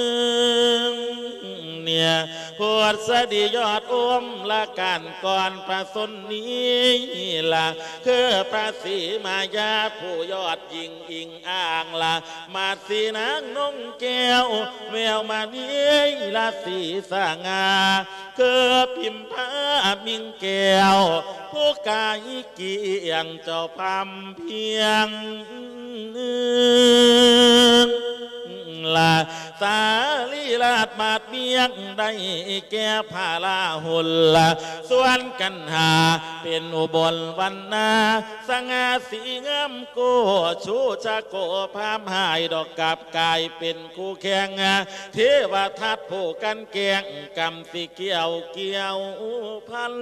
Speaker 5: เนี่ยพวดสดียอดอมละการก่อนประสนนี้ละคือพระศรีมายาผู้ยอดยิงอิงอ่างละมาสีนางนงแก้วแววมานี้ละสีสางาคือพิมพามิงแก้วผู้กายเกียงเจ้าพำเพียงละสาลีลาดมาดเมียงได้แก่พาลาหุลละส่วนกันหาเป็นอุบลวันนาสง่าสีงามโกชูชาโกพามหายดอกกับกายเป็นคู่แข่งเทวทัตผู้กันแกงกำสิเกี่ยวเกี่ยวพัน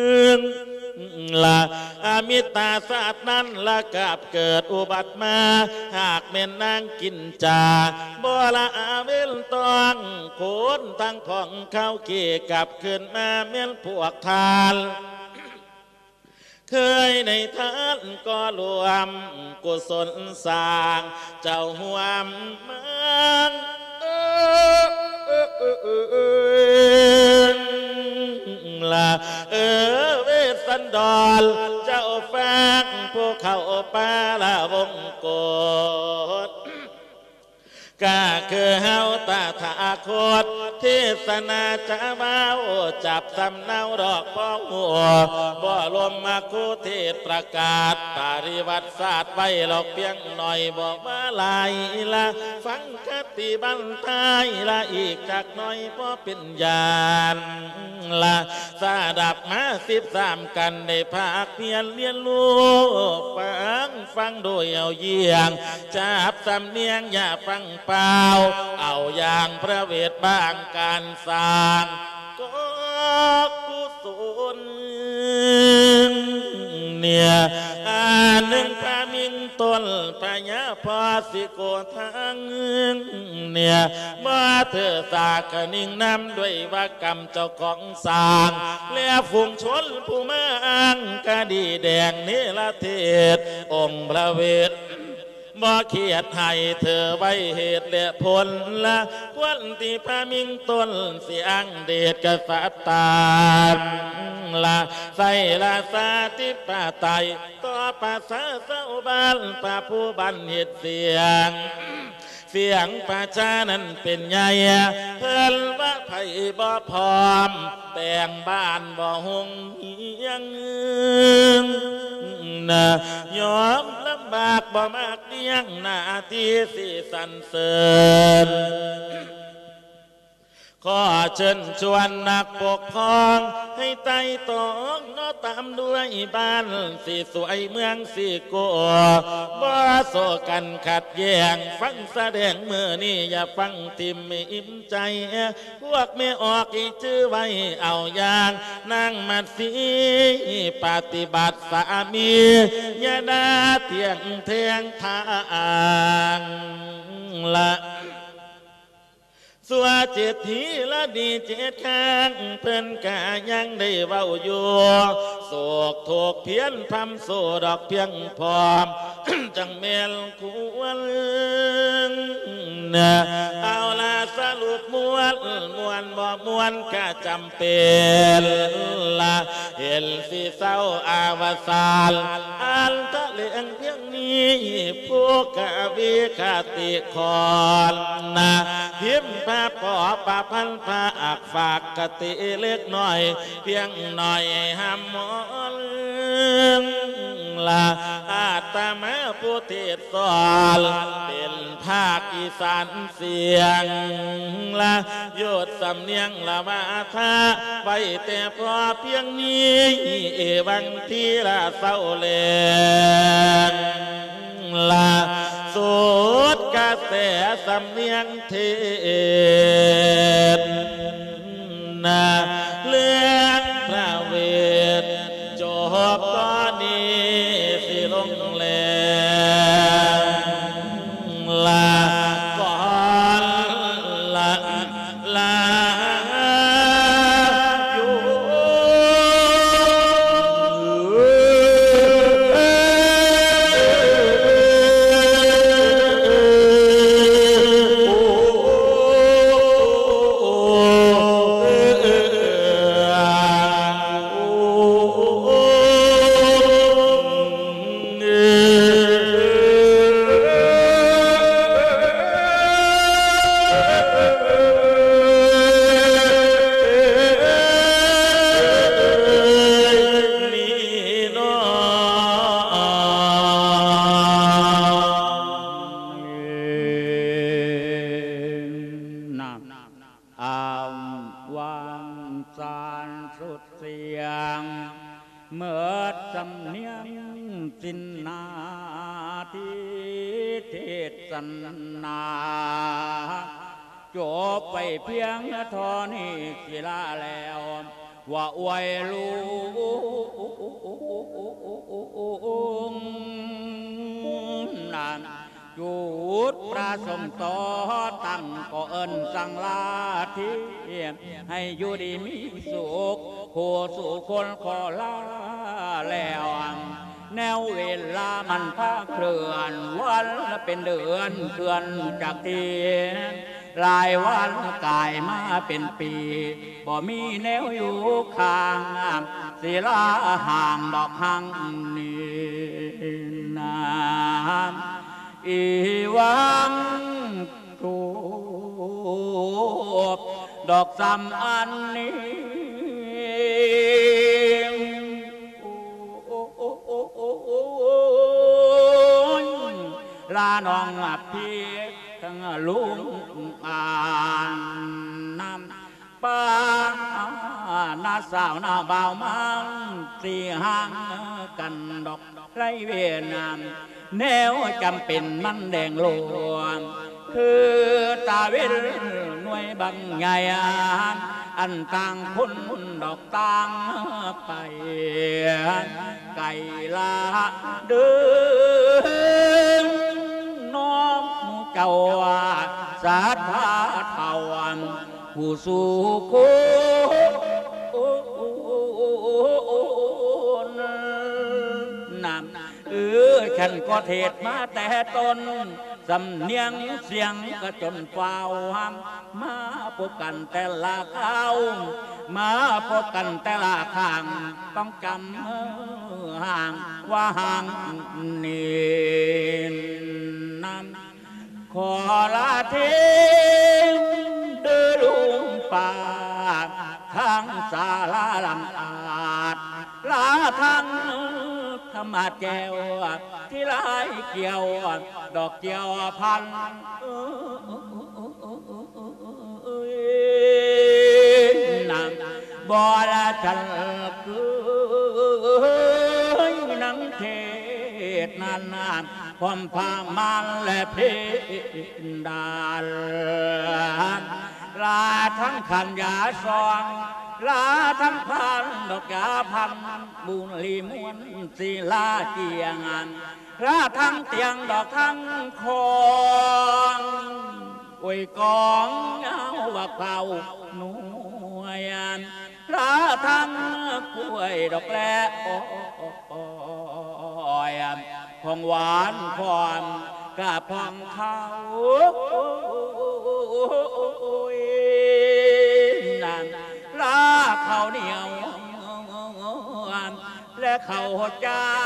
Speaker 5: ละอมิตาศาสตร์นั้นละกับเกิดอุบัติมาหากแม่นนางกินจาบ่ละอาเวลตองโขนทั้งผ่องเข้าเกี่ยกับขึ้นมาเม่นพวกทานเคยในทานก็รวมกุศลสร้างเจ้าห่วมมันละเออเวสันดรเจ้าฟังพวกเขาปาละวงกฏก็คือเฮาตาถาโคตเทศนาจะมาโอจับสำเนาดอกพ่อหัวบ่ลมมาคูเทศประกาศปริวัติศาสตร์ไว้หลอกเพียงหน่อยบอกมาลายละฟังคติบันทายละอีกจากหน่อยพอเป็นญาณละสาดับมาสิบสามกันในภาคเพียรเรียนรู้ฟังฟังโดยเอาเยี่ยงจับสำเนียงอย่าฟังเปล่าเอาอย่างพระเวทบางการสร้างก็กุศลเนี่ยอันหนึ่งพระมิงต้นพญาพอสิโกทางเนี่ยมาเธอสากนิ่งน้ำด้วยว่ากรรมเจ้าของสร้างและฝูงชนผู้มาอ้างกะดีแดงนี่ละเทศองค์พระเวทบ่เขียดให้เธอไว้เหตุและผลละควันที่พามิงต้นเสียงเดชกษัตริย์ตาละใส่ละสาธิปไตยต่อภาษาเจ้าบ้านป่าผู้บันเหตุเสียงเสียงประชานั้นเป็นใหญ่เพิ่นว่าไผ่บ่พร้อมแต่งบ้านบ่หงเฮียงนะยอมลำบากบ่มากเลี้ยงหน้าที่สิสรรเสริญขอเชิญชวนนักปกครองให้ไต่ตองน้อตามด้วยบ้านสีสวยเมืองสีโกบ่โซกันขัดแย้งฟังแสดงเมื่อนี่อย่าฟังทิมไม่อิ่มใจพวกไม่ออกอีกชื่อไว้เอาอย่างนั่งมัดสีปฏิบัติสามีอย่าดาเที่ยงเทียงทางละสัวเจ็ดทีละดีเจ็ดข้างเพิ่นกะยังได้เว้าอยู่โศกโถกเพี้ยนพำโซดอกเพียงพร้อม จังเมลควรเอาละสรุปมวลมวลบ่มวลกะจำเป็นละเห็นสิเศร้าอาวสานอันตะเลียงเพียงนี้ผู้กะวิคติคอนนะพิมพ์ภาพขอปะพันพระอักฝากกติเล็กหน่อยเพียงหน่อยห้ามมอนละอาตมาผู้เทศสอนเป็นภาคอีสานเสียงละโยดสำเนียงละมาทาไว้แต่พอเพียงนี้เอวังที่ละเศร้าแลงละสุดกระแสสำเนียงเทศนาเรื่องพระเวทจบตอนนี้สิลงแลลาก่อนละลาอยู่จบไปเพียงทอนี้สิลาแล้วว่าอวยลูกนั่นจุดประสมต่อตั้งก็เอิญสังลาทีให้อยู่ดีมีสุขโคสู่คนขอลาแล้วแนวเวลามันพาเคลื่อนวันเป็นเดือนเคลื่อนจากที่รายวันกายมาเป็นปีบ่มีแนวอยู่ข้างศิลาห่างดอกห่างนี้น้ำอีวังทูบดอกซ้ำอันนี้ลาน้องพี่ทั้งลุงอ่านน้ำป้าน้าสาวน้าบ่าวมังสี่ห่างกันดอกไรเวียนามแนวจำเป็นมันแดงโลวงคือตาเวลหน่วยบางใหญ่
Speaker 3: อันต่างคนดอกต่างไปไก่ลาเดินน้อมเจ้าสาธาเทวันผู้สู่โคนนำเออฉันก็เทศมาแต่ต้นสำเนียงเสียงก็จนฟ้าวห้ำมาพบกันแต่ละข้าวมาพบกันแต่ละข้างต้องจำห่างว่าห่างนี่นำขอลาเทงเดินลุงป่าทางศาลาลำอาดลาทางธรรมะแก้วที่ลายเกี่ยวดอกเกี่ยวพันนังบ่ละฉันคือนังเทศนานนานความพามันและเพดานลาทั้งขันยาซองลาทั้งพันดอกยาพันบุญลีมวนศิลาเกียงานลาทั้งเตียงดอกทั้งคองโอยกองเงาว่าเป่าหน่วยอันลาทั้งกล้วยดอกแลอ้อยของหวานความกะพองเขานั่นลาข้าวเหนียวและข้าวเจ้า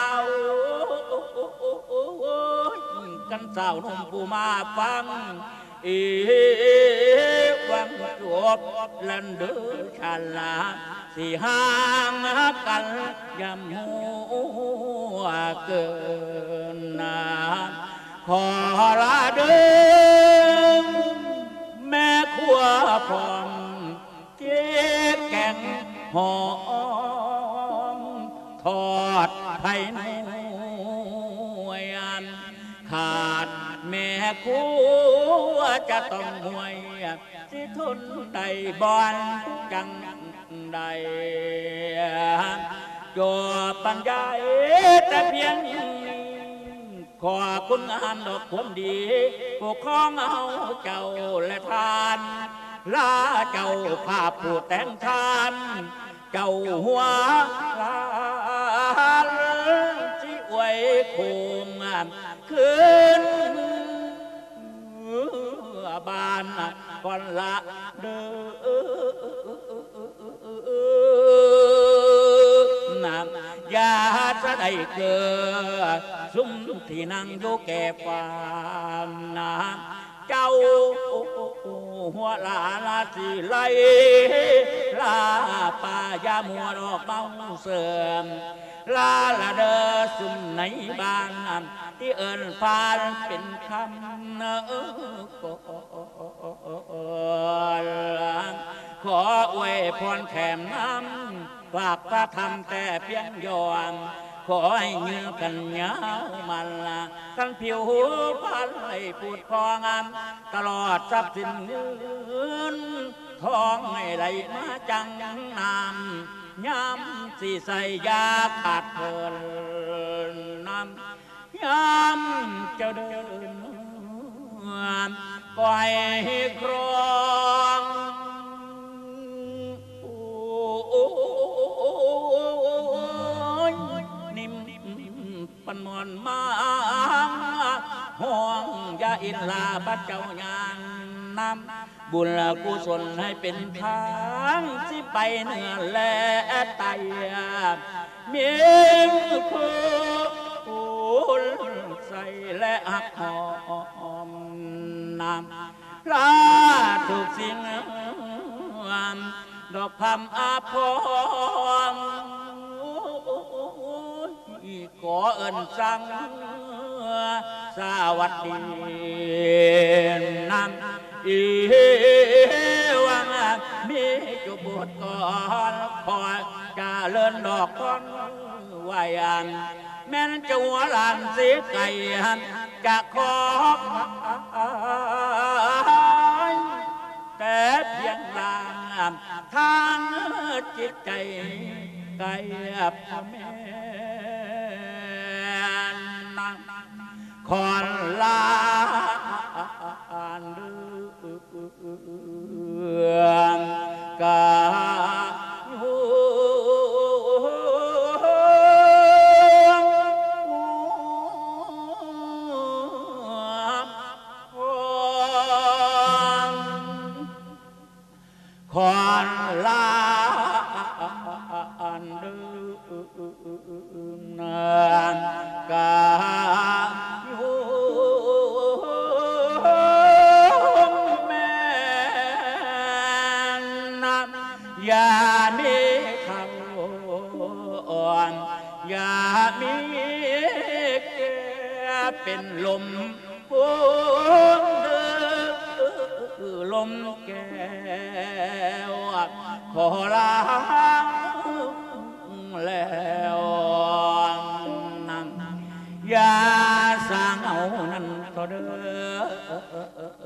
Speaker 3: กันสาวนุ่มผู้มาฟังอีวังจบลันเดือชันลาสี่ห้างกันยำหัวเกินนาขอลาเดิมแม่ขัวพร้อมเจ๊แกงหอมทอดไผ่นวยอันขาดแม่ขัวจะต้องหวยที่ทนได้บอนจังใดจบปัญญาแต่เพียงขอคุณงามดอกความดีปกครองเอาเจ้าและทานลาเจ้าภาพผู้แต่งทานเจ้าหัวลาที่อวยคงคืนบ้านก่อนละเด้อนำยาจะได้เกิดซุ้มที่นั่งอยู่แก่ฟามนาเจ้าหัวลาลาสีไหลลาป่ายามัวดอกเมาเสื่อมลาละเดอสุ่มในบ้านที่เอิญฟานเป็นคำเนอขออวยพรแถมน้ำฝากพระธรรมแต่เพียงยอมขอให้เงื่อกันยาวมันละกันผิวหูพันให้พูดพองามตลอดทรัพย์สินเงินทองให้ไหลมาจังน้ำย้ำสีใส่ยาขาดเพลินน้ำย้ำเจ้าเดินปล่อยครองนิ่มปันมอนมาห่วงยาอินลาบัดเจ้ายานน้ำบุญกุศลให้เป็นทางที่ไปเหนือและไตเมียงคุณใส่และหักหอมน้ำลาถูกสิ่งดอกพำอาภรขอเอิญสั่งสวัสดีนำอีวังมีจุบดก่อนพอจะเลื่อนดอกก้อนไหวอันแม่นจะหัวหลานสีไก่จะขอแต่เพียงลางทาจิตใจไกลพ่อแม่ขอนลาเรื่องกาขอนลาอันเดิมนานกาอยู่แม่น้ำอย่ามีข้าวอ่อนอย่ามีแก่เป็นลมพูนเดินลมแก้วขอลาแล้วนั่นอย่าสร้างเอานั่นก็เด้อ